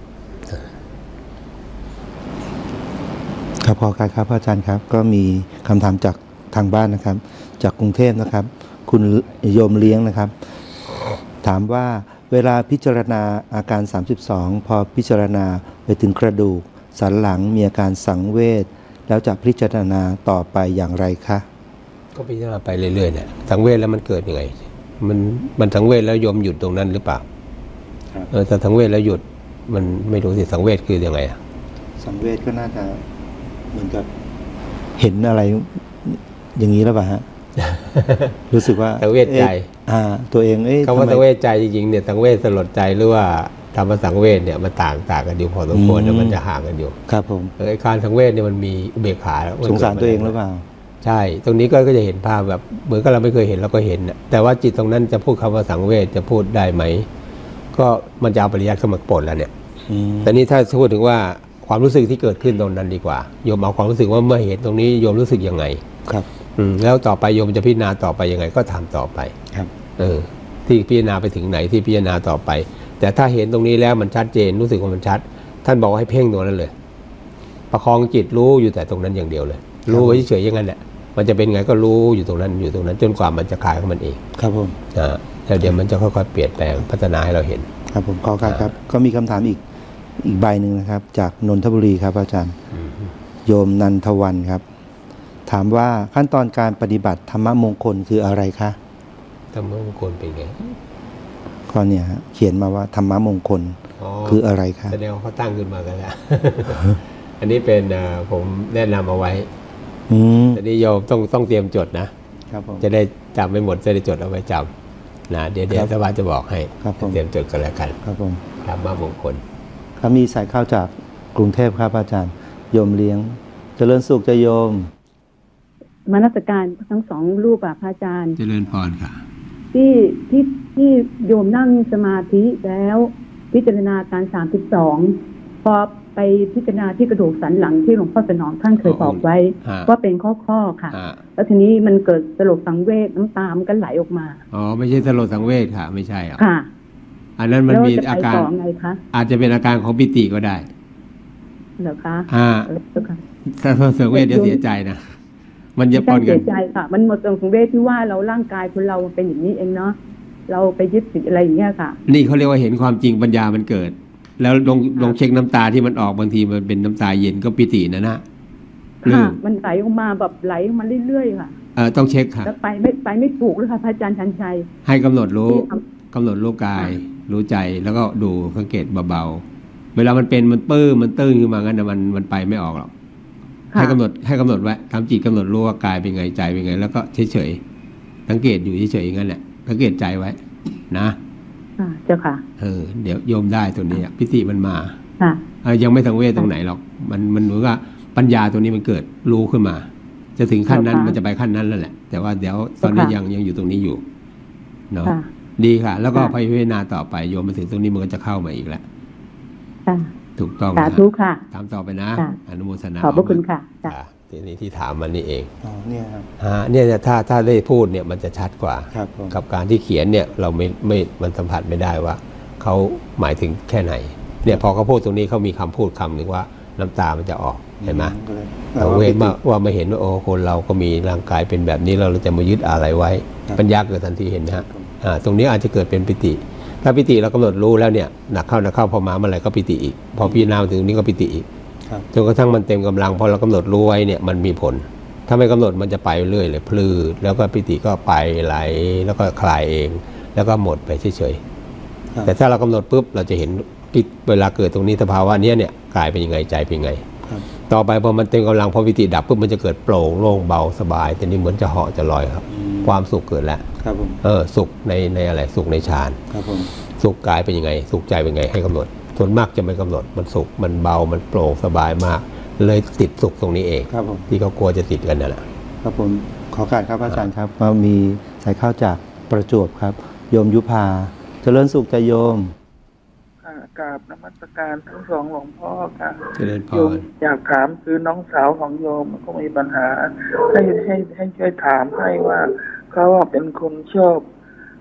ครับพอครับครับอาจารย์ครับก็มีคำถามจากทางบ้านนะครับจากกรุงเทพนะครับ คุณโยมเลี้ยงนะครับถามว่าเวลาพิจารณาอาการสามสิบสองพอพิจารณาไปถึงกระดูกสันหลังมีอาการสังเวชแล้วจะพิจารณาต่อไปอย่างไรคะก็พิจารณาไปเรื่อยๆเนี่ยสังเวชแล้วมันเกิดยังไงมันมันสังเวชแล้วโยมหยุดตรงนั้นหรือเปล่าเออแต่สังเวชแล้วหยุดมันไม่รู้สิสังเวชคือยังไงอะสังเวชก็น่าจะเหมือนกับเห็นอะไรอย่างนี้แล้วป่ะฮะ รู้สึกว่าสังเวชใจอ่าตัวเองเอ๊ะคำว่าสังเวชใจจริงๆเนี่ยสังเวชสลดใจหรือว่าธรรมสังเวชเนี่ยมันต่างต่างกันอยู่พอสมควรแต่มันจะห่างกันอยู่ครับผมไอ้การสังเวชเนี่ยมันมีอุเบกขาสงสารตัวเองหรือเปล่าใช่ตรงนี้ก็จะเห็นภาพแบบเหมือนกับเราไม่เคยเห็นเราก็เห็นแต่ว่าจิตตรงนั้นจะพูดคำว่าสังเวชจะพูดได้ไหมก็มันจะเอาปริยัติเข้ามาปนแล้วเนี่ยแต่นี้ถ้าพูดถึงว่าความรู้สึกที่เกิดขึ้นตรงนั้นดีกว่าโยมเอาความรู้สึกว่าเมื่อเห็นตรงนี้โยมรู้สึกยังไงครับอืมแล้วต่อไปโยมจะพิจารณาต่อไปยังไงก็ทำต่อไปครับเออที่พิจารณาไปถึงไหนที่พิจารณาต่อไปแต่ถ้าเห็นตรงนี้แล้วมันชัดเจนรู้สึกว่ามันชัดท่านบอกว่าให้เพ่งตรงนั้นเลยประคองจิตรู้อยู่แต่ตรงนั้นอย่างเดียวเลยรู้ไว้เฉยๆอย่างนั้นแหละมันจะเป็นไงก็รู้อยู่ตรงนั้นอยู่ตรงนั้นจนกว่ามันจะคลายของมันเองครับผมอ่าแล้วเดี๋ยวมันจะค่อยๆเปลี่ยนแปลงพัฒนาให้เราเห็นครับผมขอการครับก็มีคำถามอีกอีกใบหนึ่งนะครับจากนนทบุรีครับอาจารย์โยมนันทวันครับถามว่าขั้นตอนการปฏิบัติธรรมมงคลคืออะไรคะธรรมมงคลเป็นไงข้อเนี้ยเขียนมาว่าธรรมมงคลคืออะไรคะแสดงว่าเขาตั้งขึ้นมากันแล้ว อันนี้เป็นผมแนะนำเอาไว้แต่นี่โยมต้องต้องเตรียมจดนะครับจะได้จำไม่หมดจะได้จดเอาไว้จำนะเดี๋ยวเดี๋ยวสวัสดิ์จะบอกให้เตรียมจดกันแล้วกันครับผมธรรมมงคลครับมีสายเข้าจากกรุงเทพครับอาจารย์โยมเลี้ยงเจริญสุขจะโยมมนมัสการทั้งสองรูปอ่ะพระอาจารย์เจริญพรค่ะที่ที่ที่โยมนั่งสมาธิแล้วพิจารณาการสามสิบสองพอไปพิจารณาที่กระดูกสันหลังที่หลวงพ่อสนองท่านเคยบอกไว้ว่าเป็นข้อข้อค่ะแล้วทีนี้มันเกิดสลดสังเวชน้ำตามันก็ไหลออกมาอ๋อไม่ใช่สลดสังเวชค่ะไม่ใช่อ่ะค่ะอันนั้นมันมีอาการอาจจะเป็นอาการของปิติก็ได้เหรอคะอ่าสลดสังเวชเดี๋ยวเสียใจนะมันจะปนกันเสียใจค่ะมันหมดสังเวชที่ว่าเราร่างกายคนเราเป็นอย่างนี้เองเนาะเราไปยึดติดอะไรอย่างเงี้ยค่ะนี่เขาเรียกว่าเห็นความจริงปัญญามันเกิดแล้วลองลองเช็คน้ำตาที่มันออกบางทีมันเป็นน้ำตาเย็นก็ปิตินะนะค่ะมันไหลออกมาแบบไหลออกมาเรื่อยๆค่ะเออต้องเช็คค่ะแล้วไปไม่ไปไม่ถูกเลยค่ะพระอาจารย์ชันชัยให้กำหนดรู้กำหนดรู้กายรู้ใจแล้วก็ดูสังเกตเบาๆเวลามันเป็นมันปื้อมันตื้นขึ้นมางั้นนะมันมันไปไม่ออกหรอกให้กำหนดให้กำหนดไว้ทำจิตกำหนดรู้ว่ากายเป็นไงใจเป็นไงแล้วก็เฉยๆสังเกตอยู่เฉยๆอย่างนั้นแหละสังเกตใจไว้นะเจ้าค่ะเออเดี๋ยวโยมได้ตัวนี้พิธีมันมายังไม่สังเวชตรงไหนหรอกมันมันเหมือนกับปัญญาตัวนี้มันเกิดรู้ขึ้นมาจะถึงขั้นนั้นมันจะไปขั้นนั้นแล้วแหละแต่ว่าเดี๋ยวตอนนี้ยังยังอยู่ตรงนี้อยู่เนาะดีค่ะแล้วก็พยายามต่อไปโยมมาถึงตรงนี้มันก็จะเข้ามาอีกแล้วถูกต้องสาธุค่ะถามต่อไปนะอนุโมทนาขอบพระคุณค่ะทีนี้ที่ถามมันนี่เองอ๋อเนี่ยครับฮะเนี่ยถ้าถ้าได้พูดเนี่ยมันจะชัดกว่ากับการที่เขียนเนี่ยเราไม่ไม่มันสัมผัสไม่ได้ว่าเขาหมายถึงแค่ไหนเนี่ยพอเขาพูดตรงนี้เขามีคำพูดคำหนึ่งว่าน้ำตามันจะออกเห็นไหมเราเวทมาว่ามาเห็นว่าโอ้คนเราก็มีร่างกายเป็นแบบนี้เราจะมายึดอะไรไว้ปัญญาเกิดทันทีเห็นไหมฮะอ่าตรงนี้อาจจะเกิดเป็นปิติถ้าปิติเรากำหนดรู้แล้วเนี่ยหนักเข้าหนักเข้าพอมาเมื่อไหร่ก็ปิติอีกพอพิจารณาถึงนี้ก็ปิติอีกจนกระทั่งมันเต็มกำลังพอเรากำหนดรู้ไว้เนี่ยมันมีผลถ้าไม่กำหนดมันจะไปเรื่อยเลยพลืดแล้วก็ปิติก็ไปไหลแล้วก็คลายเองแล้วก็หมดไปเฉยๆแต่ถ้าเรากำหนดปุ๊บเราจะเห็นเวลาเกิดตรงนี้สภาวะนี้เนี่ยกายเป็นยังไงใจเป็นยังไงต่อไปพอมันเต็มกำลังพอปิติดับปุ๊บมันจะเกิดโปร่งโล่งเบาสบายแต่นี่เหมือนจะเหาะจะลอยครับความสุขเกิดแล้วเออสุขในในอะไรสุขในฌานสุขกายเป็นยังไงสุขใจเป็นยังไงให้กำหนดส่วนมากจะไม่กำหนดมันสุขมันเบามันโปร่งสบายมากเลยติดสุขตรงนี้เองที่เขากลัวจะติดกันนั่นแหละครับผมขอการครับอาจารย์ครับว่ามีสายเข้าจากประจวบครับโยมยุพาเจริญสุขใจโยมกราบนมัสการทั้งสองหลวงพ่อค่ะเจริญพรโยมอยากถามคือน้องสาวของโยมก็มีปัญหาให้ให้ให้ช่วยถามให้ว่าเขาเป็นคนชอบ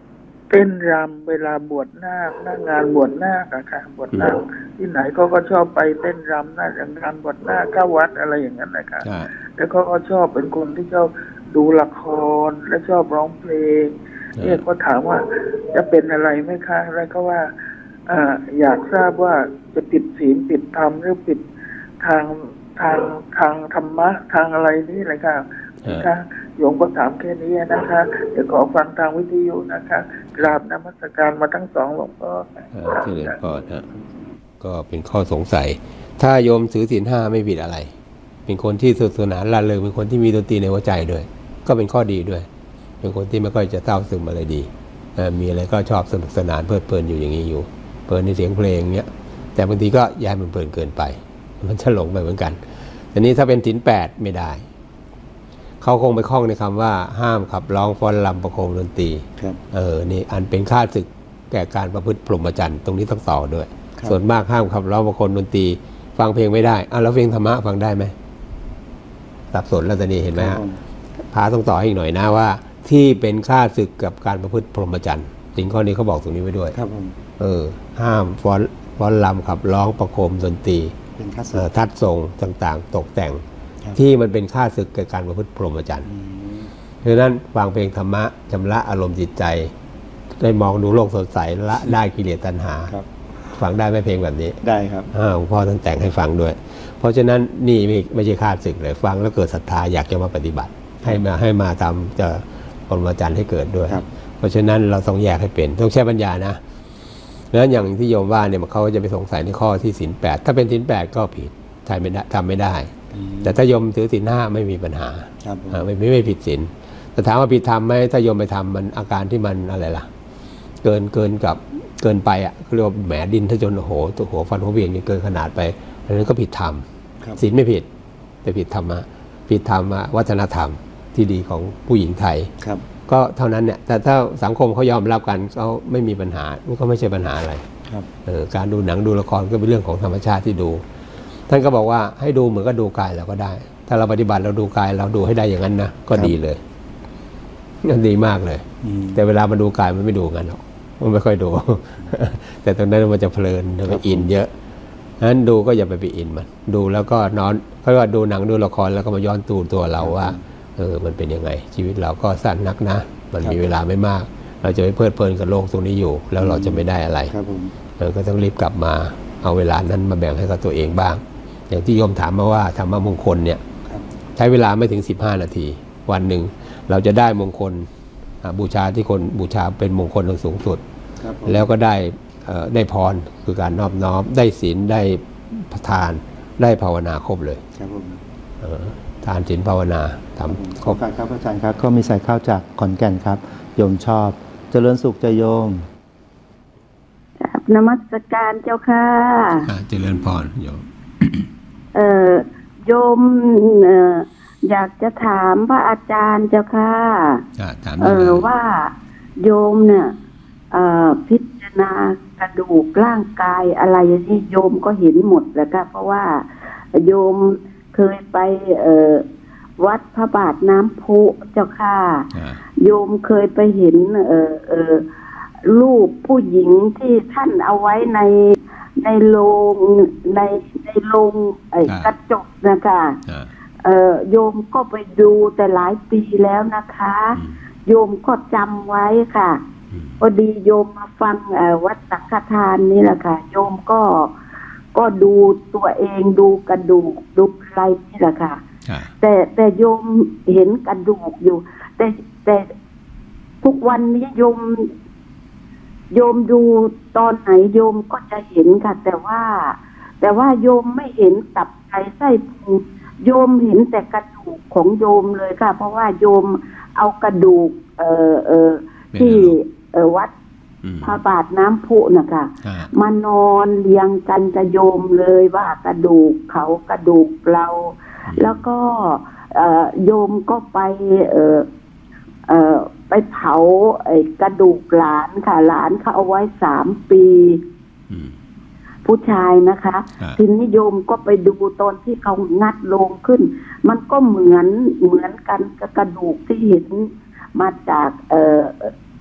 เต้นรำเวลาบวชนาคหน้างานบวชนาคอะค่ะบวชนาคที่ไหนเขาก็ชอบไปเต้นรำหน้างานบวชนาคเข้าวัดอะไรอย่างนั้นนะคะแล้วเขาก็ชอบเป็นคนที่ชอบดูละครและชอบร้องเพลงเนี่ยก็ถามว่าจะเป็นอะไรไหมคะแล้วก็ว่าอ่าอยากทราบว่าจะผิดศีลผิดธรรมหรือผิดทางทางทางธรรมะทางอะไรนี่เลยค่ะนะคะโยมก็ถามแค่นี้นะคะเดี๋ยวขอฟังทางวิทยุนะคะกราบนมัสการมาทั้งสองหลวงพ่อเจริญพรนะก็เป็นข้อสงสัยถ้าโยมถือศีลห้าไม่ผิดอะไรเป็นคนที่สนุกสนานร่าเริงเป็นคนที่มีดนตรีในหัวใจด้วยก็เป็นข้อดีด้วยเป็นคนที่ไม่ค่อยจะเศร้าซึมอะไรดีมีอะไรก็ชอบสนุกสนานเพลิดเพลินอยู่อย่างนี้อยู่เพลินในเสียงเพลงเนี้ยแต่บางทีก็ย้ายมันเพลินเกินไปมันจะหลงไปเหมือนกันแต่นี้ถ้าเป็นศีลแปดไม่ได้เขาคงไปคล้องในคำว่าห้ามขับร้องฟ้อนรำประโคมดนตรีเออนี่อันเป็นข้าศึกแก่การประพฤติพรหมจรรย์ตรงนี้ต้องต่อด้วยส่วนมากห้ามขับร้องประโคมดนตรีฟังเพลงไม่ได้อ่ะแล้วเพลงธรรมะฟังได้ไหมสับสนแล้วตอนนี้เห็นไหมฮะพาต้องต่อให้อีกหน่อยนะว่าที่เป็นข้าศึกกับการประพฤติพรหมจรรย์สิ่งข้อนี้เขาบอกตรงนี้ไว้ด้วยครับผมเออห้ามฟ้อนฟ้อนรำขับร้องประโคมดนตรีทัดทรงต่างๆตกแต่งที่มันเป็นข้าศึกกับการประพฤติพรหมจรรย์เพราะฉะนั้นฟังเพลงธรรมะชำระอารมณ์จิตใจได้มองดูโลกสดใสละได้กิเลสตัณหาฟังได้ไหมเพลงแบบนี้ได้ครับหลวงพ่อท่านแต่งให้ฟังด้วยเพราะฉะนั้นนี่ไม่ไม่ใช่ข้าศึกเลยฟังแล้วเกิดศรัทธาอยากจะมาปฏิบัติให้มาให้มาทำจะพรหมจรรย์ให้เกิดด้วยเพราะฉะนั้นเราต้องแยกให้เป็นต้องใช้ปัญญานะแล้วอย่างที่โยมว่าเนี่ยเขาจะไปสงสัยในข้อที่ศีลแปดถ้าเป็นศีลแปดก็ผิดทำไม่ได้ทำไม่ได้แต่ถ้าโยมถือศีลห้าไม่มีปัญหาไม่ไม่ไม่ผิดศีลแต่ถามว่าผิดธรรมไหมถ้าโยมไปทำมันอาการที่มันอะไรล่ะเกินเกินกับเกินไปอ่ะเรียกว่าแหมดินถ้าจนโอ้โหตัวหัวฟันหัวเวียงนี่เกินขนาดไปอันนั้นก็ผิดธรรมศีลไม่ผิดแต่ผิดธรรมะผิดธรรมะวัฒนธรรมที่ดีของผู้หญิงไทยก็เท่านั้นเนี่ยแต่ถ้าสังคมเขายอมรับกันเขาไม่มีปัญหามันก็ไม่ใช่ปัญหาอะไรการดูหนังดูละครก็เป็นเรื่องของธรรมชาติที่ดูท่านก็บอกว่าให้ดูเหมือนก็ดูกายเราก็ได้ถ้าเราปฏิบัติเราดูกายเราดูให้ได้อย่างนั้นนะก็ดีเลยนั่นดีมากเลยแต่เวลามาดูกายมันไม่ดูงั้นหรอกมันไม่ค่อยดู แต่ตรงนั้นมันจะเพลินมันอินเยอะงั้นดูก็อย่าไปไปอินมันดูแล้วก็นอนเพราะว่าดูหนังดูละครแล้วก็มาย้อนตูตัวเราว่าเออมันเป็นยังไงชีวิตเราก็สั้นนักนะมันมีเวลาไม่มากเราจะไปเพลิดเพลินกับโลกตรงนี้อยู่แล้วเราจะไม่ได้อะไรเราก็ต้องรีบกลับมาเอาเวลานั้นมาแบ่งให้กับตัวเองบ้างอย่างที่โยมถามมาว่าธรรมมงคลเนี่ยใช้เวลาไม่ถึงสิบห้านาทีวันหนึ่งเราจะได้มงคลบูชาที่คนบูชาเป็นมงคลสูงสุดแล้วก็ได้ได้พรคือการนอบน้อมได้ศีลได้ทานได้ภาวนาครบเลยทานศีลภาวนาทำขอบคุณครับอาจารย์ครับก็มีใส่ข้าวจากขอนแก่นครับโยมชอบเจริญสุขใจโยมนมัสการเจ้าค่ะเจริญพรโยมเอ่อโยมเอ่ออยากจะถามพระอาจารย์เจ้าค่ะเออว่าโยมเนี่ยเอ่อพิจารณากระดูกร่างกายอะไรนี่โยมก็เห็นหมดแล้วค่ะเพราะว่าโยมเคยไปเอ่อวัดพระบาทน้ำพุเจ้าค่ะโยมเคยไปเห็นเอ่อเอ่อรูปผู้หญิงที่ท่านเอาไว้ในในโรงในในโรงไอ้กระจกนะคะเอ่อโยมก็ไปดูแต่หลายปีแล้วนะคะโยมก็จำไว้ค่ะพอดีโยมมาฟังวัดสังฆทานนี่แหละค่ะโยมก็ก็ดูตัวเองดูกระดูกดูอะไรนี่แหละค่ะแต่แต่โยมเห็นกระดูกอยู่แต่แต่ทุกวันนี้โยมโยมดูตอนไหนโยมก็จะเห็นค่ะแต่ว่าแต่ว่าโยมไม่เห็นตับไตไส้พุงโยมเห็นแต่กระดูกของโยมเลยค่ะเพราะว่าโยมเอากระดูกเอ่อเอ่อที่เอ่อวัดพระบาทน้ำพุนะคะมานอนเรียงกันกับโยมเลยว่ากระดูกเขากระดูกเราแล้วก็เอ่อโยมก็ไปเอ่อเอ่อไปเผาไอ้กระดูกหลานค่ะหลานเขาเอาไว้สามปีผู้ชายนะคะทีนี้โยมก็ไปดูตอนที่เขางัดโลงขึ้นมันก็เหมือนเหมือนกันกับกระดูกที่เห็นมาจากเอ่อ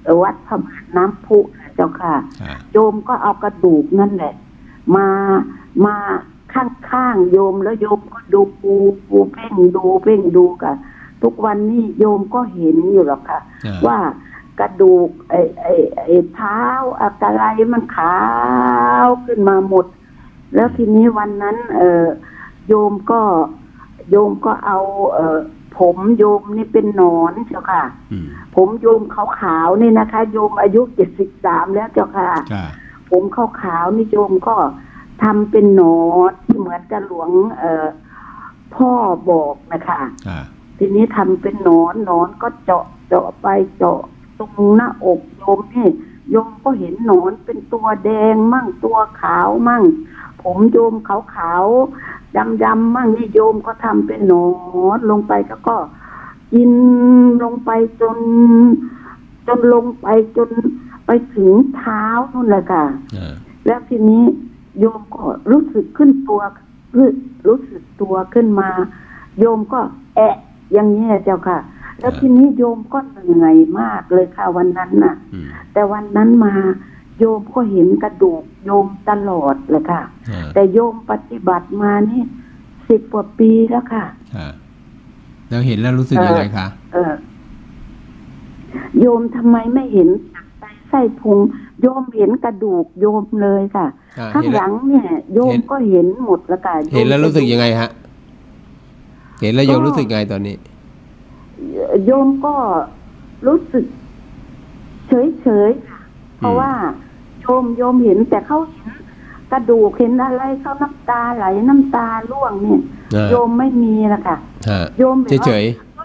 วัดพระบาทน้ำพุเจ้าค่ะโยมก็เอากระดูกนั่นแหละมามาข้างๆโยมแล้วโยมก็ดูปูปูเพ่งดูเพ่งดูกันทุกวันนี้โยมก็เห็นอยู่หรอกค่ะว่ากระดูกไอ้ไอ้ไอ้เท้าอะไรมันขาวขึ้นมาหมดแล้วทีนี้วันนั้นเออโยมก็โยมก็เอาเออผมโยมนี่เป็นหนอนเจ้าค่ะผมโยมขาวๆนี่นะคะโยมอายุเจ็ดสิบสามแล้วเจ้าค่ะผมขาวๆนี่โยมก็ทำเป็นหนอนที่เหมือนกับหลวงเอ่อพ่อบอกนะคะทีนี้ทำเป็นหนอนหนอนก็เจาะเจาะไปเจาะตรงหน้าอกโยมนี่โยมก็เห็นหนอนเป็นตัวแดงมั่งตัวขาวมั่งผมโยมขาวๆดำๆมั่งนี่โยมก็ทำเป็นหนอนลงไปก็ก็กินลงไปจนจนลงไปจนไปถึงเท้านู่นแหละค่ะแล้วทีนี้โยมก็รู้สึกขึ้นตัวรู้รู้สึกตัวขึ้นมาโยมก็แอะอย่างนี้เจ้าค่ะแล้วทีนี้โยมก็เหนื่อยมากเลยค่ะวันนั้นน่ะแต่วันนั้นมาโยมก็เห็นกระดูกโยมตลอดเลยค่ะแต่โยมปฏิบัติมานี่สิบกว่าปีแล้วค่ะแล้วเห็นแล้วรู้สึกยังไงคะเออโยมทำไมไม่เห็นตับไตไส้พุงโยมเห็นกระดูกโยมเลยค่ะข้างหลังเนี่ยโยมก็เห็นหมดแล้วค่ะเห็นแล้วรู้สึกยังไงฮะเห็นแล้วโยมรู้สึกไงตอนนี้โยมก็รู้สึกเฉยเฉยค่ะเพราะว่าโยมโยมเห็นแต่เขาเห็นกระดูกเห็นอะไรเขาน้ำตาไหลน้ำตาร่วงเนี่ยโยมไม่มีละค่ะโยมเฉยเฉย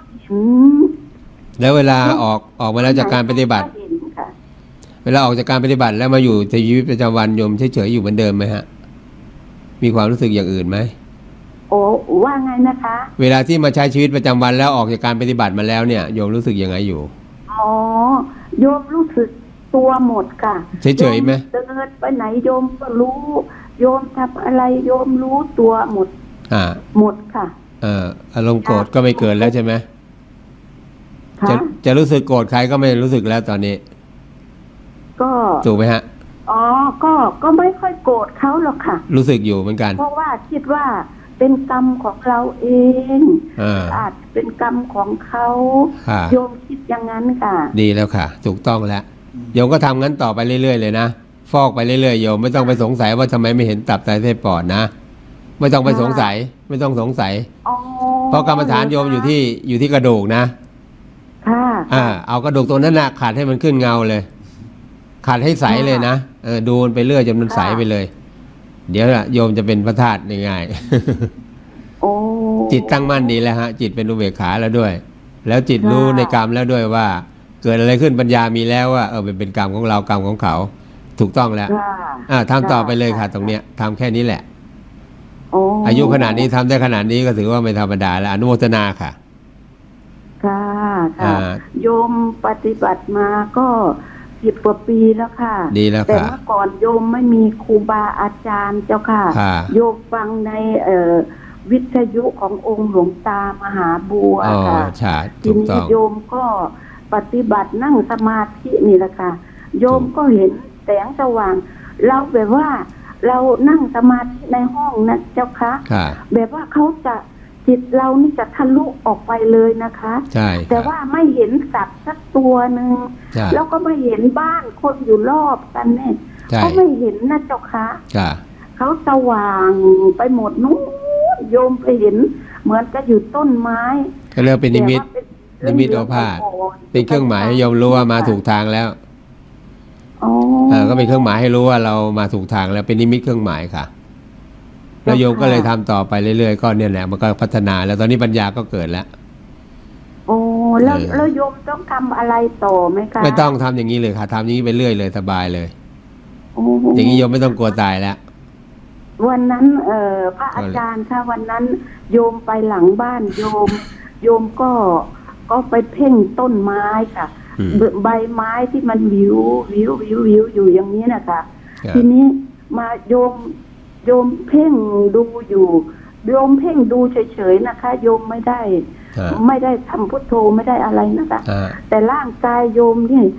แล้วเวลาออกออกมาแล้วจากการปฏิบัติเวลาออกจากการปฏิบัติแล้วมาอยู่ในชีวิตประจำวันโยมเฉยเฉยอยู่เหมือนเดิมไหมฮะมีความรู้สึกอย่างอื่นไหมโอ้ว่าไงนะคะเวลาที่มาใช้ชีวิตประจำวันแล้วออกจากการปฏิบัติมาแล้วเนี่ยโยมรู้สึกยังไงอยู่อ๋อโยมรู้สึกตัวหมดค่ะเฉยๆไหมเดินไปไหนโยมก็รู้โยมทำอะไรโยมรู้ตัวหมดอ่าหมดค่ะเอออารมณ์โกรธก็ไม่เกิดแล้วใช่ไหมจะจะรู้สึกโกรธใครก็ไม่รู้สึกแล้วตอนนี้ก็ถูกไหมฮะอ๋อก็ก็ไม่ค่อยโกรธเขาหรอกค่ะรู้สึกอยู่เหมือนกันเพราะว่าคิดว่าเป็นกรรมของเราเองอาจเป็นกรรมของเขาโยมคิดอย่างนั้นค่ะดีแล้วค่ะถูกต้องแล้วโยมก็ทำงั้นต่อไปเรื่อยๆเลยนะฟอกไปเรื่อยๆโยมไม่ต้องไปสงสัยว่าทำไมไม่เห็นตับไตไส้ปอดนะไม่ต้องไปสงสัยไม่ต้องสงสัยเพราะกรรมฐานโยมอยู่ที่อยู่ที่กระดูกนะค่ะอ่าเอากระดูกตรงนั้นนะขาดให้มันขึ้นเงาเลยขาดให้ใสเลยนะเออดูไปเรื่อยจนมันใสไปเลยเดี๋ยวละโยมจะเป็นพระธาตุง่ายๆจิตตั้งมั่นดีแล้วฮะจิตเป็นอุเบกขาแล้วด้วยแล้วจิตรู้ในกรรมแล้วด้วยว่าเกิดอะไรขึ้นปัญญามีแล้วว่าเออเป็นเป็นกรรมของเรากรรมของเขาถูกต้องแล้วอ่าทำต่อไปเลยค่ะตรงเนี้ยทำแค่นี้แหละอายุขนาดนี้ทำได้ขนาดนี้ก็ถือว่าไม่ธรรมดาแล้วอนุโมทนาค่ะค่ะค่ะโยมปฏิบัติมาก็สิบกว่าปีแล้วค่ะดีแล้วค่ะแต่เมื่อก่อนโยมไม่มีครูบาอาจารย์เจ้าค่ะโยมฟังในเอ่อวิทยุขององค์หลวงตามหาบัวค่ะทีนี้โยมก็ปฏิบัตินั่งสมาธินี่แหละค่ะโยมก็เห็นแสงสว่างเราแบบว่าเรานั่งสมาธิในห้องนะเจ้าค่ะแบบว่าเขาจะจิตเรานี่จะทะลุออกไปเลยนะคะใช่แต่ว่าไม่เห็นสัตว์สักตัวหนึ่งแล้วก็ไม่เห็นบ้านคนอยู่รอบกันเนี่ยก็ไม่เห็นนะเจ้าค่ะเขาสว่างไปหมดนู้นโยมไปเห็นเหมือนจะอยู่ต้นไม้ก็เรียกเป็นนิมิตนิมิตโอภาสเป็นเครื่องหมายให้โยมรู้ว่ามาถูกทางแล้วอ๋อก็เป็นเครื่องหมายให้รู้ว่าเรามาถูกทางแล้วเป็นนิมิตเครื่องหมายค่ะแล้วโยมก็เลยทำต่อไปเรื่อยๆก็เนี่ยแหละมันก็พัฒนาแล้วตอนนี้ปัญญาก็เกิดแล้วโอ้แล้วแล้วโยมต้องทำอะไรต่อไหมคะไม่ต้องทำอย่างนี้เลยค่ะทำอย่างนี้ไปเรื่อยเลยสบายเลยอย่างนี้โยมไม่ต้องกลัวตายแล้ววันนั้นเอ่อพระอาจารย์ค่ะวันนั้นโยมไปหลังบ้านโยมโยมก็ก็ไปเพ่งต้นไม้ค่ะใบไม้ที่มันวิววิววิววิวอยู่อย่างนี้นะคะทีนี้มาโยมโยมเพ่งดูอยู่โยมเพ่งดูเฉยๆนะคะโยมไม่ได้ไม่ได้ทำพุทโธไม่ได้อะไรนะคะแต่ร่างกายโยมนี่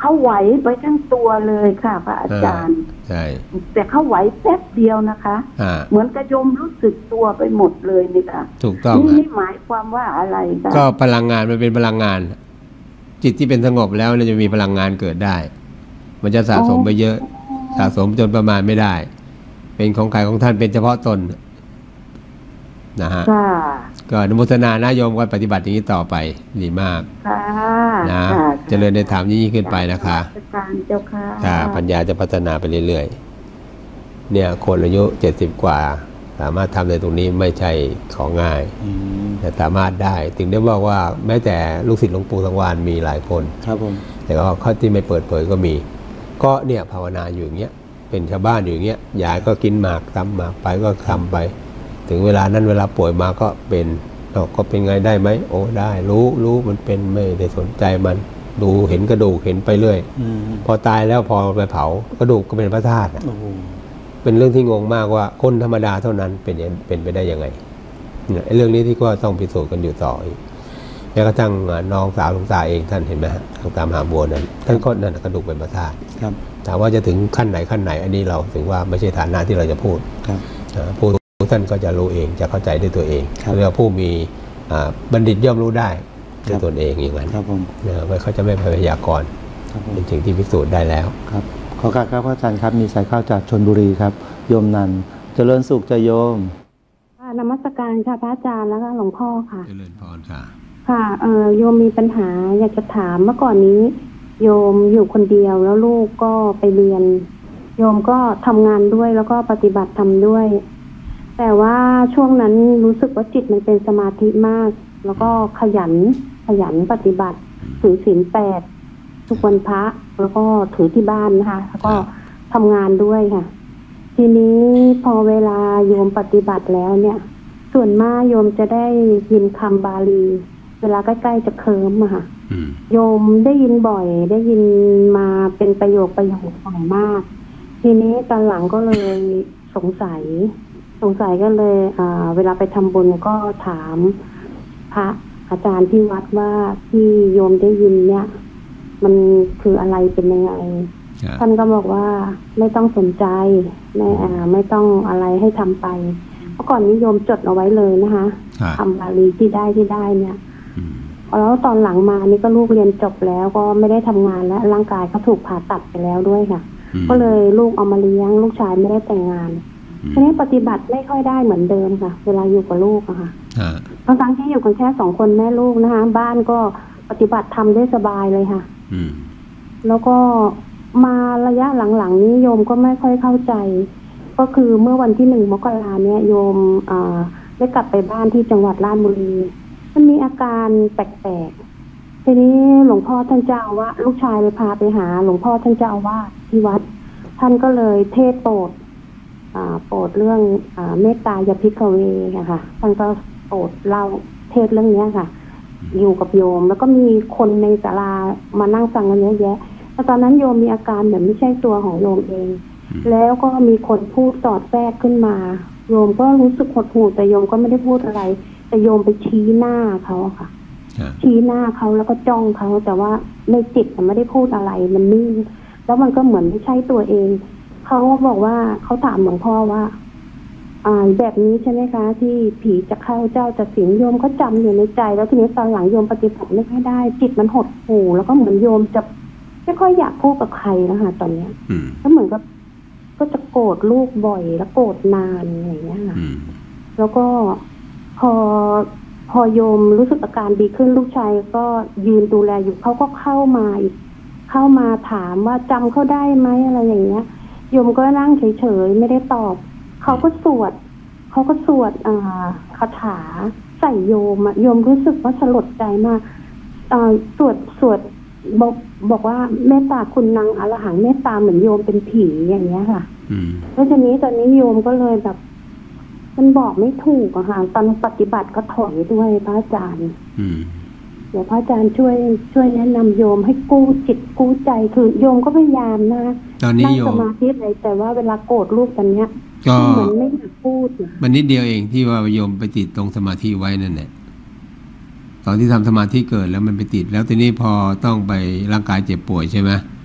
เขาไหวไปทั้งตัวเลยค่ะพระอาจารย์ใช่แต่เขาไหวแป๊บเดียวนะคะเหมือนกระโยมรู้สึกตัวไปหมดเลยนี่ค่ะถูกต้องนี่นี่หมายความว่าอะไรคะก็พลังงานมันเป็นพลังงานจิตที่เป็นสงบแล้วเนี่ยจะมีพลังงานเกิดได้มันจะสะสมไปเยอะสะสมจนประมาณไม่ได้เป็นของใครของท่านเป็นเฉพาะตนนะฮะก็อนุโมทนานะโยมก็ปฏิบัติอย่างนี้ต่อไปดีมากนะเจริญในธรรมยิ่งขึ้นไปนะคะเจ้าค่ะปัญญาจะพัฒนาไปเรื่อยๆเนี่ยคนอายุเจ็ดสิบกว่าสามารถทำในตรงนี้ไม่ใช่ของง่ายแต่สามารถได้ถึงได้บอกว่าแม้แต่ลูกศิษย์หลวงปู่สังวาลมีหลายคนครับผมแต่ก็ข้อที่ไม่เปิดเผยก็มีก็เนี่ยภาวนาอยู่อย่างเงี้ยเป็นชาวบ้านอยู่อย่างเงี้ยยายก็กินหมากทำหมากไปก็ทำไปถึงเวลานั้นเวลาป่วยมาก็เป็นก็เป็นไงได้ไหมโอ้ได้รู้รู้มันเป็นไม่ได้สนใจมันดูเห็นกระดูกเห็นไปเรื่อยพอตายแล้วพอไปเผากระดูกก็เป็นพระธาตุเป็นเรื่องที่งงมากว่าคนธรรมดาเท่านั้นเป็นเป็นไปได้ยังไงเนี่ยเรื่องนี้ที่ก็ต้องพิสูจน์กันอยู่ต่ออีกแม้กระทั่งน้องสาวหลวงตาเองท่านเห็นไหมฮะทางตามหาบัวนั้นท่านก็นั่นกระดูกเป็นพระธาตุถามว่าจะถึงขั้นไหนขั้นไหนอันนี้เราถึงว่าไม่ใช่ฐานะที่เราจะพูดพูดท่านก็จะรู้เองจะเข้าใจด้วยตัวเองเรียกว่าผู้มีบัณฑิตย่อมรู้ได้ด้วยตนเองอย่างนั้นไม่เขาจะไม่พยากรณ์เป็นสิ่งที่พิสูจน์ได้แล้วครับขอกราบครับพระอาจารย์ครับมีสายเข้าจากชลบุรีครับโยมนันเจริญสุขจะโยมนมัสการค่ะพระอาจารย์แล้วก็หลวงพ่อค่ะเจริญพรค่ะค่ะเออโยมมีปัญหาอยากจะถามเมื่อก่อนนี้โยมอยู่คนเดียวแล้วลูกก็ไปเรียนโยมก็ทำงานด้วยแล้วก็ปฏิบัติธรรมด้วยแต่ว่าช่วงนั้นรู้สึกว่าจิตมันเป็นสมาธิมากแล้วก็ขยันขยันปฏิบัติถือศีลแปดทุกวันพระแล้วก็ถือที่บ้านนะคะแล้วก็ทำงานด้วยค่ะทีนี้พอเวลาโยมปฏิบัติแล้วเนี่ยส่วนมากโยมจะได้ยินคำบาลีเวลาใกล้ๆจะเคลิ้มอะค่ะโยมได้ยินบ่อยได้ยินมาเป็นประโยคประโยคบ่อยมากทีนี้ตอนหลังก็เลยสงสัยสงสัยก็เลยอ่าเวลาไปทำบุญก็ถามพระอาจารย์ที่วัดว่าที่โยมได้ยินเนี่ยมันคืออะไรเป็นยังไงท่านก็บอกว่าไม่ต้องสนใจไม่อ่าไม่ต้องอะไรให้ทำไปเมื่อก่อนนี้โยมจดเอาไว้เลยนะคะทำบาลีที่ได้ที่ได้เนี่ยแล้วตอนหลังมานี่ก็ลูกเรียนจบแล้วก็ไม่ได้ทำงานแล้วร่างกายเขาถูกผ่าตัดไปแล้วด้วยค่ะก็เลยลูกเอามาเลี้ยงลูกชายไม่ได้แต่งงานทีนี้ปฏิบัติไม่ค่อยได้เหมือนเดิมค่ะเวลาอยู่กับลูกอะค่ะทั้งๆที่อยู่กันแค่สองคนแม่ลูกนะคะบ้านก็ปฏิบัติทำได้สบายเลยค่ะแล้วก็มาระยะหลังๆนี้โยมก็ไม่ค่อยเข้าใจก็คือเมื่อวันที่หนึ่งมกราเนี่ยโยมได้กลับไปบ้านที่จังหวัดราชบุรีมันมีอาการแปลกๆทีนี้หลวงพ่อท่านเจ้าว่าลูกชายเลยพาไปหาหลวงพ่อท่านเจ้าว่าที่วัดท่านก็เลยเทศโปรดโปรดเรื่องเมตตายาภิกขเวค่ะท่านก็โปรดเล่าเทศเรื่องนี้ค่ะอยู่กับโยมแล้วก็มีคนในศาลามานั่งฟังกันเยอะแยะแต่ตอนนั้นโยมมีอาการเหมือนไม่ใช่ตัวของโยมเองแล้วก็มีคนพูดสอดแทรกขึ้นมาโยมก็รู้สึกหดหู่แต่โยมก็ไม่ได้พูดอะไรแต่โยมไปชี้หน้าเขาค่ะชี้หน้าเขาแล้วก็จ้องเขาแต่ว่าในจิตไม่ได้พูดอะไรมันนิ่งแล้วมันก็เหมือนไม่ใช่ตัวเองเขาบอกว่าเขาถามหลวงพ่อว่าอ่าแบบนี้ใช่ไหมคะที่ผีจะเข้าเจ้าจะสิงโยมก็จำอยู่ในใจแล้วทีนี้ตอนหลังโยมปฏิบัติไม่ค่อยได้จิตมันหดหู่แล้วก็เหมือนโยมจะไม่ค่อยอยากพูดกับใครแล้วค่ะตอนเนี้ยก็เหมือนกับก็จะโกรธลูกบ่อยแล้วโกรธนานอะไรอย่างเงี้ยค่ะแล้วก็พอพอโยมรู้สึกอาการดีขึ้นลูกชายก็ยืนดูแลอยู่เขาก็เข้ามาอีกเข้ามาถามว่าจำเขาได้ไหมอะไรอย่างเงี้ยโยมก็นั่งเฉยๆไม่ได้ตอบเขาก็สวดเขาก็สวดอ่าคาถาใส่โยมอะโยมรู้สึกว่าสลดใจมากอ่าสวดสวดบอกบอกว่าเมตตาคุณนางอรหังเมตตาเหมือนโยมเป็นผีอย่างเงี้ยค่ะแล้วทีนี้ตอนนี้โยมก็เลยแบบมันบอกไม่ถูกอะค่ะตอนปฏิบัติก็ถอยด้วยพระอาจารย์เดี๋ยวพระอาจารย์ช่วยช่วยแนะนำโยมให้กู้จิตกู้ใจคือโยมก็พยายามนะนั่งสมาธิอะไรแต่ว่าเวลาโกรธลูกตอนเนี้ยก็เหมือนไม่อยากพูดมันนิดเดียวเองที่ว่าโยมไปติดตรงสมาธิไว้นั่นแหละตอนที่ทำสมาธิเกิดแล้วมันไปติดแล้วทีนี้พอต้องไปร่างกายเจ็บป่วยใช่ไหม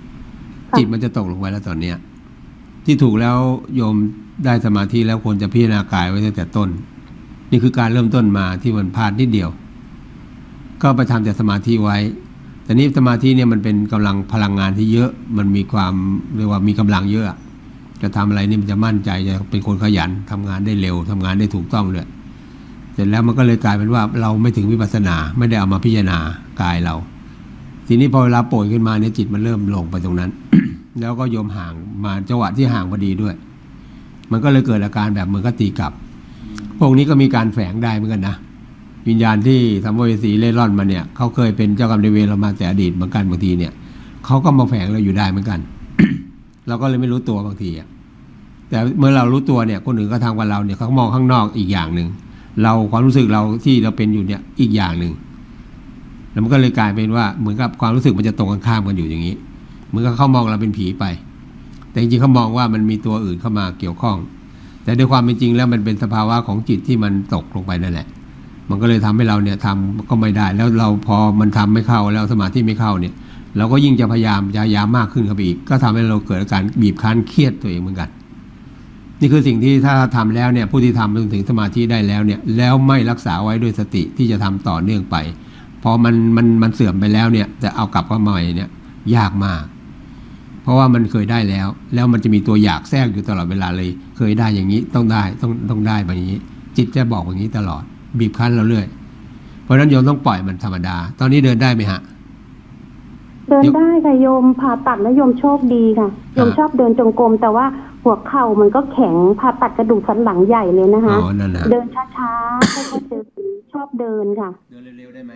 จิตมันจะตกลงไปแล้วตอนเนี้ยที่ถูกแล้วโยมได้สมาธิแล้วควรจะพิจารณากายไว้ตั้งแต่ต้นนี่คือการเริ่มต้นมาที่มันพลาดนิดเดียวก็ไปทำแต่สมาธิไว้แต่นี้สมาธิเนี่ยมันเป็นกำลังพลังงานที่เยอะมันมีความเรียกว่ามีกำลังเยอะจะทำอะไรนี่มันจะมั่นใจจะเป็นคนขยันทำงานได้เร็วทำงานได้ถูกต้องเลยเสร็จแล้วมันก็เลยกลายเป็นว่าเราไม่ถึงวิปัสสนาไม่ได้เอามาพิจารณากายเราทีนี้พอเวลาโปรยขึ้นมาเนี่ยจิตมันเริ่มลงไปตรงนั้น แล้วก็โยมห่างมาจังหวะที่ห่างพอดีด้วยมันก็เลยเกิดอาการแบบเหมือนกับตีกลับพวกนี้ก็มีการแฝงได้เหมือนกันนะวิญญาณที่สัมภเวสีเล่ร่อนมาเนี่ยเขาเคยเป็นเจ้ากรรมนายเวรเรามาแต่อดีตเหมือนกันบางทีเนี่ยเขาก็มาแฝงเราอยู่ได้เหมือนกัน เราก็เลยไม่รู้ตัวบางทีอ่ะแต่เมื่อเรารู้ตัวเนี่ยคนอื่นก็ทำกับเราเนี่ยเขามองข้างนอกอีกอย่างหนึ่งเราความรู้สึกเราที่เราเป็นอยู่เนี่ยอีกอย่างหนึ่งแล้วมันก็เลยกลายเป็นว่าเหมือนกับความรู้สึกมันจะตรงกันข้ามกันอยู่อย่างนี้เหมือนกับเขามองเราเป็นผีไปแต่จริงๆเขามองว่ามันมีตัวอื่นเข้ามาเกี่ยวข้องแต่ด้วยความเป็นจริงแล้วมันเป็นสภาวะของจิตที่มันตกลงไปนั่นแหละมันก็เลยทำให้เราเนี่ยทำก็ไม่ได้แล้วเราพอมันทำไม่เข้าแล้วสมาธิไม่เข้าเนี่ยเราก็ยิ่งจะพยายามพยายามมากขึ้นเข้าไปอีกก็ทำให้เราเกิดอาการบีบคั้นเครียดตัวเองเหมือนกันนี่คือสิ่งที่ถ้าทำแล้วเนี่ยผู้ที่ทำจนถึงสมาธิได้แล้วเนี่ยแล้วไม่รักษาไว้ด้วยสติที่จะทำต่อเนื่องไปพอมันมันมันเสื่อมไปแล้วเนี่ยจะเอากลับมาใหม่เนี่ยยากมากเพราะว่ามันเคยได้แล้วแล้วมันจะมีตัวอยากแทรกอยู่ตลอดเวลาเลยเคยได้อย่างนี้ต้องได้ต้องต้องได้แบบนี้จิตจะบอกอย่างนี้ตลอดบีบคั้นเราเรื่อยเพราะฉะนั้นโยมต้องปล่อยมันธรรมดาตอนนี้เดินได้ไหมฮะเดินได้ค่ะโยมผ่าตัดแล้วโยมโชคดีค่ะโยมชอบเดินจงกรมแต่ว่าหัวเข่ามันก็แข็งผ่าตัดกระดูกสันหลังใหญ่เลยนะคะเดินช้าๆค่อยๆเดินชอบเดินค่ะเดินเร็วๆได้ไหม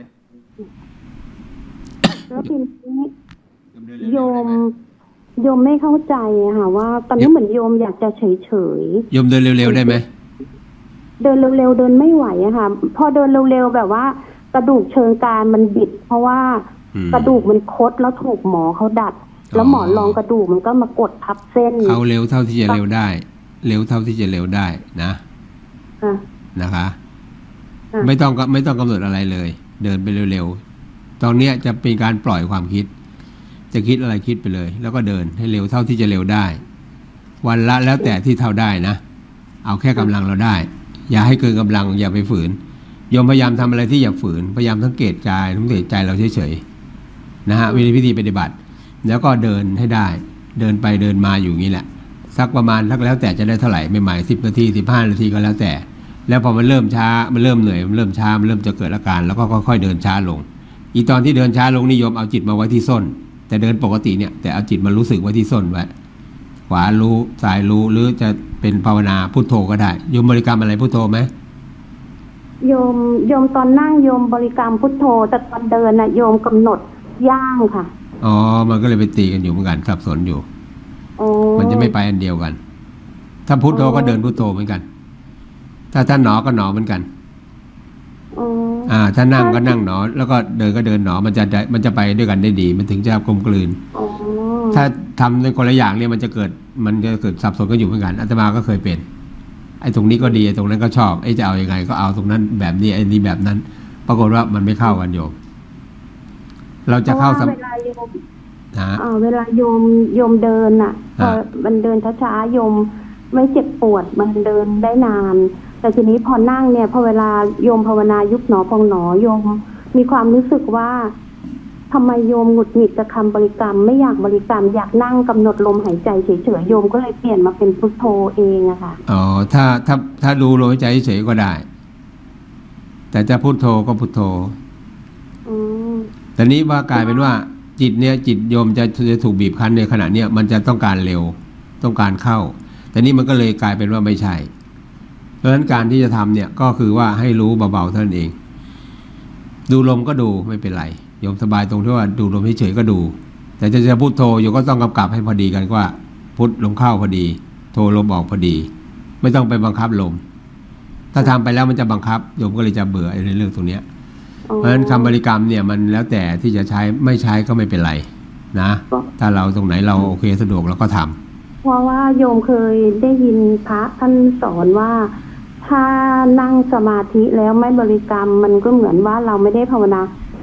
แล้วทีนี้โยมโยมไม่เข้าใจค่ะว่าตอนนี้เหมือนโยมอยากจะเฉยๆโยมเดินเร็วๆได้ไหมเดินเร็วๆเดินไม่ไหวอะค่ะพอเดินเร็วๆแบบว่ากระดูกเชิงกรานมันบิดเพราะว่ากระดูกมันคดแล้วถูกหมอเขาดัดแล้วหมอรองกระดูกมันก็มากดทับเส้นเอาเร็วเท่าที่จะเร็วได้เร็วเท่าที่จะเร็วได้นะนะคะไม่ต้องไม่ต้องกำหนดอะไรเลยเดินไปเร็วๆตอนนี้จะเป็นการปล่อยความคิดจะคิดอะไรคิดไปเลยแล้วก็เดินให้เร็วเท่าที่จะเร็วได้วันละแล้วแต่ที่เท่าได้นะเอาแค่กำลังเราได้อย่าให้เกินกำลังอย่าไปฝืนโยมพยายามทำอะไรที่อย่าฝืนพยายามสังเกตใจสังเกตใจเราเฉยๆนะฮะวิธีพิธีปฏิบัติแล้วก็เดินให้ได้เดินไปเดินมาอยู่งี้แหละสักประมาณสักแล้วแต่จะได้เท่าไหร่ใหม่ๆสิบนาทีสิบห้านาทีก็แล้วแต่แล้วพอมันเริ่มช้ามันเริ่มเหนื่อยมันเริ่มช้ามันเริ่มจะเกิดอาการแล้วก็ค่อยๆเดินช้าลงอีตอนที่เดินช้าลงนิยมเอาจิตมาไว้ที่ส้นแต่เดินปกติเนี่ยแต่เอาจิตมารู้สึกไว้ที่ส้นไว้ขวารู้ซ้ายรู้หรือจะเป็นภาวนาพุทโธก็ได้โยมบริกรรมอะไรพุทโธไหมโยมโยมตอนนั่งโยมบริกรรมพุทโธแต่ตอนเดินน่ะโยมกำหนดย่างค่ะอ๋อมันก็เลยไปตีกันอยู่เหมือนกันสับสนอยู่มันจะไม่ไปอันเดียวกันถ้าพุทโธก็เดินพุทโธเหมือนกันถ้าท่านหนอก็หนอเหมือนกันอ่าถ้านั่งก็นั่งหนอแล้วก็เดินก็เดินหนอมันจะมันจะไปด้วยกันได้ดีมันถึงจะกลมกลืนถ้าทำในคนละอย่างเนี่ยมันจะเกิดมันจะเกิดสับสนกันอยู่เหมือนกันอาตมาก็เคยเป็นไอ้ตรงนี้ก็ดีไอ้ตรงนั้นก็ชอบไอ้จะเอายังไงก็เอาตรงนั้นแบบนี้ไอ้นี้แบบนั้นปรากฏว่ามันไม่เข้ากันโยมเราจะเข้าเวลาโยมอ่าเวลาโยมโยมเดินอ่ะพอมันเดินช้าๆโยมไม่เจ็บปวดมันเดินได้นานแต่ทีนี้พอนั่งเนี่ยพอเวลาโยมภาวนายุบหนอพองหนอโยมมีความรู้สึกว่าทำไมโยมหงุดหงิดกับคำบริกรรมไม่อยากบริกรรมอยากนั่งกำหนดลมหายใจเฉยๆโยมก็เลยเปลี่ยนมาเป็นพุทโธเองอะค่ะอ๋อถ้าถ้าถ้าดูลมหายใจเฉยๆก็ได้แต่จะพุทโธก็พุทโธอืมแต่นี้ว่ากลายเป็นว่าจิตเนี่ยจิตโยมจะจะถูกบีบคั้นในขณะเนี้ยมันจะต้องการเร็วต้องการเข้าแต่นี้มันก็เลยกลายเป็นว่าไม่ใช่เพราะฉะนั้นการที่จะทำเนี่ยก็คือว่าให้รู้เบาๆเท่านั้นเองดูลมก็ดูไม่เป็นไรโยมสบายตรงที่ว่าดูลมเฉยๆก็ดูแต่จะจะพุทโธโยมก็ต้องกำกับให้พอดีกันว่าพุทลมเข้าพอดีโธลมออกพอดีไม่ต้องไปบังคับลมถ้าทำไปแล้วมันจะบังคับโยมก็เลยจะเบื่อในเรื่องตรงเนี้ยเพราะฉะนั้นคำบริกรรมเนี่ยมันแล้วแต่ที่จะใช้ไม่ใช้ก็ไม่เป็นไรนะถ้าเราตรงไหนเราโอเคสะดวกเราก็ทำเพราะว่าโยมเคยได้ยินพระท่านสอนว่าถ้านั่งสมาธิแล้วไม่บริกรรมมันก็เหมือนว่าเราไม่ได้ภาวนา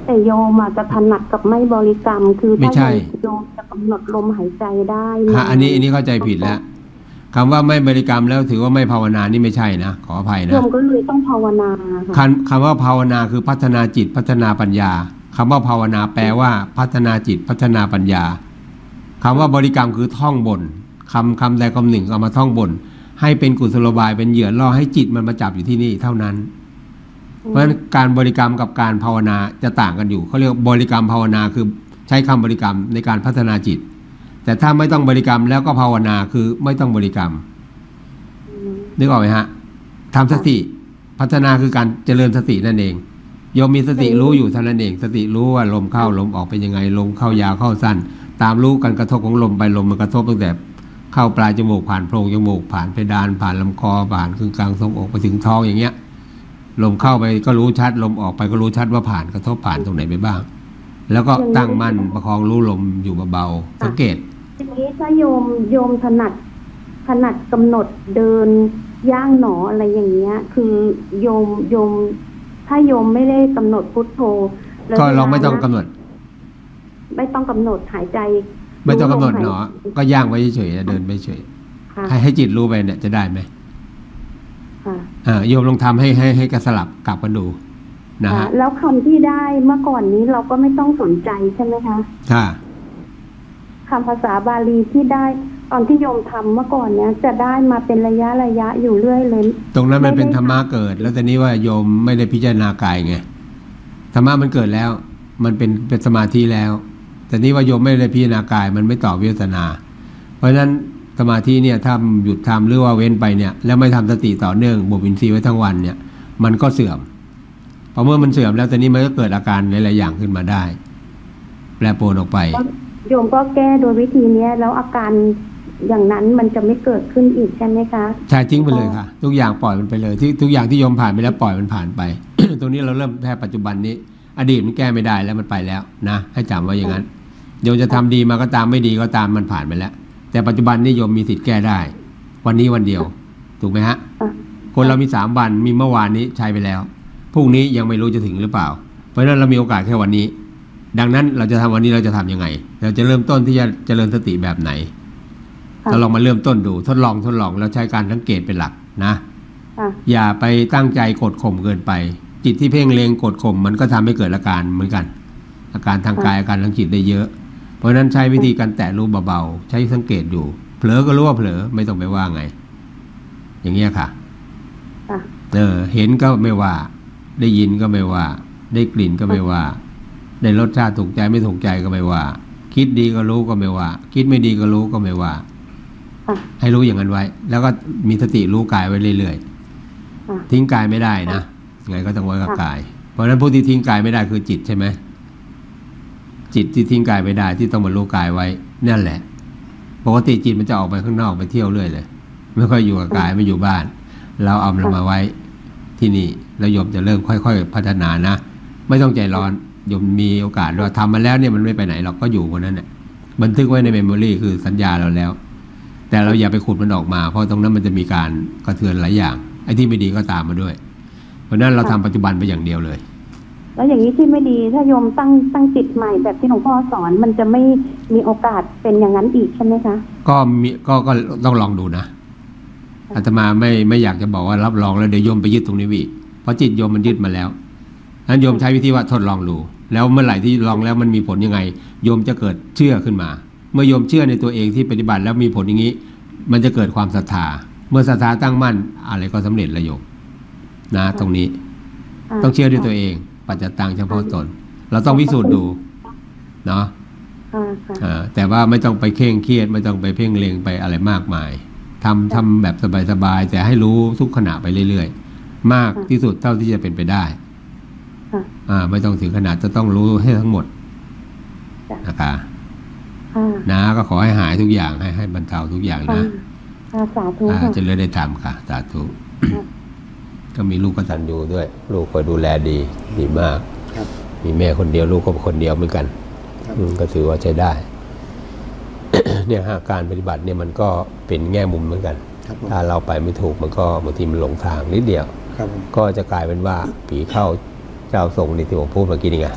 แต่โยมอาจจะถนัดกับไม่บริกรรมคือไม่ใช่โยมจะกำหนดลมหายใจได้ฮะอันนี้อันนี้เข้าใจผิดแล้วคำว่าไม่บริกรรมแล้วถือว่าไม่ภาวนานี่ไม่ใช่นะขออภัยนะโยมก็เลยต้องภาวนาค่ะคำคำว่าภาวนาคือพัฒนาจิตพัฒนาปัญญาคำว่าภาวนาแปลว่าพัฒนาจิตพัฒนาปัญญาคำว่าบริกรรมคือท่องบนคำคำใดคำหนึ่งเอามาท่องบนให้เป็นกุศโลบายเป็นเหยื่อล่อให้จิตมันมาจับอยู่ที่นี่เท่านั้นเพราะฉะนั้นการบริกรรมกับการภาวนาจะต่างกันอยู่เขาเรียกบริกรรมภาวนาคือใช้คำบริกรรมในการพัฒนาจิตแต่ถ้าไม่ต้องบริกรรมแล้วก็ภาวนาคือไม่ต้องบริกรรมนึกออกไหมฮะทำสติพัฒนาคือการเจริญสตินั่นเองโยมมีสติรู้อยู่เท่านั้นเองสติรู้ว่าลมเข้าลมออกเป็นยังไงลมเข้ายาวเข้าสั้นตามรู้การกระทบของลมไปลมมันกระทบตั้งแต่เข้าปลายจมูกผ่านโพรงจมูกผ่านเพดานผ่านลำคอผ่านครึ่งกลางทรงอกไปถึงท้องอย่างเงี้ยลมเข้าไปก็รู้ชัดลมออกไปก็รู้ชัดว่าผ่านกระทบผ่านตรงไหนไปบ้างแล้วก็ตั้งมั่นประคองรู้ลมอยู่เบาๆสังเกตทีนี้ถ้าโยมโยมถนัดถนัดกำหนดเดินย่างหนออะไรอย่างเงี้ยคือโยมโยมถ้าโยมไม่ได้กำหนดพุทโธก็ลองไม่ต้องกำหนดไม่ต้องกำหนดหายใจไม่ต้องกำหนดหนอก็ย่างไว้เฉยๆเดินไปเฉยให้ให้จิตรู้ไปเนี่ยจะได้ไหมอ่าโยมลองทำให้ให้ให้กระสลับกลับกันดูนะฮะแล้วคำที่ได้เมื่อก่อนนี้เราก็ไม่ต้องสนใจใช่ไหมคะค่ะคำภาษาบาลีที่ได้ตอนที่โยมทำเมื่อก่อนเนี้ยจะได้มาเป็นระยะระยะอยู่เรื่อยเลยตรงนั้นมันเป็นธรรมะเกิดแล้วแต่นี้ว่าโยมไม่ได้พิจารณากายไงธรรมะมันเกิดแล้วมันเป็นเป็นสมาธิแล้วแต่นี้ว่าโยมไม่ได้พิจารณากายมันไม่ต่อวิปัสสนาเพราะฉะนั้นสมาธิเนี่ยถ้าหยุดทำหรือว่าเว้นไปเนี่ยแล้วไม่ทำสติต่อเนื่องบ่มอินทรีย์ไว้ทั้งวันเนี่ยมันก็เสื่อมพอเมื่อมันเสื่อมแล้วตอนนี้มันก็เกิดอาการหลายๆอย่างขึ้นมาได้แปรปรวนออกไปโยมก็แก้โดยวิธีนี้แล้วอาการอย่างนั้นมันจะไม่เกิดขึ้นอีกใช่ไหมคะใช่ทิ้งไปเลยค่ะทุกอย่างปล่อยมันไปเลยที่ทุกอย่างที่โยมผ่านไปแล้วปล่อยมันผ่านไป ตรงนี้เราเริ่มแค่ปัจจุบันนี้อดีตมันแก้ไม่ได้แล้วมันไปแล้วนะให้จำไว้อย่างนั้นโยมจะทำดีมาก็ตามไม่ดีก็ตามมันผ่านไปแล้วแต่ปัจจุบันนี้โยมมีสิทธิ์แก้ได้วันนี้วันเดียวถูกไหมฮะคนเรามีสามวันมีเมื่อวานนี้ใช้ไปแล้วพรุ่งนี้ยังไม่รู้จะถึงหรือเปล่าเพราะฉะนั้นเรามีโอกาสแค่วันนี้ดังนั้นเราจะทำวันนี้เราจะทํำยังไงเราจะเริ่มต้นที่จะเจริญสติแบบไหนเราลองมาเริ่มต้นดูทดลองทดลองแล้วใช้การสังเกตเป็นหลักนะอย่าไปตั้งใจกดข่มเกินไปจิตที่เพ่งเล็งกดข่มมันก็ทำให้เกิดอาการเหมือนกันอาการทางกายอาการทางจิตได้เยอะเพราะฉะนั้นใช้วิธีการแตะรู้เบาๆใช้สังเกตอยู่เผลอก็รู้ว่าเผลอไม่ต้องไปว่าไงอย่างเงี้ยค่ะเออเห็นก็ไม่ว่าได้ยินก็ไม่ว่าได้กลิ่นก็ไม่ว่าได้รสชาติถูกใจไม่ถูกใจก็ไม่ว่าคิดดีก็รู้ก็ไม่ว่าคิดไม่ดีก็รู้ก็ไม่ว่าให้รู้อย่างนั้นไว้แล้วก็มีสติรู้กายไว้เรื่อยๆทิ้งกายไม่ได้นะไงก็ต้องไว้กับกายเพราะฉะนั้นผู้ที่ทิ้งกายไม่ได้คือจิตใช่ไหมจิตที่ทิ้งกายไม่ได้ที่ต้องมารู้กายไว้นั่นแหละปกติจิตมันจะออกไปข้างนอกไปเที่ยวเรื่อยเลยไม่ค่อยอยู่กับกายไม่อยู่บ้านเราเอามันมาไว้ที่นี่แล้วโยมจะเริ่มค่อยๆพัฒนานะไม่ต้องใจร้อนโยมมีโอกาสว่าทำมาแล้วเนี่ยมันไม่ไปไหนเราก็อยู่คนนั้นเนี่ยบันทึกไว้ในเมมโมรีคือสัญญาเราแล้วแต่เราอย่าไปขุดมันออกมาเพราะตรงนั้นมันจะมีการกระเทือนหลายอย่างไอ้ที่ไม่ดีก็ตามมาด้วยเพราะนั้นเราทำปัจจุบันไปอย่างเดียวเลยแล้วอย่างนี้ที่ไม่ดีถ้าโยมตั้งตั้งจิตใหม่แบบที่หลวงพ่อสอนมันจะไม่มีโอกาสเป็นอย่างนั้นอีกใช่ไหมคะก็มีก็ก็ต้องลองดูนะอาตมาไม่ไม่อยากจะบอกว่ารับรองแล้วเดี๋ยวโยมไปยึดตรงนี้อีกเพราะจิตโยมมันยึดมาแล้วนั้นโยมใช้วิธีว่าทดลองดูแล้วเมื่อไหร่ที่ลองแล้วมันมีผลยังไงโยมจะเกิดเชื่อขึ้นมาเมื่อโยมเชื่อในตัวเองที่ปฏิบัติแล้วมีผลอย่างนี้มันจะเกิดความศรัทธาเมื่อศรัทธาตั้งมั่นอะไรก็สำเร็จละโยมนะตรงนี้ต้องเชื่อด้วยตัวเองปัจจตังเฉพาะตนเราต้องพิสูจน์ดูเนาะแต่ว่าไม่ต้องไปเคร่งเครียดไม่ต้องไปเพ่งเล็งไปอะไรมากมายทำทำแบบสบายๆแต่ให้รู้ทุกขณะไปเรื่อยๆมากที่สุดเท่าที่จะเป็นไปได้อ่าไม่ต้องถึงขนาดจะต้องรู้ให้ทั้งหมดนะคะนะก็ขอให้หายทุกอย่างให้ให้บรรเทาทุกอย่างนะสาธุจะเลยได้ทำค่ะสาธุก็มีลูกกตัญญูด้วยลูกคอยดูแลดีดีมากมีแม่คนเดียวลูกก็คนเดียวเหมือนกันก็ถือว่าใช้ได้ เนี่ยการปฏิบัติเนี่ยมันก็เป็นแง่มุมเหมือนกันถ้าเราไปไม่ถูกมันก็บางทีมันหลงทางนิดเดียวก็จะกลายเป็นว่าผีเข้าเจ้าทรงนี่ที่ผมพูดเมื่อกี้นี่ไง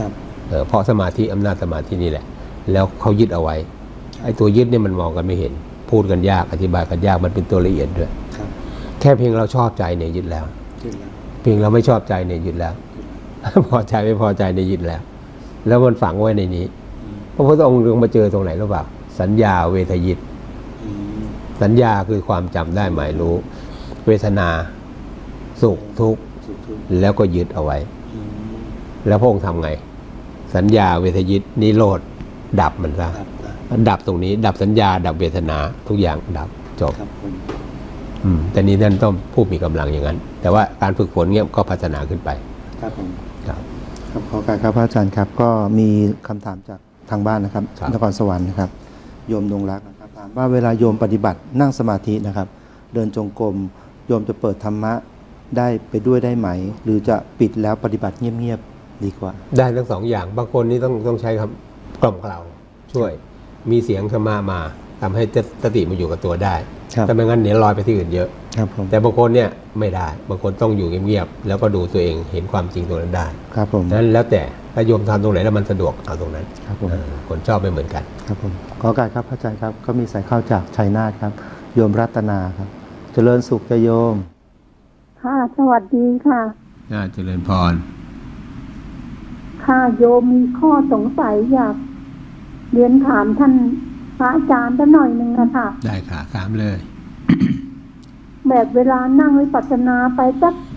เออเพราะสมาธิอำนาจสมาธินี่แหละแล้วเขายึดเอาไว้ไอ้ตัวยึดเนี่ยมันมองกันไม่เห็นพูดกันยากอธิบายกันยากมันเป็นตัวละเอียดด้วยแค่เพียงเราชอบใจเนี่ยยึดแล้วเพียงเราไม่ชอบใจเนี่ยยึดแล้วพอใจไม่พอใจเนี่ยยึดแล้วแล้วมันฝังไว้ในนี้พระพุทธองค์ลงมาเจอตรงไหนหรือเปล่าสัญญาเวทยิตสัญญาคือความจำได้หมายรู้เวทนาสุขทุกข์แล้วก็ยึดเอาไว้แล้วพระองค์ทำไงสัญญาเวทยิตนิโรธดับมันซะดับตรงนี้ดับสัญญาดับเวทนาทุกอย่างดับจบอืมแต่นี้ท่านต้องผู้มีกำลังอย่างนั้นแต่ว่าการฝึกฝนเงี้ยก็พัฒนาขึ้นไปครับผมครับครับขอการครับพระอาจารย์ครับก็มีคำถามจากทางบ้านนะครับนครสวรรค์นะครับโยมดวงรักนะครับถามว่าเวลาโยมปฏิบัตินั่งสมาธินะครับเดินจงกรมโยมจะเปิดธรรมะได้ไปด้วยได้ไหมหรือจะปิดแล้วปฏิบัติเงียบๆดีกว่าได้ทั้งสองอย่างบางคนนี่ต้องต้องใช้คำกล่อมเกลาช่วยมีเสียงธรรมะมาทำให้สติมาอยู่กับตัวได้แต่ไม่งั้นเดี๋ยวลอยไปที่อื่นเยอะแต่บางคนเนี่ยไม่ได้บางคนต้องอยู่เงียบๆแล้วก็ดูตัวเองเห็นความจริงตรงนั้นได้ครับผมนั้นแล้วแต่ถ้าโยมทำตรงไหนแล้วมันสะดวกเอาตรงนั้นครับผมคนชอบไม่เหมือนกันครับผมขอการครับพระอาจารย์ครับก็มีสายเข้าจากชัยนาทครับโยมรัตนาครับเจริญสุขจะโยมค่ะสวัสดีค่ะเจริญพรค่ะโยมมีข้อสงสัยอยากเรียนถามท่านพระอาจารย์สักหน่อยหนึ่งนะคะได้ค่ะถามเลยแบบเวลานั่งวิปัสสนาไปสัก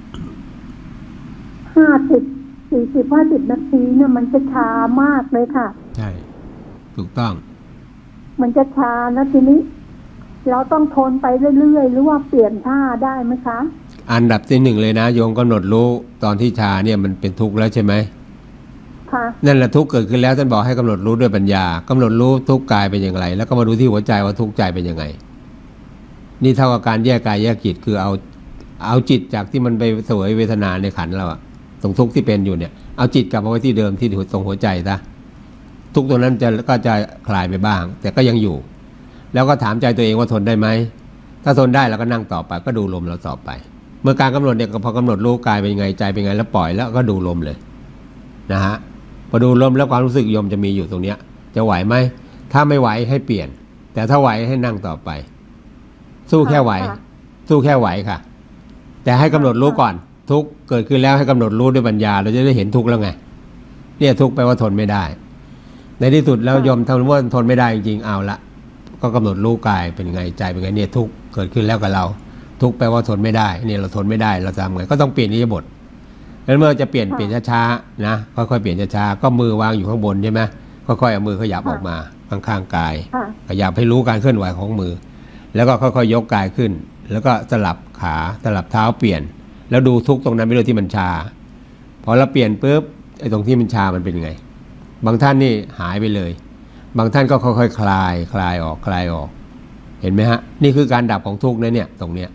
ห้าสิบสี่สิบห้าสิบนาทีเนี่ยมันจะช้ามากเลยค่ะใช่ถูกต้องมันจะช้าแล้วทีนี้เราต้องทนไปเรื่อยๆหรือว่าเปลี่ยนท่าได้ไหมคะอันดับที่หนึ่งเลยนะโยมกำหนดรู้ตอนที่ชาเนี่ยมันเป็นทุกข์แล้วใช่ไหมนั่นแหละทุกข์เกิดขึ้นแล้วท่านบอกให้กำหนดรู้ด้วยปัญญากำหนดรู้ทุกข์กายเป็นอย่างไรแล้วก็มาดูที่หัวใจว่าทุกข์ใจเป็นยังไงนี่เท่ากับการแยกกายแยกจิตคือเอาเอาจิตจากที่มันไปเสวยเวทนาในขันเราอะตรงทุกข์ที่เป็นอยู่เนี่ยเอาจิตกลับมาไว้ที่เดิมที่ตรงหัวใจซะทุกข์ตรงนั้นจะก็จะคลายไปบ้างแต่ก็ยังอยู่แล้วก็ถามใจตัวเองว่าทนได้ไหมถ้าทนได้เราก็นั่งต่อไปก็ดูลมเราต่อไปเมื่อการกำหนดเนี่ยพอกำหนดรู้กายเป็นยังไงใจเป็นยังไงแล้วปล่อยแล้วก็ดูลมเลยนะฮะพอดูลมแล้วความรู้สึกโยมจะมีอยู่ตรงเนี้ยจะไหวไหมถ้าไม่ไหวให้เปลี่ยนแต่ถ้าไหวให้นั่งต่อไปสู้แค่ไหวสู้แค่ไหวค่ะแต่ให้กำหนดรู้ก่อนทุกเกิดขึ้นแล้วให้กำหนดรู้ด้วยปัญญาเราจะได้เห็นทุกแล้วไงเนี่ยทุกแปลว่าทนไม่ได้ในที่สุดแล้วโยมทำว่าทนไม่ได้จริงๆเอาละก็กำหนดรู้กายเป็นไงใจเป็นไงเนี่ยทุกเกิดขึ้นแล้วกับเราทุกแปลว่าทนไม่ได้เนี่ยเราทนไม่ได้เราทำไงก็ต้องเปลี่ยนอิริยาบถแล้วเมื่อจะเปลี่ยนเปลี่ยนช้าๆนะค่อยๆเปลี่ยนช้าๆก็มือวางอยู่ข้างบนใช่ไหมค่อยๆเอามือขยับออกมาข้างๆกายขยับให้รู้การเคลื่อนไหวของมือแล้วก็ค่อยๆยกกายขึ้นแล้วก็สลับขาสลับเท้าเปลี่ยนแล้วดูทุกตรงนั้นไปเลยที่มันชาพอเราเปลี่ยนปุ๊บไอ้ตรงที่มันชามันเป็นไงบางท่านนี่หายไปเลยบางท่านก็ค่อยๆคลายคลายออกคลายออกเห็นไหมฮะนี่คือการดับของทุกข์นะเนี่ยตรงเนี้ย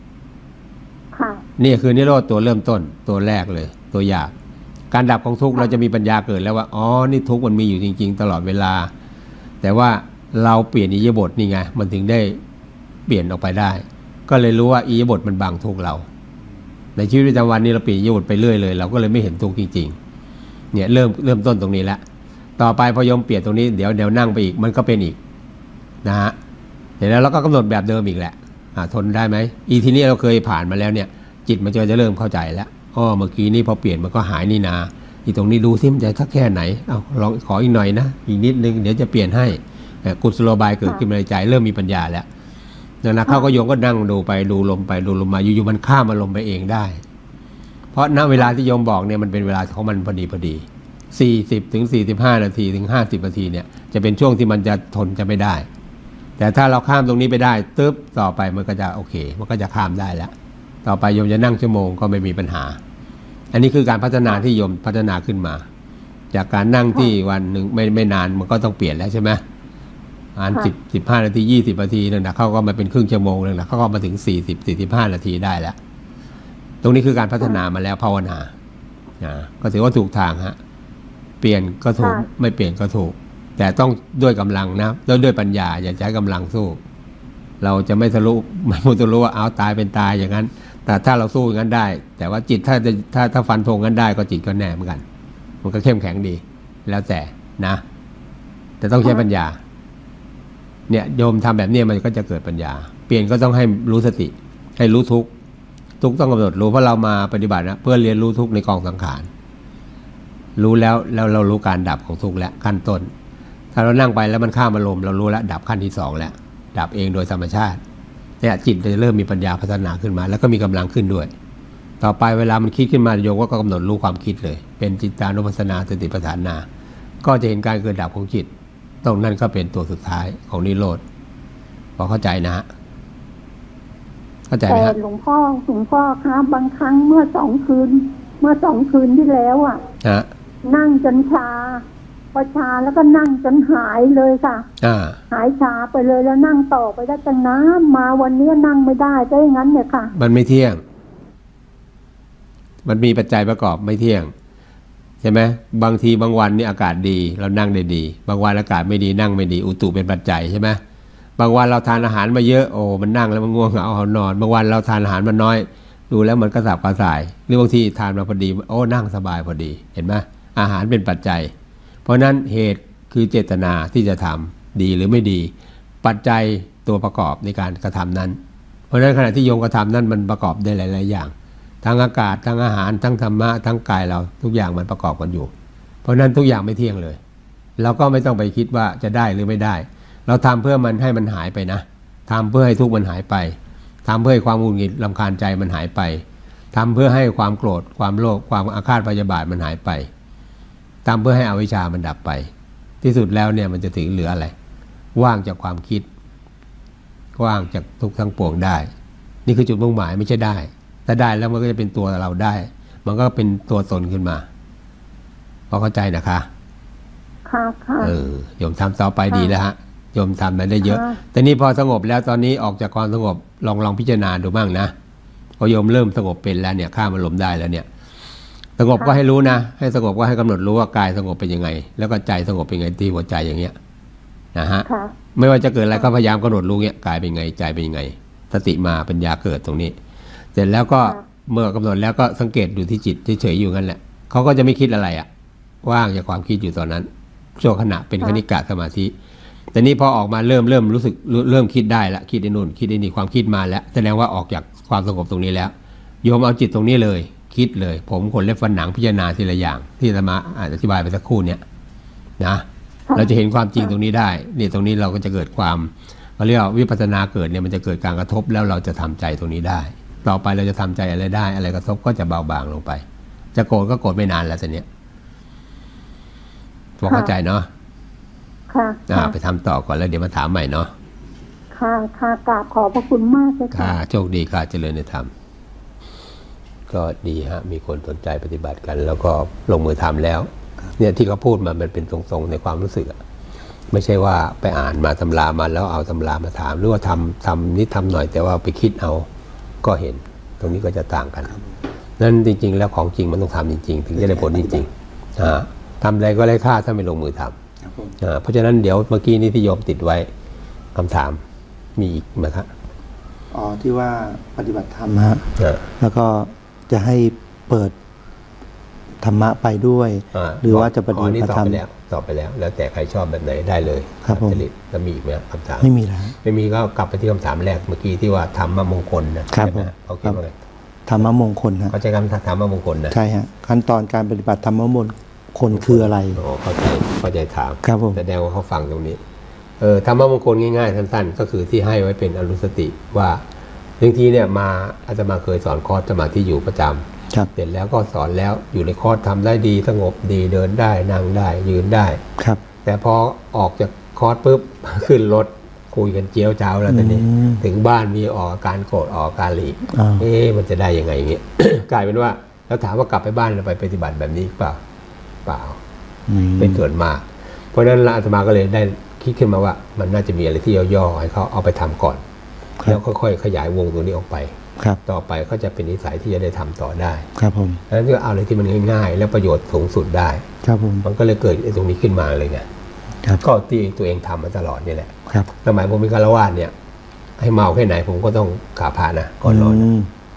นี่คือนิโรธตัวเริ่มต้นตัวแรกเลยตัวหยาบการดับของทุกข์เราจะมีปัญญาเกิดแล้วว่าอ๋อนี่ทุกข์มันมีอยู่จริงๆตลอดเวลาแต่ว่าเราเปลี่ยนอิริยาบถนี่ไงมันถึงได้เปลี่ยนออกไปได้ก็เลยรู้ว่าอิริยาบถมันบังทุกข์เราในชีวิตประจำวันนี้เราเปลี่ยนอิริยาบถไปเรื่อยเลยเราก็เลยไม่เห็นทุกข์จริงๆเนี่ยเริ่มเริ่มต้นตรงนี้แล้วต่อไปพอยมเปลี่ยนตรงนี้เดี๋ยวเดี๋ยวนั่งไปอีกมันก็เป็นอีกนะฮะเดี๋ยวแล้วเราก็กำหนดแบบเดิมอีกแหละทนได้ไหมอีทีนี้เราเคยผ่านมาแล้วเนี่ยจิตมันจะจะเริ่มเข้าใจแล้วอ๋อเมื่อกี้นี้พอเปลี่ยนมันก็หายนี่นาอีตรงนี้ดูซิมันจะสักแค่ไหนเอาลองขออีกหน่อยนะอีกนิดนึงเดี๋ยวจะเปลี่ยนให้กุศโลบายเกิดขึ้นในใจเริ่มมีปัญญาแล้วนะเขาก็โยมก็นั่งดูไปดูลมไปดูลมมาอยู่ๆมันข้ามอารมณ์ไปเองได้เพราะณเวลาที่โยมบอกเนี่ยมันเป็นเวลาของมันพอดีพอดีสี่สิบถึงสี่สิบห้านาทีถึงห้าสิบนาทีเนี่ยจะเป็นช่วงที่มันจะทนจะไม่ได้แต่ถ้าเราข้ามตรงนี้ไปได้ตึ๊บต่อไปมันก็จะโอเคมันก็จะข้ามได้แล้วต่อไปโยมจะนั่งชั่วโมงก็ไม่มีปัญหาอันนี้คือการพัฒนาที่โยมพัฒนาขึ้นมาจากการนั่งที่วันหนึ่งไม่ไม่นานมันก็ต้องเปลี่ยนแล้วใช่ไหมอ่านสิบสิบห้านาทียี่สิบนาทีนั่นนะเขาก็มาเป็นครึ่งชั่วโมงเลยนะเขาก็มาถึงสี่สิบสี่สิบห้านาทีได้แล้วตรงนี้คือการพัฒนามาแล้วภาวนาก็ถือว่าถูกทางฮะเปลี่ยนก็ถูกไม่เปลี่ยนก็ถูกแต่ต้องด้วยกำลังนะด้วยด้วยปัญญาอย่าใช้กำลังสู้เราจะไม่ทะลุไม่ทะลุว่าเอาตายเป็นตายอย่างนั้นแต่ถ้าเราสู้อย่างนั้นได้แต่ว่าจิตถ้าถ้าถ้าฟันธงกันได้ก็จิตก็แน่เหมือนกันมันก็เข้มแข็งดีแล้วแต่นะแต่ต้องใช้ปัญญาเนี่ยโยมทำแบบนี้มันก็จะเกิดปัญญาเปลี่ยนก็ต้องให้รู้สติให้รู้ทุกทุกต้องกำหนดรู้เพราะเรามาปฏิบัตินะเพื่อเรียนรู้ทุกในกองสังขารรู้แล้วแล้วเรารู้การดับของทุกแล้วขั้นต้นถ้าเรานั่งไปแล้วมันข้ามอารมณ์เรารู้แล้วดับขั้นที่สองแล้วดับเองโดยธรรมชาติเนี่ยจิตจะเริ่มมีปัญญาพัฒนาขึ้นมาแล้วก็มีกำลังขึ้นด้วยต่อไปเวลามันคิดขึ้นมาโยมก็กำหนดรู้ความคิดเลยเป็นจิตานุปัสสนาสติปัฏฐานาก็จะเห็นการเกิดดับของจิตตรงนั้นก็เป็นตัวสุดท้ายของนิโรธพอเข้าใจนะฮะเข้าใจไหมครับแต่หลวงพ่อหลวงพ่อครับบางครั้งเมื่อสองคืนเมื่อสองคืนที่แล้วอ่ะนั่งจนชาพอชาแล้วก็นั่งจนหายเลยค่ะหายชาไปเลยแล้วนั่งต่อไปได้ตั้งนานมาวันนี้นั่งไม่ได้ได้อย่างนั้นเนี่ยค่ะมันไม่เที่ยงมันมีปัจจัยประกอบไม่เที่ยงใช่ไหมบางทีบางวันนี่อากาศดีเรานั่งได้ดีบางวันอากาศไม่ดีนั่งไม่ดีอุตุเป็นปัจจัยใช่ไหมบางวันเราทานอาหารมาเยอะโอ้มันนั่งแล้วมันง่วงเหงาเอานอนบางวันเราทานอาหารมาน้อยดูแล้วมันกระสับกระส่ายหรือบางทีทานมาพอดีโอ้นั่งสบายพอดีเห็นไหมอาหารเป็นปัจจัยเพราะนั้นเหตุคือเจตนาที่จะทำดีหรือไม่ดีปัจจัยตัวประกอบในการกระทำนั้นเพราะนั้นขณะที่โยมกระทำนั้นมันประกอบได้หลายๆอย่างทั้งอากาศทั้งอาหารทั้งธรรมะทั้งกายเราทุกอย่างมันประกอบกันอยู่เพราะนั้นทุกอย่างไม่เที่ยงเลยเราก็ไม่ต้องไปคิดว่าจะได้หรือไม่ได้เราทำเพื่อมันให้มันหายไปนะทำเพื่อให้ทุกข์มันหายไปทำเพื่อให้ความหงุดหงิดรำคาญใจมันหายไปทำเพื่อให้ความโกรธความโลภความอาฆาตพยาบาทมันหายไปทำเพื่อให้อวิชชามันดับไปที่สุดแล้วเนี่ยมันจะถึงเหลืออะไรว่างจากความคิดว่างจากทุกข์ทั้งปวงได้นี่คือจุดมุ่งหมายไม่ใช่ได้ถ้าได้แล้วมันก็จะเป็นตัวเราได้มันก็เป็นตัวตนขึ้นมาพอเข้าใจนะคะค่ะค่ะเออโยมทำต่อไปดีแล้วฮะโยมทำมันได้เยอะแต่นี่พอสงบแล้วตอนนี้ออกจากความสงบลองลองพิจารณาดูบ้างนะพอโยมเริ่มสงบเป็นแล้วเนี่ยข้ามอารมณ์ได้แล้วเนี่ยสงบก็ให้รู้นะให้สงบก็ให้กำหนดรู้ว่ากายสงบเป็นยังไงแล้วก็ใจสงบเป็นยังไงที่หัวใจอย่างเงี้ยนะฮะไม่ว่าจะเกิดอะไรก็พยายามกำหนดรู้เงี้ยกายเป็นยังไงใจเป็นยังไงสติมาปัญญาเกิดตรงนี้เสร็จแล้วก็เมื่อกำหนดแล้วก็สังเกตอยู่ที่จิตเฉยๆอยู่งั้นแหละเขาก็จะไม่คิดอะไรอ่ะว่างจากความคิดอยู่ตอนนั้นชั่วขณะเป็นคณิกะสมาธิแต่นี่พอออกมาเริ่มเริ่มรู้สึกเริ่มคิดได้ละคิดไอ้นู่นคิดไอ้นี่ความคิดมาแล้วแสดงว่าออกจากความสงบตรงนี้แล้วโยมเอาจิตตรงนี้เลยคิดเลยผมขนเล็บฟันหนังพิจารณาทีละอย่างที่อาตมาอธิบายไปสักครู่เนี่ยนะเราจะเห็นความจริงตรงนี้ได้นี่ตรงนี้เราก็จะเกิดความเขาเรียกว่าวิปัสสนาเกิดเนี่ยมันจะเกิดการกระทบแล้วเราจะทำใจตรงนี้ได้ต่อไปเราจะทำใจอะไรได้อะไรกระทบก็จะเบาบางลงไปจะโกรธก็โกรธไม่นานแล้วทีเนี้ยพอเข้าใจเนาะค่ะไปทำต่อก่อนแล้วเดี๋ยวมาถามใหม่เนาะค่ะค่ะกราบขอบพระคุณมากเลยค่ะค่ะโชคดีค่ะเจริญในธรรมก็ดีฮะมีคนสนใจปฏิบัติกันแล้วก็ลงมือทำแล้วเนี่ยที่เขาพูดมามันเป็นตรงๆในความรู้สึกอะไม่ใช่ว่าไปอ่านมาตำรามาแล้วเอาตำรามาถามหรือว่าทำทำนิดทำหน่อยแต่ว่าไปคิดเอาก็เห็นตรงนี้ก็จะต่างกันนั้นจริงๆแล้วของจริงมันต้องทำจริงๆถึงจะได้ผลจริงๆอ่าทำอะไรก็ไร้ค่าถ้าไม่ลงมือทำอ่าเพราะฉะนั้นเดี๋ยวเมื่อกี้นี้ที่โยมติดไว้คำถามมีอีกไหมครับอ๋อที่ว่าปฏิบัติธรรมฮะแล้วก็จะให้เปิดธรรมะไปด้วยหรือว่าจะปฏิบัติธรรมแล้วตอบไปแล้วแล้วแต่ใครชอบแบบไหนได้เลยครับผมจะมีอีกไหมคำถามไม่มีแล้วไม่มีก็กลับไปที่คำถามแรกเมื่อกี้ที่ว่าธรรมมงคลนะครับเขาคิดว่าไงธรรมมงคลนะเขาใช้คำธรรมมงคลนะใช่ฮะขั้นตอนการปฏิบัติธรรมมงคลคืออะไรโอ้เข้าใจเข้าใจถามครับผมแสดงว่าเขาฟังตรงนี้เออธรรมมงคลง่ายๆสั้นๆก็คือที่ให้ไว้เป็นอนุสติว่าบางทีเนี่ยมาอาจจะมาเคยสอนคอร์สสมาธิอยู่ประจำเสร็จแล้วก็สอนแล้วอยู่ในคอร์สทำได้ดีสงบดีเดินได้นั่งได้ยืนได้ครับแต่พอออกจากคอร์สปุ๊บขึ้นรถคุยกันเจียวเจ้าแล้วตอนนี้ถึงบ้านมีออกอาการโกรธออกอาการหลีกเอ๊ะมันจะได้ยังไงอย่างเงี้ย กลายเป็นว่าแล้วถามว่ากลับไปบ้านเราไปปฏิบัติแบบนี้เปล่าเปล่าเป็นส่วนมากเพราะฉะนั้นอาตมาก็เลยได้คิดขึ้นมาว่ามันน่าจะมีอะไรที่ย่อๆให้เขาเอาไปทำก่อนแล้วค่อยๆขยายวงตรงนี้ออกไปต่อไปก็จะเป็นนิสัยที่จะได้ทำต่อได้ครับผมแล้วก็เอาอะไรที่มันง่ายๆและประโยชน์สูงสุดได้ครับผมมันก็เลยเกิดตรงนี้ขึ้นมาเลยไงก็ที่ตัวเองทำมาตลอดนี่แหละสมัยผมเป็นฆราวาสเนี่ยให้เมาแค่ไหนผมก็ต้องกราบพระนะก่อนนอน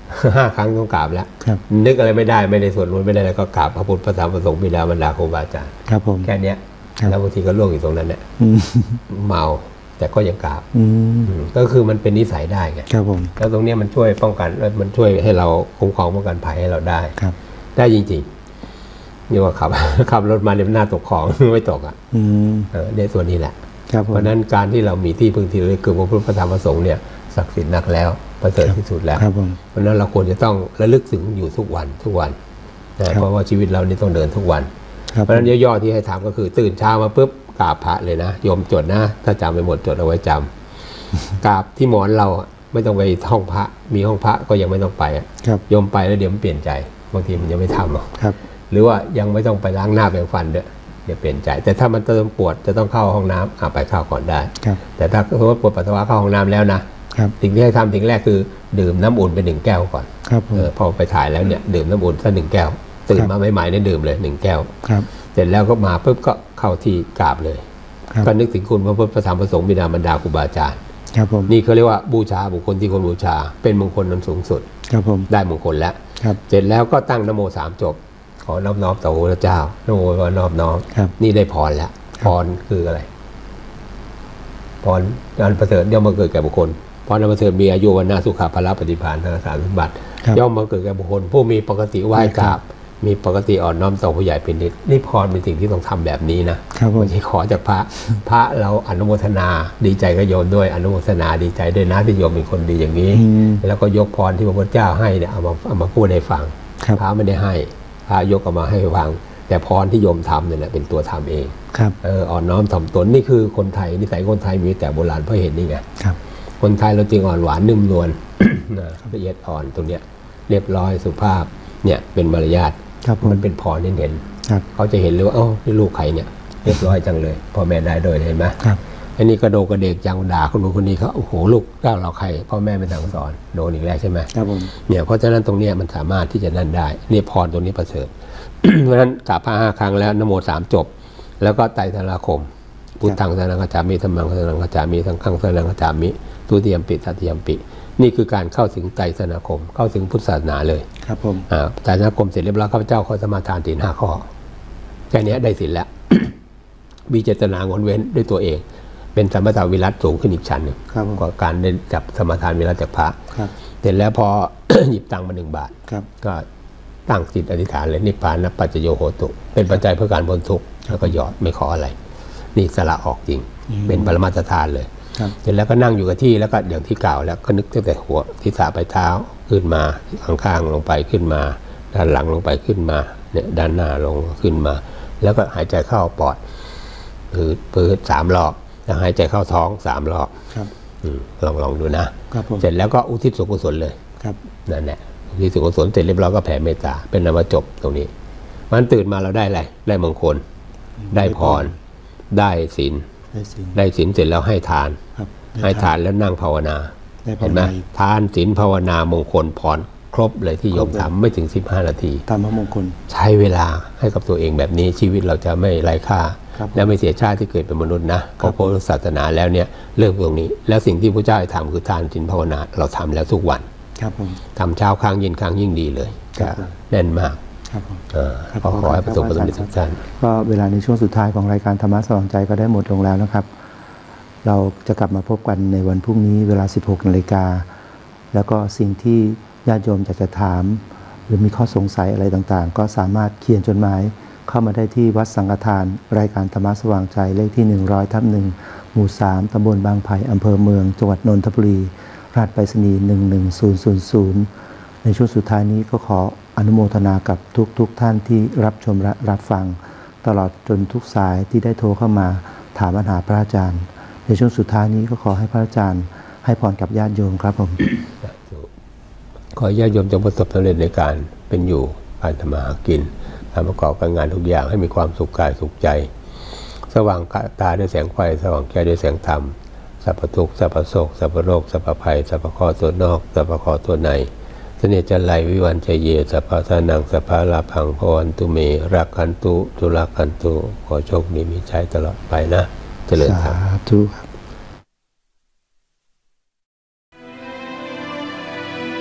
ห้าครั้งต้องกราบแล้วนึกอะไรไม่ได้ไม่ได้สวดมนต์ไม่ได้แล้วก็กราบพระพุทธพระธรรมพระสงฆ์บิดามารดาครูบาอาจารย์ครับผมแค่นี้แล้วบางทีก็ล่วงอยู่ตรงนั้นเนี่ยเมาแต่ก็ยังกราบก็คือมันเป็นนิสัยได้ไงครับผมแล้วตรงนี้มันช่วยป้องกันมันช่วยให้เราคุ้มครองป้องกันภัยให้เราได้ครับได้จริงๆนี่ว่าขับขับรถมาเนี่ยหน้าตกของไม่ตกอ่ะในส่วนนี้แหละเพราะนั้นการที่เรามีที่พึ่งที่ระลึกคือพระพุทธพระธรรมพระสงฆ์เนี่ยศักดิ์สิทธิ์นักแล้วประเสริฐที่สุดแล้วเพราะนั้นเราควรจะต้องระลึกถึงอยู่ทุกวันทุกวันนะเพราะว่าชีวิตเรานี่ต้องเดินทุกวันเพราะฉะนั้นย่อๆที่ให้ทำก็คือตื่นเช้ามาปุ๊บกราบพระเลยนะโยมจดนะถ้าจำไปหมดจดเอาไว้จำกราบที่หมอนเราไม่ต้องไปห้องพระมีห้องพระก็ยังไม่ต้องไปโยมไปแล้วเดี๋ยวมันเปลี่ยนใจบางทีมันยังไม่ทำหรอกหรือว่ายังไม่ต้องไปล้างหน้าแปรงฟันด้วยเดี๋ยวเปลี่ยนใจแต่ถ้ามันเติมปวดจะต้องเข้าห้องน้ำอ่ะไปเข้าก่อนได้แต่ถ้าสมมติปวดปัสสาวะเข้าห้องน้ำแล้วนะสิ่งที่ให้ทำสิ่งแรกคือดื่มน้ำอุ่นไปหนึ่งแก้วก่อนเออพอไปถ่ายแล้วเนี่ยดื่มน้ำอุ่นสักหนึ่งแก้วตื่นมาใหม่ๆเนี่ยดื่มเลยหนึ่งแก้วเสร็จแล้วก็มาปุ๊บก็เข้าที่กราบเลยก็นึกถึงคุณพระพุทธพระธรรมพระสงฆ์บิดามารดาครูบาอาจารย์นี่เขาเรียกว่าบูชาบุคคลที่คนบูชาเป็นมงคลนั้นสูงสุดได้มงคลแล้วเสร็จแล้วก็ตั้งนโมสามจบขอน้อมน้อมต่อพระเจ้านโมว่านอบน้อมนี่ได้พรแล้วพรคืออะไรพรอันประเสริฐย่อมมาเกิดแก่บุคคลพรอันประเสริฐมีอายุวันนาสุขภาละปฏิภาณทางสารสมบัติย่อมมาเกิดแก่บุคคลผู้มีปกติไหว้กราบมีปกติอ่อนน้อมต่อผู้ใหญ่เป็นนิดนี่พรเป็นสิ่งที่ต้องทำแบบนี้นะไม่ใช่ขอจากพระพระเราอนุโมทนาดีใจก็โยมด้วยอนุโมทนาดีใจด้วยนะที่โยมเป็นคนดีอย่างนี้แล้วก็ยกพรที่พระพุทธเจ้าให้เนี่ยเอามาเอามาพูดให้ฟังพระไม่ได้ให้พระยกเอามาให้ฟังแต่พรที่โยมทำเนี่ยแหละเป็นตัวทำเองเอออ่อนน้อมถ่อมตนนี่คือคนไทยนิสัยคนไทยมีแต่โบราณเพราะเห็นนี่ไงคนไทยเราจริงอ่อนหวานนุ่มนวลละเอียดอ่อนตรงเนี้ยเรียบร้อยสุภาพเนี่ยเป็นมารยาทมันเป็นพรเห็นเขาจะเห็นเลยว่าเอ้านี่ลูกใครเนี่ยเรียบร้อยจังเลยพ่อแม่ได้โดยเห็นไหมอันนี้กระโดกระเดกจังด่าคนนู้นคนนี้เขาโอ้โหลูกเจ้าเราใครพ่อแม่ไม่สั่งสอนโดนอีกแล้วใช่ไหมครับผมเนี่ยเพราะฉะนั้นตรงนี้มันสามารถที่จะนั่นได้นี่พรตรงนี้ประเสริฐ เพราะฉะนั้นกราบพระห้าครั้งแล้วนโมสามจบแล้วก็ไตรสรณคมพุทธังสรณังคัจฉามิธัมมังสรณังคัจฉามิสังฆังสรณังคัจฉามิทุติยมปิตติยมปินี่คือการเข้าถึงไตรสรณคมเข้าถึงพุทธศาสนาเลยครับผมอ่าไตรสรณคมเสร็จเรียบร้อยข้าพเจ้าขอสมาทานศีลห้าข้อแค่นี้ได้ศีลแล้ว มีเจตนางดเว้นด้วยตัวเองเป็นสัมปทาวิรัตสูงขึ้นอีกชั้นหนึ่งกว่าการได้จับสมาทานวิรัตจากพระเสร็จแล้วพอ หยิบตังค์มาหนึ่งบาทก็ตั้งจิตอธิษฐานเลยนิพพานะปัจจโยโหตุเป็นปัจจัยเพื่อการพ้นทุกข์แล้วก็หยอดไม่ขออะไรนี่สละออกจริงเป็นปรมาจทานเลยเสร็จแล้วก็นั่งอยู่กับที่แล้วก็อย่างที่กล่าวแล้วก็นึกตั้งแต่หัวที่สาไปเท้าขึ้นมาข้างๆลงไปขึ้นมาด้านหลังลงไปขึ้นมาเนี่ยด้านหน้าลงขึ้นมาแล้วก็หายใจเข้าปอดพืดพืดสามรอบแล้วหายใจเข้าท้องสามรอบลองลองดูนะเสร็จแล้วก็อุทิศส่วนกุศลเลยนั่นแหละอุทิศส่วนกุศลเสร็จเรียบร้อยก็แผ่เมตตาเป็นนามจบตรงนี้มันตื่นมาเราได้อะไรได้มงคลได้พรได้ศีลได้ศีลเสร็จแล้วให้ทานให้ทานแล้วนั่งภาวนาเห็นไหมทานศีลภาวนามงคลพรครบเลยที่โยมทำไม่ถึงสิบห้านาทีทำพระมงคลใช้เวลาให้กับตัวเองแบบนี้ชีวิตเราจะไม่ไร้ค่าและไม่เสียชาติที่เกิดเป็นมนุษย์นะเพราะพุทธศาสนาแล้วเนี่ยเรื่องตรงนี้แล้วสิ่งที่พระเจ้าให้ทำคือทานศีลภาวนาเราทำแล้วทุกวันทำเช้าครั้งเย็นครั้งยิ่งดีเลยแน่นมากขอขอให้ประสบผลสำเร็จทุกท่านก็เวลาในช่วงสุดท้ายของรายการธรรมะสว่างใจก็ได้หมดลงแล้วนะครับเราจะกลับมาพบกันในวันพรุ่งนี้เวลาสิบหกนาฬิกาแล้วก็สิ่งที่ญาติโยมอยากจะถามหรือมีข้อสงสัยอะไรต่างๆก็สามารถเขียนจดหมายเข้ามาได้ที่วัดสังฆทานรายการธรรมะสว่างใจเลขที่หนึ่งร้อยทับหนึ่งหมู่สามตำบลบางไผ่อำเภอเมืองจังหวัดนนทบุรีรหัสไปรษณีย์หนึ่งหนึ่งศูนย์ศูนย์ศูนย์ในช่วงสุดท้ายนี้ก็ขออนุโมทนากับทุกๆ ท่านที่รับชมและรับฟังตลอดจนทุกสายที่ได้โทรเข้ามาถามปัญหาพระอาจารย์ในช่วงสุดท้ายนี้ก็ขอให้พระอาจารย์ให้พรกับญาติโยมครับผมขอญาติโยมจงประสบสำเร็จในการเป็นอยู่การทำมาหากินการประกอบการงานทุกอย่างให้มีความสุขกายสุขใจสว่างตาด้วยแสงไฟสว่างใจด้วยแสงธรรมสัพพทุกข์สัพพโศกสัพพโรคสัพพภัยสัพพข้อตัวนอกสัพพข้อตัวในเสน่ห์จันไรวิวันใจเยสัพพะทานังสัพพะลาภังพวันตุเมรักขันตุจุลขันตุขอโชคดีมีชัยตลอดไปนะเจริญธรรมสาธุ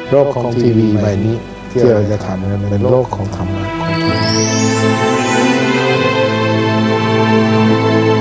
โลกของทีวีใบนี้ที่เราจะทำมันเป็นโลกของธรรมะของธรรมะ